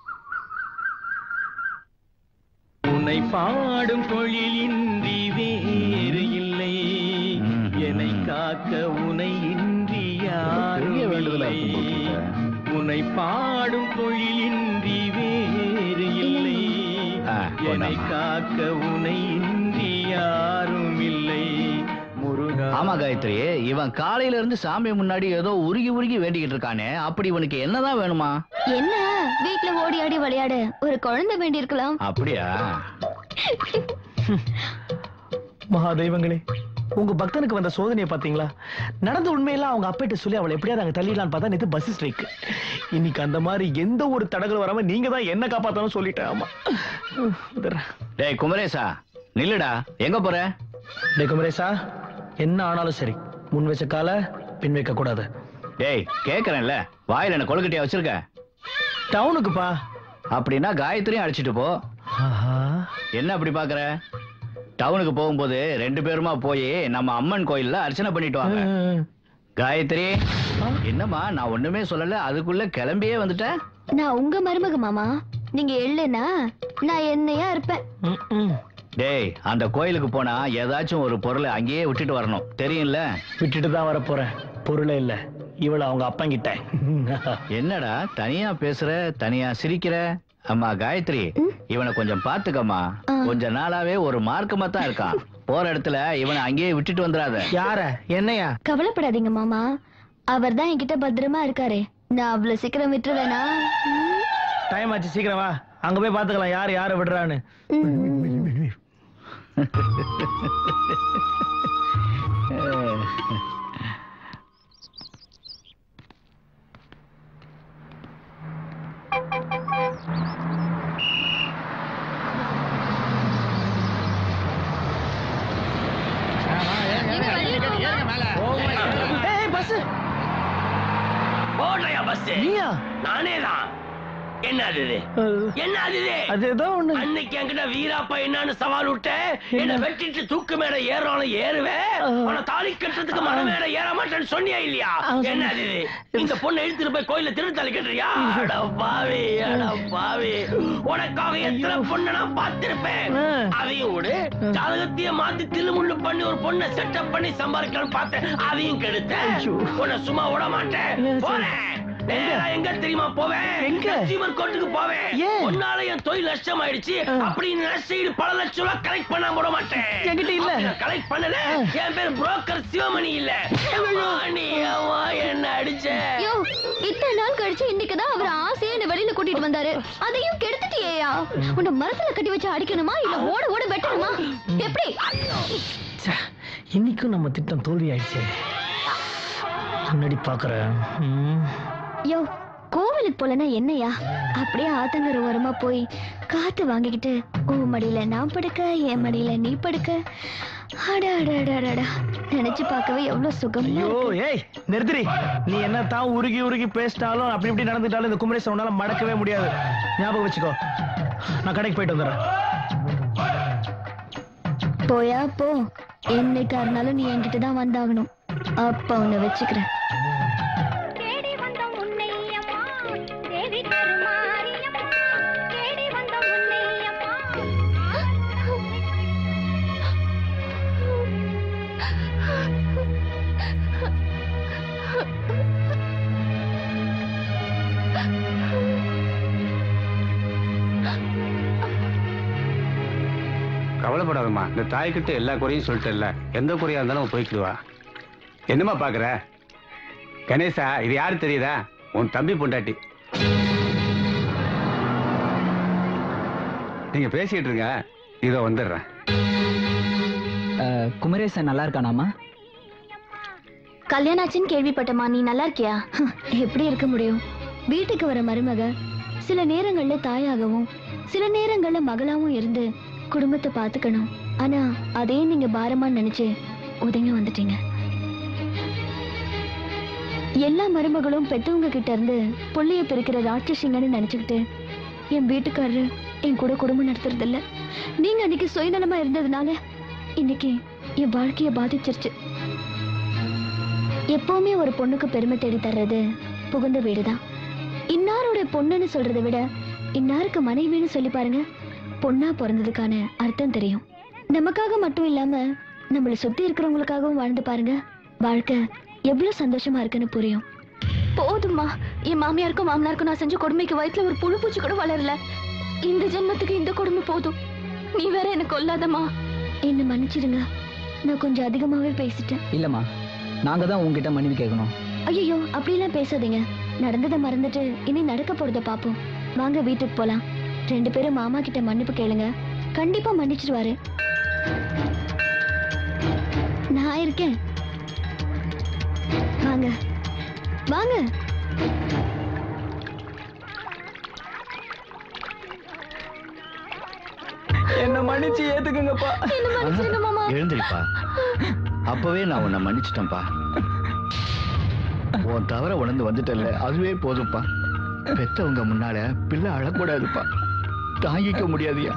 உன்னை பாடும் தொழிலின்றி வேறு இல்லை, என்னை காக்க உனை இன்றி யாரும் இல்லை. உன்னை பாடும் தொழிலின்றி வேறு இல்லை, என்னை காக்க உனை இன்றி யாரும் இல்லை. ஆமா காயத்ரி, இவன் காலையில இருந்து சாமி முன்னாடி ஏதோ உருகி உருகி வேண்டிக்கிட்டு இருக்கானே, அப்படி இவனுக்கு என்னதான் வேணுமா? என்ன வீட்டுல ஓடி ஆடி விளையாடு, ஒரு குழந்தை வேண்டி இருக்கலாம். அப்படியா? மகாதெய்வங்களே, உங்க பக்தனுக்கு வந்த சோதனையை பாத்தீங்களா? நடந்த உண்மையெல்லாம் அவங்க அப்பிட்ட சொல்லி அவளை எப்படியாவது அங்க தள்ளிடலான்னு பார்த்தா நேத்து பஸ் ஸ்ட்ரைக். இன்னைக்கு அந்த மாதிரி எந்த ஒரு தடங்கள் வராம நீங்க தான் என்ன காப்பாத்தணும் சொல்லிட்டேன். ஆமா. டேய் குமரேசா, நில்லுடா. எங்க போற? டேய் குமரேசா, என்ன ஆனாலும் சரி, முன் வச்ச கால பின் வைக்க கூடாது. டேய் கேக்குறேன்ல, வாயில என்ன கொழுக்கட்டியா வச்சிருக்க? டவுனுக்குப்பா. அப்படின்னா காயத்ரியும் அழைச்சிட்டு போ. என்ன அப்படி பாக்குற? டவுனுக்கு போகும்போது ரெண்டு பேருமா போய் நம்ம அம்மன் கோயில்ல அர்ச்சனை பண்ணிட்டு வாங்க. காயத்ரி, என்னம்மா நான் ஒண்ணுமே சொல்லல, அதுக்குள்ள கிளம்பியே வந்துட்ட? நான் உங்க மருமக மாமா, நீங்க எள்ளுனா நான் என்னையா இருப்பேன். டேய், அந்த கோயிலுக்கு போனா ஏதாச்சும் ஒரு பொருளை அங்கேயே விட்டுட்டு வரணும், தெரியும்ல? விட்டுட்டு தான் வர போறேன். பொருளே இல்ல, இவள அவங்க அப்பங்கிட்ட. என்னடா தனியா பேசுற, தனியா சிரிக்கிற? அம்மா காயத்ரி, இவனை கொஞ்சம் பாத்துக்கம்மா. கொஞ்ச நாளாவே ஒரு மார்க்கமா தான் இருக்கான். போற இடத்துல இவனை அங்கேயே விட்டுட்டு வந்துடாத. யார? என்னையா? கவலைப்படாதீங்க மாமா, அவர் தான் என்கிட்ட பத்திரமா இருக்காரு. நான் அவ்வளவு சீக்கிரம் விட்டுருவேனா? டைம் ஆச்சு, சீக்கிரம் வா, அங்க போய் பாத்துக்கலாம் யாரு யார விடுறான்னு. போடுறையா பஸ்? நானே தான். என்ன அது? என்ன அது? அன்னைக்கு என்கிட்ட வீராப்பா என்னன்னு சவால் விட்ட, என்ன வெட்டிட்டு தூக்கு மேல ஏறாலும் ஏறுவேன், ஆனா தாலி கட்டுறதுக்கு மன மேல ஏற மாட்டேன்னு சொன்னியா இல்லையா? என்ன அது? இந்த பொண்ணை எடுத்துட்டு போய் கோயில திருத்தாலி கட்டுறியா? அட பாவி, அட பாவி, உனக்காக எத்தனை பொண்ணை நான் பார்த்திருப்பேன். அதையும் விடு, ஜாதகத்தையே மாத்தி தில்லுமுள்ளு பண்ணி ஒரு பொண்ணை செட்டப் பண்ணி சம்பாதிக்கலாம்னு பார்த்தேன், அதையும் கெடுத்த. உன்னை சும்மா விட மாட்டேன். போறேன். எங்க தெரியுமா போவேன்? கன்சியூமர் கோர்ட்டுக்கு போவேன். உன்னால என் தொழில் நஷ்டம் ஆயிடுச்சு அப்படின்னு நஷ்டம் பல லட்சம் ரூபாய் கலெக்ட் பண்ண விட மாட்டேன். என்கிட்ட இல்ல, கலெக்ட் பண்ணல. என் பேர் புரோக்கர் சிவமணி இல்ல. நீ அம்மா என்ன அடிச்ச? இத்தனை நாள் கழிச்சு இன்னைக்குதான் அவர் ஆசையா என்ன வெளியில கூட்டிட்டு வந்தாரு, அதையும் கெடுத்துட்டியா? உன்னை மரத்துல கட்டி வச்சு அடிக்கணுமா இல்ல ஓட ஓட வெட்டணுமா? எப்படி? இன்னைக்கும் நம்ம திட்டம் தோல்வி ஆயிடுச்சு. முன்னாடி பாக்குறேன். யோ, கோவிலுக்கு போலனா என்னையா? அப்படியே ஆத்தங்கர ஓரமா போய் காத்து வாங்கிக்கிட்டு உன் மடியில நான் படுக்க, என் மடியில நீ படுக்க. நினைச்சு பார்க்கவே எவ்வளவு சுகம். ஏய் நிறுத்திரி, நீ என்ன தான் உருகி உருகி பேசிட்டாலும் அப்படி இப்படி நடந்துட்டாலும் இந்த குமரேசன் உன்னால மடக்கவே முடியாது. ஞாபகம் வச்சுக்கோ. நான் கடைக்கு போயிட்டு வந்துடுறேன். போயா போ, என்னைக்கா இருந்தாலும் நீ என்கிட்ட தான் வந்தாகணும். அப்ப உன்னை வச்சுக்கிறேன். கவலைப்படாதம்மா, இந்த தாய்கிட்ட எல்லா குறையும் சொல்லிட்டேல்ல, எந்த குறையா இருந்தாலும் போய்க்கிடுவா. என்னம்மா பாக்குற? கணேசா, இது யாரு தெரியுதா? உன் தம்பி பொண்டாட்டி. நீங்க பேசிட்டு இருங்க, இதோ வந்துடுறேன். குமரேசன் நல்லா இருக்கானாமா? கல்யாணாச்சின்னு கேள்விப்பட்டமா, நீ நல்லா இருக்கியா? எப்படி இருக்க முடியும்? வீட்டுக்கு வர மருமக சில நேரங்கள்ல தாயாகவும் சில நேரங்கள்ல மகளாவும் இருந்து குடும்பத்தை பாத்துக்கணும். ஆனா அதே நீங்க பாரமா நினைச்சு ஒதுங்கி வந்துட்டீங்க. எல்லா மருமகளும் பெத்தவங்க கிட்ட இருந்து புள்ளைய பிரிக்கிற ராட்சசிங்கன்னு நினைச்சுக்கிட்டு என் வீட்டுக்காரரு என் கூட குடும்பம் நடத்துறது இல்ல. நீங்க அன்னைக்கு சுயநலமா இருந்ததுனால இன்னைக்கு என் வாழ்க்கைய பாதிச்சிருச்சு. எப்பவுமே ஒரு பொண்ணுக்கு பெருமை தேடி தர்றது புகுந்த வீடுதான். இன்னாரோட பொண்ணுன்னு சொல்றதை விட இன்னாருக்கு மனைவின்னு சொல்லி பாருங்க, பொண்ணா பிறந்ததுக்கான அர்த்தம் தெரியும். நமக்காக மட்டும் இல்லாம நம்மளை சுத்தி இருக்கிறவங்களுக்காகவும் வாழ்ந்து பாருங்க, வாழ்க்கை எவ்வளவு சந்தோஷமா இருக்குன்னு புரியும். போதுமா, என் மாமியாருக்கும் மாமனாருக்கும் நான் செஞ்ச கொடுமைக்கு வயிற்றுல ஒரு புழு பூச்சி கூட வளரல. இந்த ஜென்மத்துக்கு இந்த கொடுமை போதும். நீ வேற எனக்கு கொல்லாதம்மா. என்ன மன்னிச்சிடுங்க, நான் கொஞ்சம் அதிகமாவே பேசிட்டேன். இல்லம்மா, நாங்க தான் உங்ககிட்ட மன்னிப்பு கேட்கணும். ஐயோ அப்படிலாம் பேசாதீங்க. நடந்ததை மறந்துட்டு இனி நடக்க போறத பாப்போம். வாங்க வீட்டுக்கு போலாம். ரெண்டு பேரும் மாமா கிட்ட மன்னிப்பு கேளுங்க, கண்டிப்பா மன்னிச்சிடுவாரு. நான் இருக்கேன். வாங்க வாங்க. என்ன மன்னிச்சு ஏத்துக்குங்கப்பா. என்ன மன்னிச்சிடுங்க மாமா. எழுந்திருப்பா. அப்பவே நான் உன்னை மன்னிச்சிட்டேன்ப்பா. உன் தவற உணர்ந்து வந்துட்டல, அதுவே போதும்ப்பா. பெத்தவங்க முன்னால பிள்ளை அழக்கூடாதுப்பா, தாங்கிக்க முடியாதியா.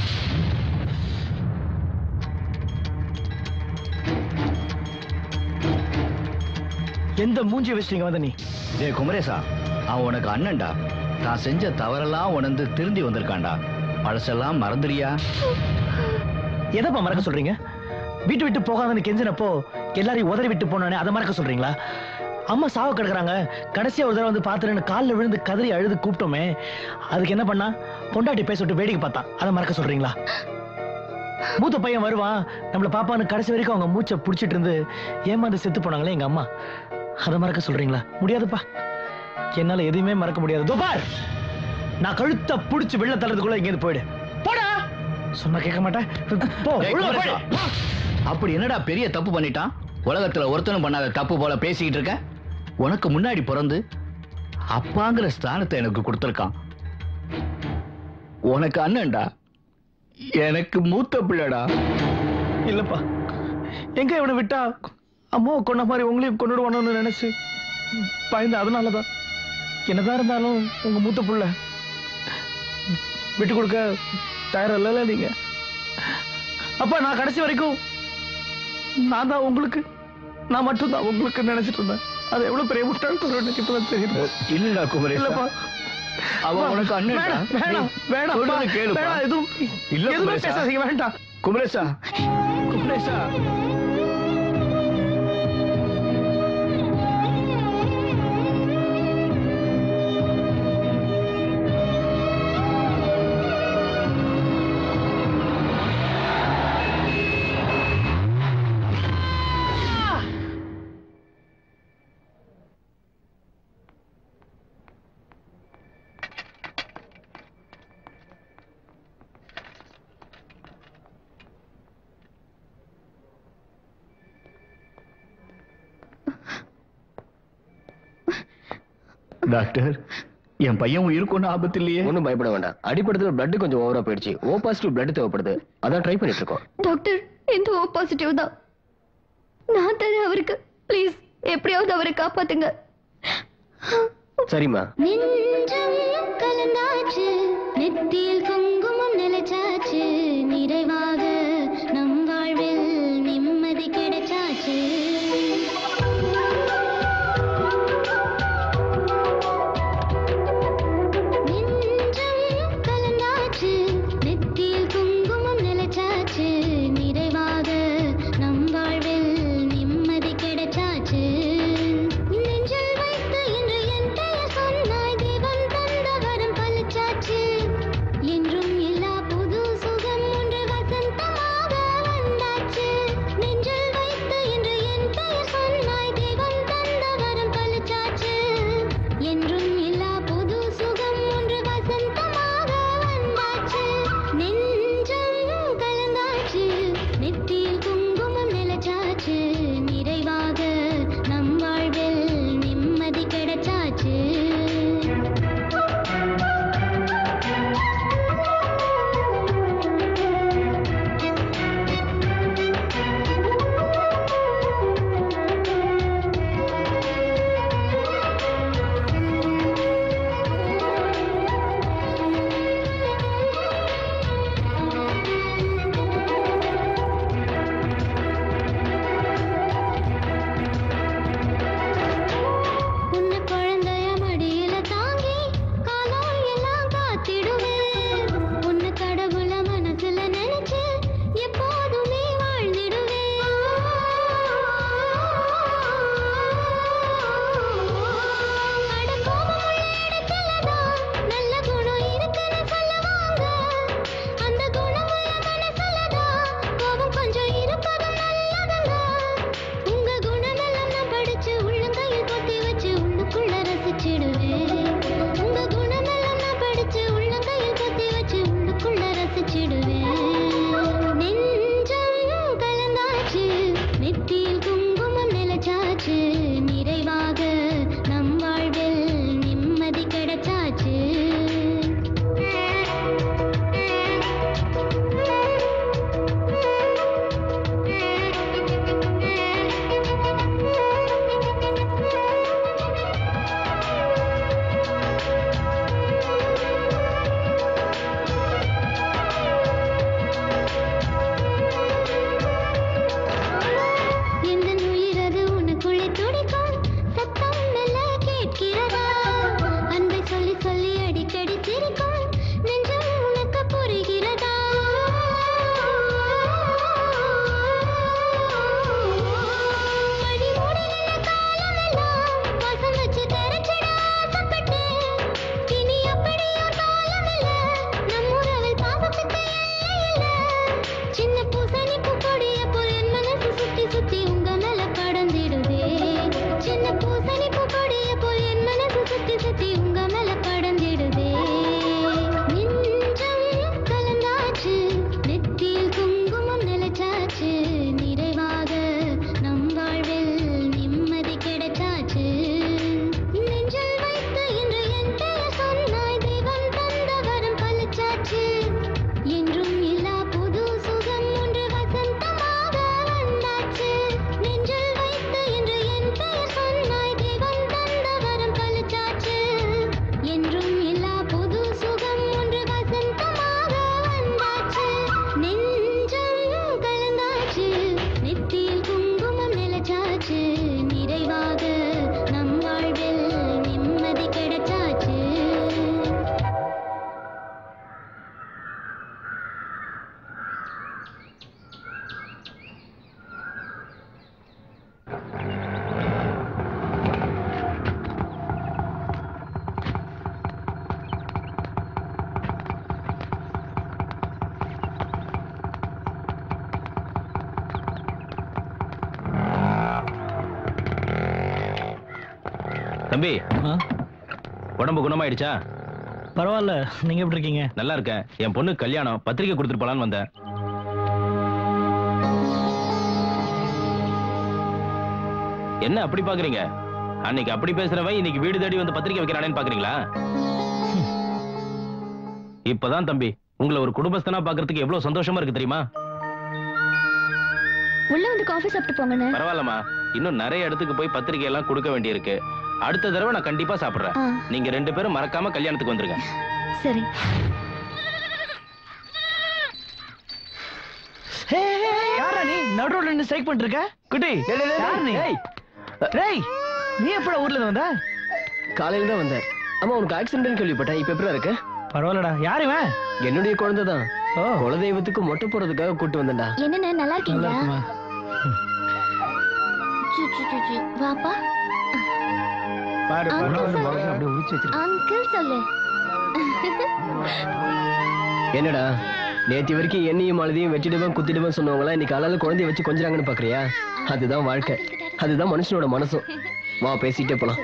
எந்த மூஞ்சி வச்சிட்டீங்க வந்து நீ? டே குமரேசா, அவன் உனக்கு அண்ணன்டா. நான் செஞ்ச தவறெல்லாம் உணர்ந்து திருந்தி வந்திருக்கான்டா. பழசெல்லாம் மறந்துறியா? எதப்பா மறக்க சொல்றீங்க? வீட்டு விட்டு போகாதன்னு கெஞ்சினப்போ எல்லாரையும் உதறி விட்டு போனோடனே அதை மறக்க சொல்றீங்களா? அம்மா சாவ கிடக்குறாங்க, கடைசியா ஒரு தடவை வந்து பாத்துறேன்னு காலில் விழுந்து கதறி அழுது கூப்பிட்டோமே, அதுக்கு என்ன பண்ணா? பொண்டாட்டி பேச விட்டு வேடிக்கை பார்த்தான், அதை மறக்க சொல்றீங்களா? மூத்த பையன் வருவான் நம்மள பாப்பான்னு கடைசி வரைக்கும் அவங்க மூச்சை புடிச்சிட்டு இருந்து ஏமாந்து செத்து போனாங்களே எங்க அம்மா, அதை மறக்க சொல்றீங்களா? முடியாதுப்பா, என்னால எதையுமே மறக்க முடியாது. தோபார், நான் கழுத்தை புடிச்சு வெள்ள தள்ளதுக்குள்ள இங்க போயிடு. போடா, சொன்னா கேட்க மாட்டேன். போ, உள்ள போய். அப்படி என்னடா பெரிய தப்பு பண்ணிட்டான்? உலகத்துல ஒருத்தனும் பண்ணாத தப்பு போல பேசிக்கிட்டு இருக்க. உனக்கு முன்னாடி பிறந்து அப்பாங்கிற ஸ்தானத்தை எனக்கு கொடுத்திருக்கான். உனக்கு அண்ணன்டா, எனக்கு மூத்த பிள்ளைடா. இல்லப்பா, எங்க இவனை விட்டா அம்மாவை கொண்ட மாதிரி உங்களையும் கொண்டுடுவானு நினைச்சு பயந்து, அதனாலதான் என்னதான் இருந்தாலும் உங்க மூத்த புள்ள விட்டு கொடுக்க தயாரா இல்ல நீங்க. அப்பா, நான் கடைசி வரைக்கும் நான் தான் உங்களுக்கு, நான் மட்டும் தான் உங்களுக்கு நினைச்சிட்டு இருந்தேன். அது எவ்வளவு பெரிய முட்டாள்தனம் எனக்கு இப்பதான் தெரியுது. இல்லடா குமரேசா, இல்லப்பா, அவன் உனக்கு அண்ணன். வேணாம் வேணாம் வேணாம் கேளு. எதுவும் இல்ல எதுவுமே பேசாதீங்க, வேண்டாம். குமரேசா, குமரேசா, டாக்டர், என் பையன் உயிருக்கு ஒன்றும் ஆபத்து இல்லையே? ஒன்றும் பயப்பட வேண்டாம். அடிப்படத்தில் பிளட் கொஞ்சம் ஓவரா போயிடுச்சு. ஓ பாசிட்டிவ் பிளட் தேவைப்படுது, அதான் ட்ரை பண்ணிட்டு இருக்கோம். டாக்டர், இந்த ஓ பாசிட்டிவ் தான். நான் தரேன் அவருக்கு. ப்ளீஸ், எப்படியாவது அவரை காப்பாத்துங்க. சரிம்மா. நெஞ்சம் கலந்தாச்சு, நெத்தியில் குங்குமம் நிலைச்சாச்சு, நிறைவாக நம் வாழ்வில் நிம்மதி கிடைச்சாச்சு. என்றும் தம்பி உடம்பு குணமாயிடுச்சா? பரவாயில்ல, நீங்க எப்படி இருக்கீங்க? நல்லா இருக்கேன். என் பொண்ணு கல்யாணம், பத்திரிக்கை கொடுத்துட்டு போலான்னு வந்தேன். என்ன அப்படி பாக்குறீங்க? அன்னைக்கு அப்படி பேசுறவன் இன்னைக்கு வீடு தேடி வந்து பத்திரிக்கை வைக்கிறானேன்னு பாக்குறீங்களா? இப்பதான் தம்பி உங்களை ஒரு குடும்பஸ்தனா பாக்குறதுக்கு எவ்வளவு சந்தோஷமா இருக்கு தெரியுமா? உள்ள வந்து காஃபி சாப்பிட்டு போங்கண்ணே. பரவாயில்லம்மா, இன்னும் நிறைய இடத்துக்கு போய் பத்திரிக்கை எல்லாம் கொடுக்க வேண்டியிருக்கு. அடுத்த தடவை நான் கண்டிப்பா சாப்பிடுறேன். நீங்க ரெண்டு பேரும் மறக்காம கல்யாணத்துக்கு வந்துருங்க. சரி. யாரா நீ நடுரோட்ல நின்னு ஸ்ட்ரைக் பண்ணிட்டு இருக்க? குட்டி யார் நீ? டேய் நீ எப்படா ஊர்ல இருந்து வந்த? காலையில தான் வந்தேன். அம்மா உனக்கு ஆக்சிடென்ட் கேள்விப்பட்டேன். இப்ப எப்படி இருக்கு? பரவாயில்லடா. யாரு இவன்? என்னுடைய குழந்தை தான். குலதெய்வத்துக்கு மொட்டை போறதுக்காக கூட்டு வந்தேன்டா. என்னண்ணே நல்லா இருக்கீங்களா? வாப்பா. பாரு அப்படியே உரிச்சு வச்சிருக்க. அங்கிள் சொல்லு. என்னடா நேத்தி வரைக்கும் என்னையும் அழுதையும் வெட்டிடுவேன் குத்திடுவேன் சொன்னவங்களா இன்னைக்கு அழகு குழந்தைய வச்சு கொஞ்சறாங்கன்னு பாக்குறியா? அதுதான் வாழ்க்கை, அதுதான் மனுஷனோட மனசும். வா பேசிட்டே போலாம்.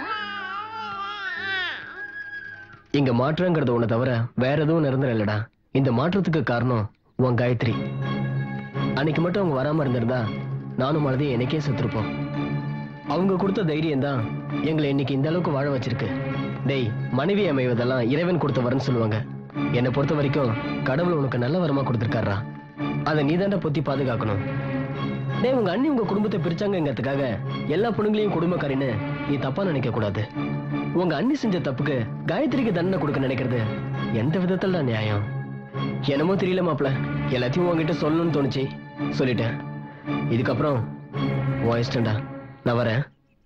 இங்க மாற்றங்கிறது ஒண்ணு தவிர வேற எதுவும் நிரந்தரம் இல்லடா. இந்த மாற்றத்துக்கு காரணம் உன் காயத்ரி. அன்னைக்கு மட்டும் அவங்க வராம இருந்திருந்தா நானும் அழுதையும் எனக்கே செத்துருப்போம். அவங்க கொடுத்த தைரியம் தான் எங்களை இன்னைக்கு இந்த அளவுக்கு வாழ வச்சிருக்கு. டேய், மனைவி அமைவதெல்லாம் இறைவன் கொடுத்த வரன்னு சொல்லுவாங்க. என்னை பொறுத்த வரைக்கும் கடவுள் உனக்கு நல்ல வரமா கொடுத்திருக்காரா. அதை நீ தாண்டா பொத்தி பாதுகாக்கணும். டேய், உங்க அண்ணி உங்க குடும்பத்தை பிரிச்சாங்கிறதுக்காக எல்லா பொண்ணுங்களையும் குடும்பக்காரின்னு நீ தப்பா நினைக்க கூடாது. உங்க அண்ணி செஞ்ச தப்புக்கு காயத்ரிக்கு தண்டனை கொடுக்க நினைக்கிறது எந்த விதத்துல தான் நியாயம்? என்னமோ தெரியல மாப்பிள்ள, எல்லாத்தையும் உங்ககிட்ட சொல்லணும்னு தோணுச்சு, சொல்லிட்டேன். இதுக்கப்புறம் உன் இஷ்டம்டா. நான் வரேன்.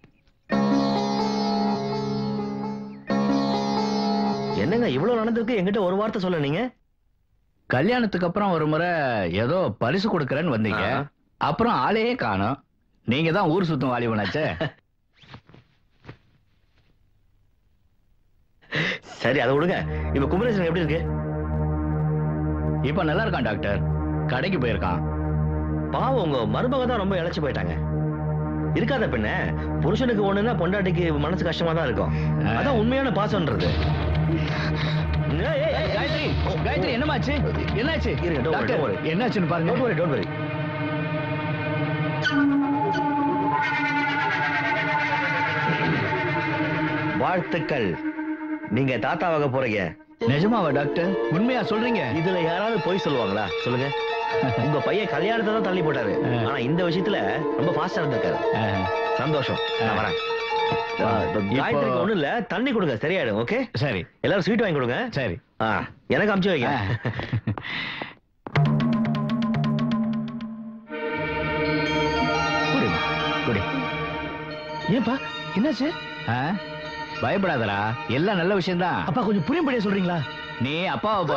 என்னங்க இவ்வளவு நடந்திருக்கு, என்கிட்ட ஒரு வார்த்தை சொல்ல நீங்க? கல்யாணத்துக்கு அப்புறம் ஒரு முறை ஏதோ பரிசு கொடுக்கறேன்னு வந்தீங்க, அப்புறம் ஆளையே காணோம். நீங்க தான் ஊர் சுத்தும் வாலிபனாச்சே. சரி அதை விடுங்க. இப்ப குமரேசன் எப்படி இருக்கு? இப்ப நல்லா இருக்கான் டாக்டர். கடைக்கு போயிருக்கான். பாவம் உங்க மருமக தான் ரொம்ப இழைச்சு போயிட்டாங்க. இருக்காத பெண்ண புருஷனுக்கு ஒண்ணுன்னா பொண்டாட்டிக்கு மனசு கஷ்டமா தான் இருக்கும். அதான் உண்மையான பாசம்ன்றது. காயத்ரி, காயத்ரி என்னமாச்சு? என்னாச்சு? டாக்டர் என்னாச்சுன்னு பாருங்க. Don't worry, don't worry. வாழ்த்துக்கள், நீங்க தாத்தாவாக போறீங்க. நிஜமாவா டாக்டர்? உண்மையா சொல்றீங்க? இதுல யாராவது போய் சொல்லுவாங்களா சொல்லுங்க? உங்க பையன் கல்யாணத்தை தான் தள்ளி போட்டாரு, ஆனா இந்த விஷயத்துல ரொம்ப ஃபாஸ்டா இருந்திருக்காரு. சந்தோஷம். நான் வரேன். காயத்ரிக்கு ஒண்ணும் இல்ல, தண்ணி கொடுங்க சரியாயிடும். ஓகே சரி. எல்லாரும் ஸ்வீட் வாங்கி கொடுங்க. சரி. எனக்கு அமுச்சு வைங்க. குடி. ஏன்பா என்னாச்சு? பயப்படாதடா, எல்லாம் நல்ல விஷயம் தான். அப்பா கொஞ்சம் புரியும்படியா சொல்றீங்களா? நீ அப்பாவை போற.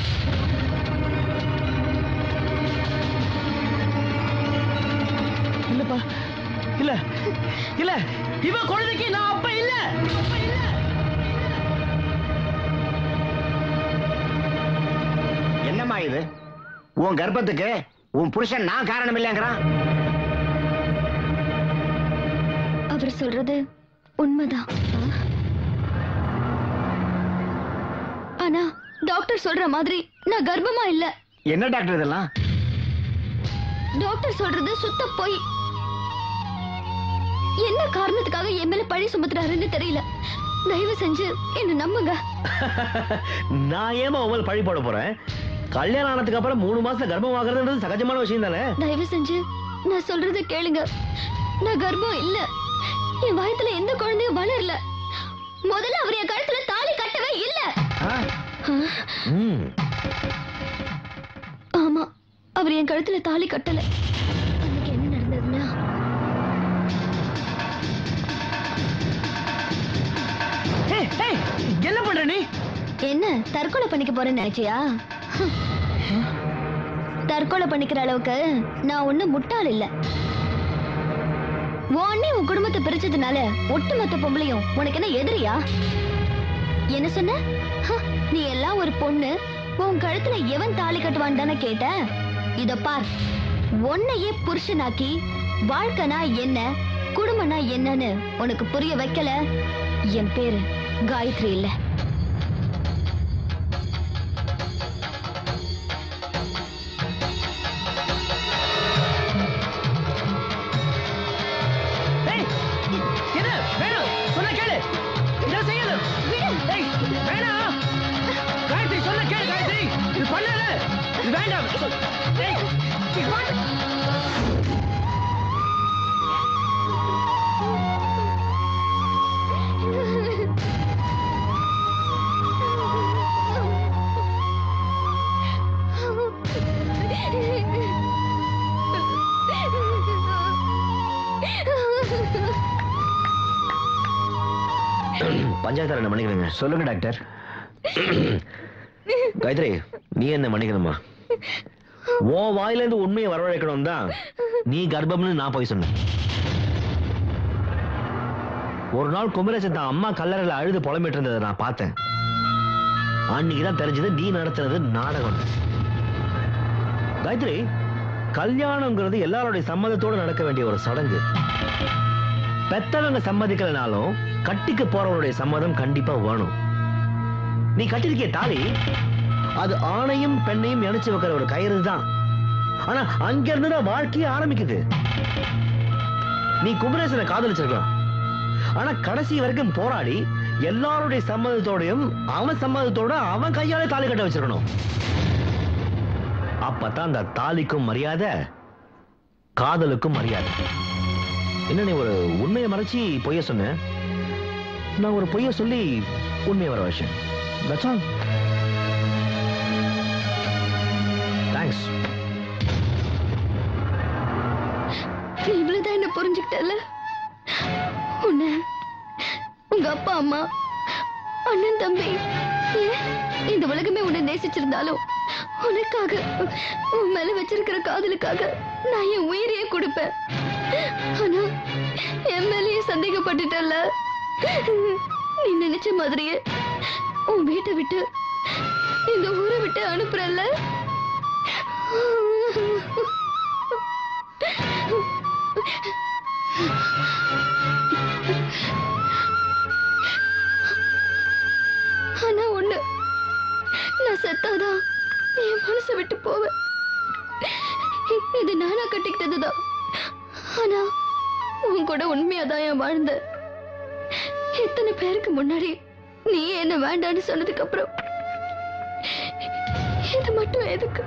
இல்லப்பா, இல்ல இல்ல, இவ குழந்தைக்கு நான் அப்பா இல்ல. என்னம்மா இது? உன் கர்ப்பத்துக்கு உன் புருஷன் நான் காரணம் இல்லைங்கிறான். அவர் சொல்றது உண்மைதான். ஆனா டாக்டர் சொல்ற மாதிரி நான் கர்ப்பமா இல்ல. என்ன டாக்டர் இதெல்லாம்? டாக்டர் சொல்றது சுத்த பொய். என்ன காரணத்துக்காக என் மேல பழி சுமத்துறாருன்னு தெரியல. தயவு செஞ்சு என்ன நம்புங்க. நான் ஏமா உங்களை பழி போட போறேன்? கல்யாணம் ஆனதுக்கு அப்புறம் மூணு மாசம் கர்ப்பமாகிறது சகஜமான விஷயம் தானே. தயவு செஞ்சு நான் சொல்றத கேளுங்க. நான் கர்ப்பம் இல்ல. என் வயத்துல எந்த குழந்தையும் வளரல. முதல்ல அவர் என் கழுத்துல தாலி கட்டவே இல்ல. ஆமா, அவர் என் கழுத்துல தாலி கட்டல. அன்னைக்கு என்ன நடந்ததுன்னா, என்ன பண்ற நீ? என்ன தற்கொலை பண்ணிக்க போறேன்னு நினைச்சியா? தற்கொலை பண்ணிக்கிற அளவுக்கு நான் ஒண்ணு முட்டாள் இல்ல. உன் உன் குடும்பத்தை பிரிச்சதுனால ஒட்டுமொத்த பொம்பளையும் உனக்கு என்ன எதிரியா? என்ன சொன்ன? நீ எல்லாம் ஒரு பொண்ணு, உன் கழுத்துல எவன் தாலி கட்டுவான் தானே கேட்ட. இத பார், உன்னையே புருஷனாக்கி வாழ்க்கைனா என்ன, குடும்ப குடும்பம்னா என்னன்னு உனக்கு புரிய வைக்கல. என் பேரு காயத்ரி இல்ல. பஞ்சாயத்தார மன்னிக்கணுங்க. சொல்லுங்க டாக்டர். காயத்ரி, நீ என்ன மன்னிக்கணுமா? ஓ வாயில இருந்து உண்மையை வரவழைக்கணும் தான் நீ கர்ப்பம்னு நான் போய் சொன்னேன். ஒரு நாள் குமரேசன் தான் அம்மா கல்லறையில் அழுது புலம்பிட்டு இருந்ததை நான் பார்த்தேன். அன்னைக்குதான் தெரிஞ்சது நீ நடத்துறது நாடகம். காயத்ரி, கல்யாணம்ங்கிறது எல்லாருடைய சம்மதத்தோடு நடக்க வேண்டிய ஒரு சடங்கு. பெத்தவங்க சம்மதிக்கலனாலும் கட்டிக்கு போறவனுடைய சம்மதம் கண்டிப்பா வேணும். நீ கட்டிருக்கிய தாலி அது ஆணையும் பெண்ணையும் இணைச்சு வைக்கிற ஒரு கயிறு தான். ஆனா அங்க இருந்துதான் வாழ்க்கையே ஆரம்பிக்குது. நீ குமரேசனை காதலிச்சிருக்கலாம், ஆனா கடைசி வரைக்கும் போராடி எல்லாருடைய சம்மதத்தோடையும் அவன் சம்மதத்தோட அவன் கையாலே தாலி கட்ட வச்சிருக்கணும். அப்பதான் அந்த தாலிக்கும் மரியாதை, காதலுக்கும் மரியாதை. என்ன நீ ஒரு உண்மையை மறைச்சி பொய்ய சொன்ன, நான் ஒரு பொய்ய சொல்லி உண்மையை வர வச்சேன். That's all. Thanks. நீ இவ்வளவுதான் என்ன புரிஞ்சுக்கிட்டல. உன்னை உங்க அப்பா அம்மா அண்ணன் தம்பி ஏன் இந்த உலகமே உன்னை நேசிச்சிருந்தாலும் உனக்காக உன் மேல வச்சிருக்கிற காதலுக்காக நான் என் உயிரையே கொடுப்பேன். ஆனா என் மேலேயே சந்தேகப்பட்டுட்டல. நீ நினைச்ச மாதிரியே உன் வீட்டை விட்டு இந்த ஊரை விட்டு அனுப்புறல்ல. ஆனா ஒண்ணு, நான் செத்தாதான் என் மனசை விட்டு போவேன். இது நானா கட்டிக்கிட்டதுதான். ஆனா உன் கூட உண்மையாதான் என் வாழ்ந்த. எத்தனை பேருக்கு முன்னாடி நீ என்ன வேண்டான்னு சொன்னதுக்கு அப்புறம் இது மட்டும் எதுக்கு?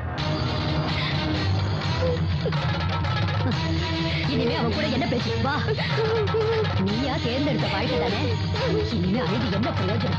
இனிமே அவன் கூட என்ன பேச்சு? வா, நீயா தேர்ந்தெடுத்த வாழ்க்கை தானே. இனிமே அழுது என்ன பிரயோஜனம்?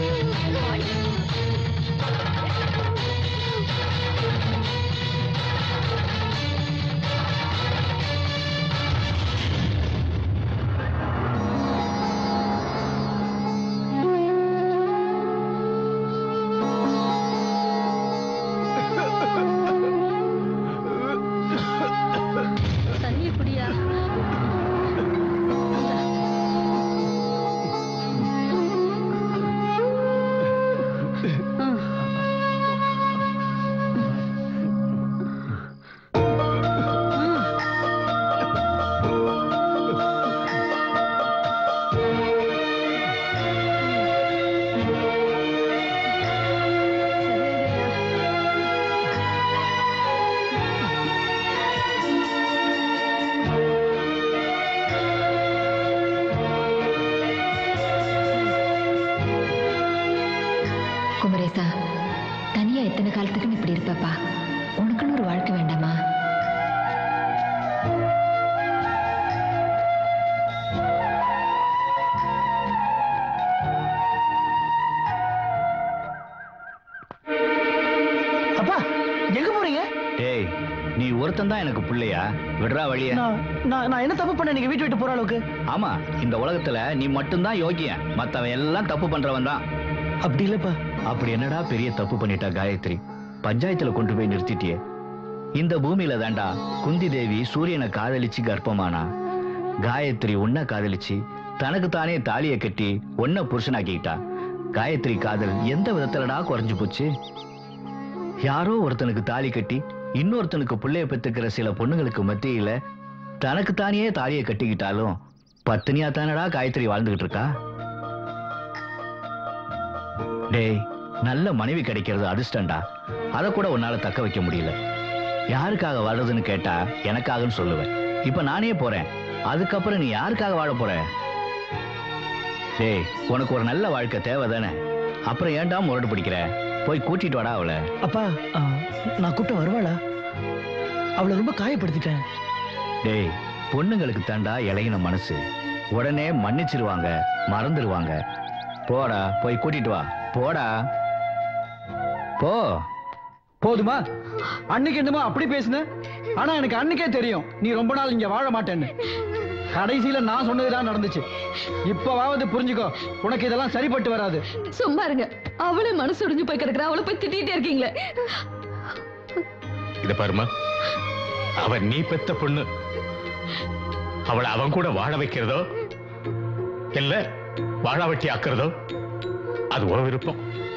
குமரேசா, தனியா எத்தனை காலத்துக்குன்னு இப்படி இருப்பப்பா? உனக்குன்னு ஒரு வாழ்க்கை வேண்டாமா? அப்பா, எங்க போறீங்க? டேய், நீ ஒருத்தன் தான் எனக்கு பிள்ளையா? விடுறா வழிய. நான் நான் என்ன தப்பு பண்ண நீங்க வீட்டு விட்டு போற அளவுக்கு? ஆமா, இந்த உலகத்துல நீ மட்டும்தான் யோக்கியன், மத்தவன் எல்லாம் தப்பு பண்றவன் தான். அப்படி இல்லப்பா. அப்படி என்னடா பெரிய தப்பு பண்ணிட்டா காயத்ரி? பஞ்சாயத்துல கொண்டு போய் நிறுத்திட்டியே. இந்த பூமியில தாண்டா குந்தி தேவி சூரியனை காதலிச்சு கர்ப்பமானா. காயத்ரி உன்னை காதலிச்சு தனக்கு தானே தாலியை கட்டி உன்னை புருஷனாக்கிட்டா. காயத்ரி காதல் எந்த விதத்துலடா குறைஞ்சு போச்சு? யாரோ ஒருத்தனுக்கு தாலி கட்டி இன்னொருத்தனுக்கு பிள்ளைய பெத்துக்கிற சில பொண்ணுங்களுக்கு மத்தியில தனக்கு தானே தாலியை கட்டிக்கிட்டாலும் பத்தினியா தானடா காயத்ரி வாழ்ந்துகிட்டு இருக்கா? டேய், நல்ல மனைவி கிடைக்கிறது அதிர்ஷ்டம்டா. அத கூட உன்னால தக்க வைக்க முடியல. யாருக்காக வாழ்றதுன்னு கேட்டா எனக்காகன்னு சொல்லுவேன். இப்ப நானே போறேன், அதுக்கப்புறம் நீ யாருக்காக வாழ போற? டேய், உனக்கு ஒரு நல்ல வாழ்க்கை தேவை தானே? அப்புறம் ஏன்டா முரடு பிடிக்கிற? போய் கூட்டிட்டு வாடா அவளை. அப்பா, நான் கூட்ட வருவாளா? அவளை ரொம்ப காயப்படுத்திட்டேன். டேய், பொண்ணுங்களுக்கு தாண்டா இளையின மனசு. உடனே மன்னிச்சிருவாங்க, மறந்துடுவாங்க. போடா, போய் கூட்டிட்டு வா. போடா, போ. போதுமா? அன்னைக்கு என்னமோ அப்படி பேசுன, ஆனா எனக்கு அன்னைக்கே தெரியும் நீ ரொம்ப நாள் இங்க வாழ மாட்டேன்னு. கடைசியில நான் சொன்னதுதான் நடந்துச்சு. இப்பவாவது புரிஞ்சுக்கோ, உனக்கு இதெல்லாம் சரிப்பட்டு வராது. சும்மா இருங்க. அவளே மனசு உடைஞ்சு போய் கிடக்குறா, அவளை போய் திட்டிகிட்டே இருக்கீங்களே. இத பாருமா, அவ நீ பெத்த பொண்ணு. அவளை அவன் கூட வாழ வைக்கிறதோ இல்ல வாழ வெட்டி ஆக்குறதோ அது ஒரு விருப்பம்.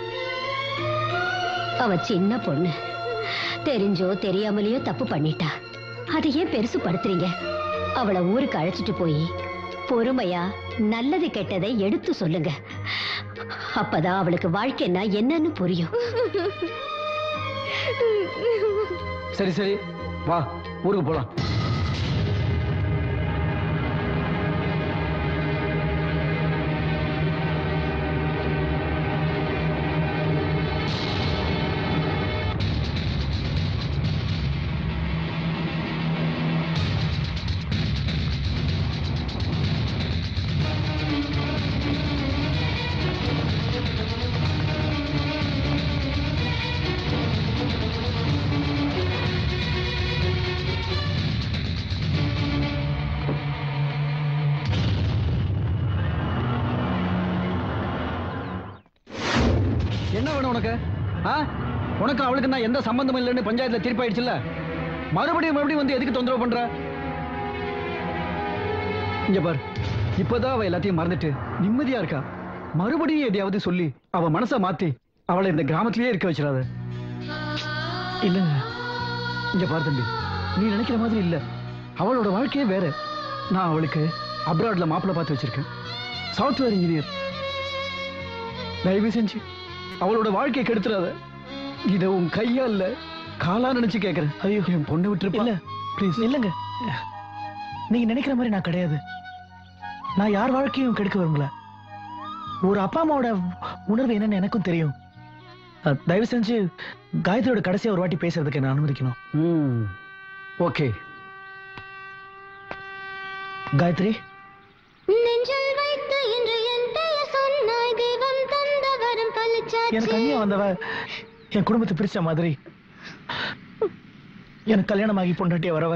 அவ சின்ன பொண்ணு, தெரிஞ்சோ தெரியாமலேயோ தப்பு பண்ணிட்டா. அதை ஏன் பெருசு படுத்துறீங்க? அவளை ஊருக்கு அழைச்சிட்டு போய் பொறுமையா நல்லது கெட்டதை எடுத்து சொல்லுங்க. அப்பதான் அவளுக்கு வாழ்க்கைன்னா என்னன்னு புரியும். சரி சரி, வா ஊருக்கு போலாம். என்ன வேணும் உனக்கு? உனக்கு அவளுக்கு நான் எந்த சம்பந்தமும் இல்லைன்னு பஞ்சாயத்துல தீர்ப்பாயிடுச்சுல்ல, மறுபடியும் மறுபடியும் வந்து எதுக்கு தொந்தரவு பண்ற? இங்க பார், இப்பதான் அவ எல்லாத்தையும் மறந்துட்டு நிம்மதியா இருக்கா. மறுபடியும் எதையாவது சொல்லி அவ மனசை மாத்தி அவளை இந்த கிராமத்திலேயே இருக்க வச்சிடாத. இல்லங்க, இங்க பார் தம்பி, நீ நினைக்கிற மாதிரி இல்ல. அவளோட வாழ்க்கையே வேற. நான் அவளுக்கு அப்ராட்ல மாப்பிள்ளை பார்த்து வச்சிருக்கேன், சாஃப்ட்வேர் இன்ஜினியர். தயவு செஞ்சு அவளோட வாழ்க்கையை கெடுத்துறாத. இத உன் கையா இல்ல காலா நினைச்சு கேக்குறேன். ஐயோ, என் பொண்ணு விட்டுருப்பா. இல்ல ப்ளீஸ். இல்லங்க, நீங்க நினைக்கிற மாதிரி நான் கிடையாது. நான் யார் வாழ்க்கையும் கெடுக்க விரும்பல. ஒரு அப்பா அம்மாவோட உணர்வு என்னன்னு எனக்கும் தெரியும். தயவு செஞ்சு காயத்ரியோட கடைசியா ஒரு வாட்டி பேசுறதுக்கு என்ன அனுமதிக்கணும். ஓகே காயத்ரி, எனக்கு கண்ணியா வந்தவ என் குடும்பத்தை பிரிச்ச மாதிரி எனக்கு கல்யாணம் ஆகி பொண்டாட்டிய வரவ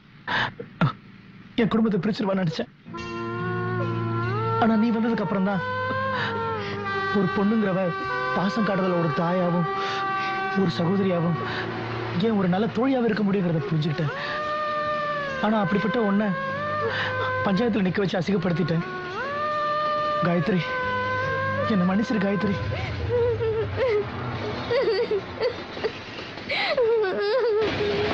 என் குடும்பத்தை பிரிச்சிருவான்னு நினைச்சேன். ஆனா நீ வந்ததுக்கு அப்புறம் தான் ஒரு பொண்ணுங்கிறவ பாசம் காட்டுதல ஒரு தாயாவும் ஒரு சகோதரியாவும் ஏன் ஒரு நல்ல தோழியாவும் இருக்க முடியுங்கிறத புரிஞ்சுக்கிட்டேன். ஆனா அப்படிப்பட்ட ஒன்ன பஞ்சாயத்துல நிக்க வச்சு அசிங்கப்படுத்திட்டேன். காயத்ரி, என்ன மன்னிச்சிரு Gayatri. Ha ha ha ha.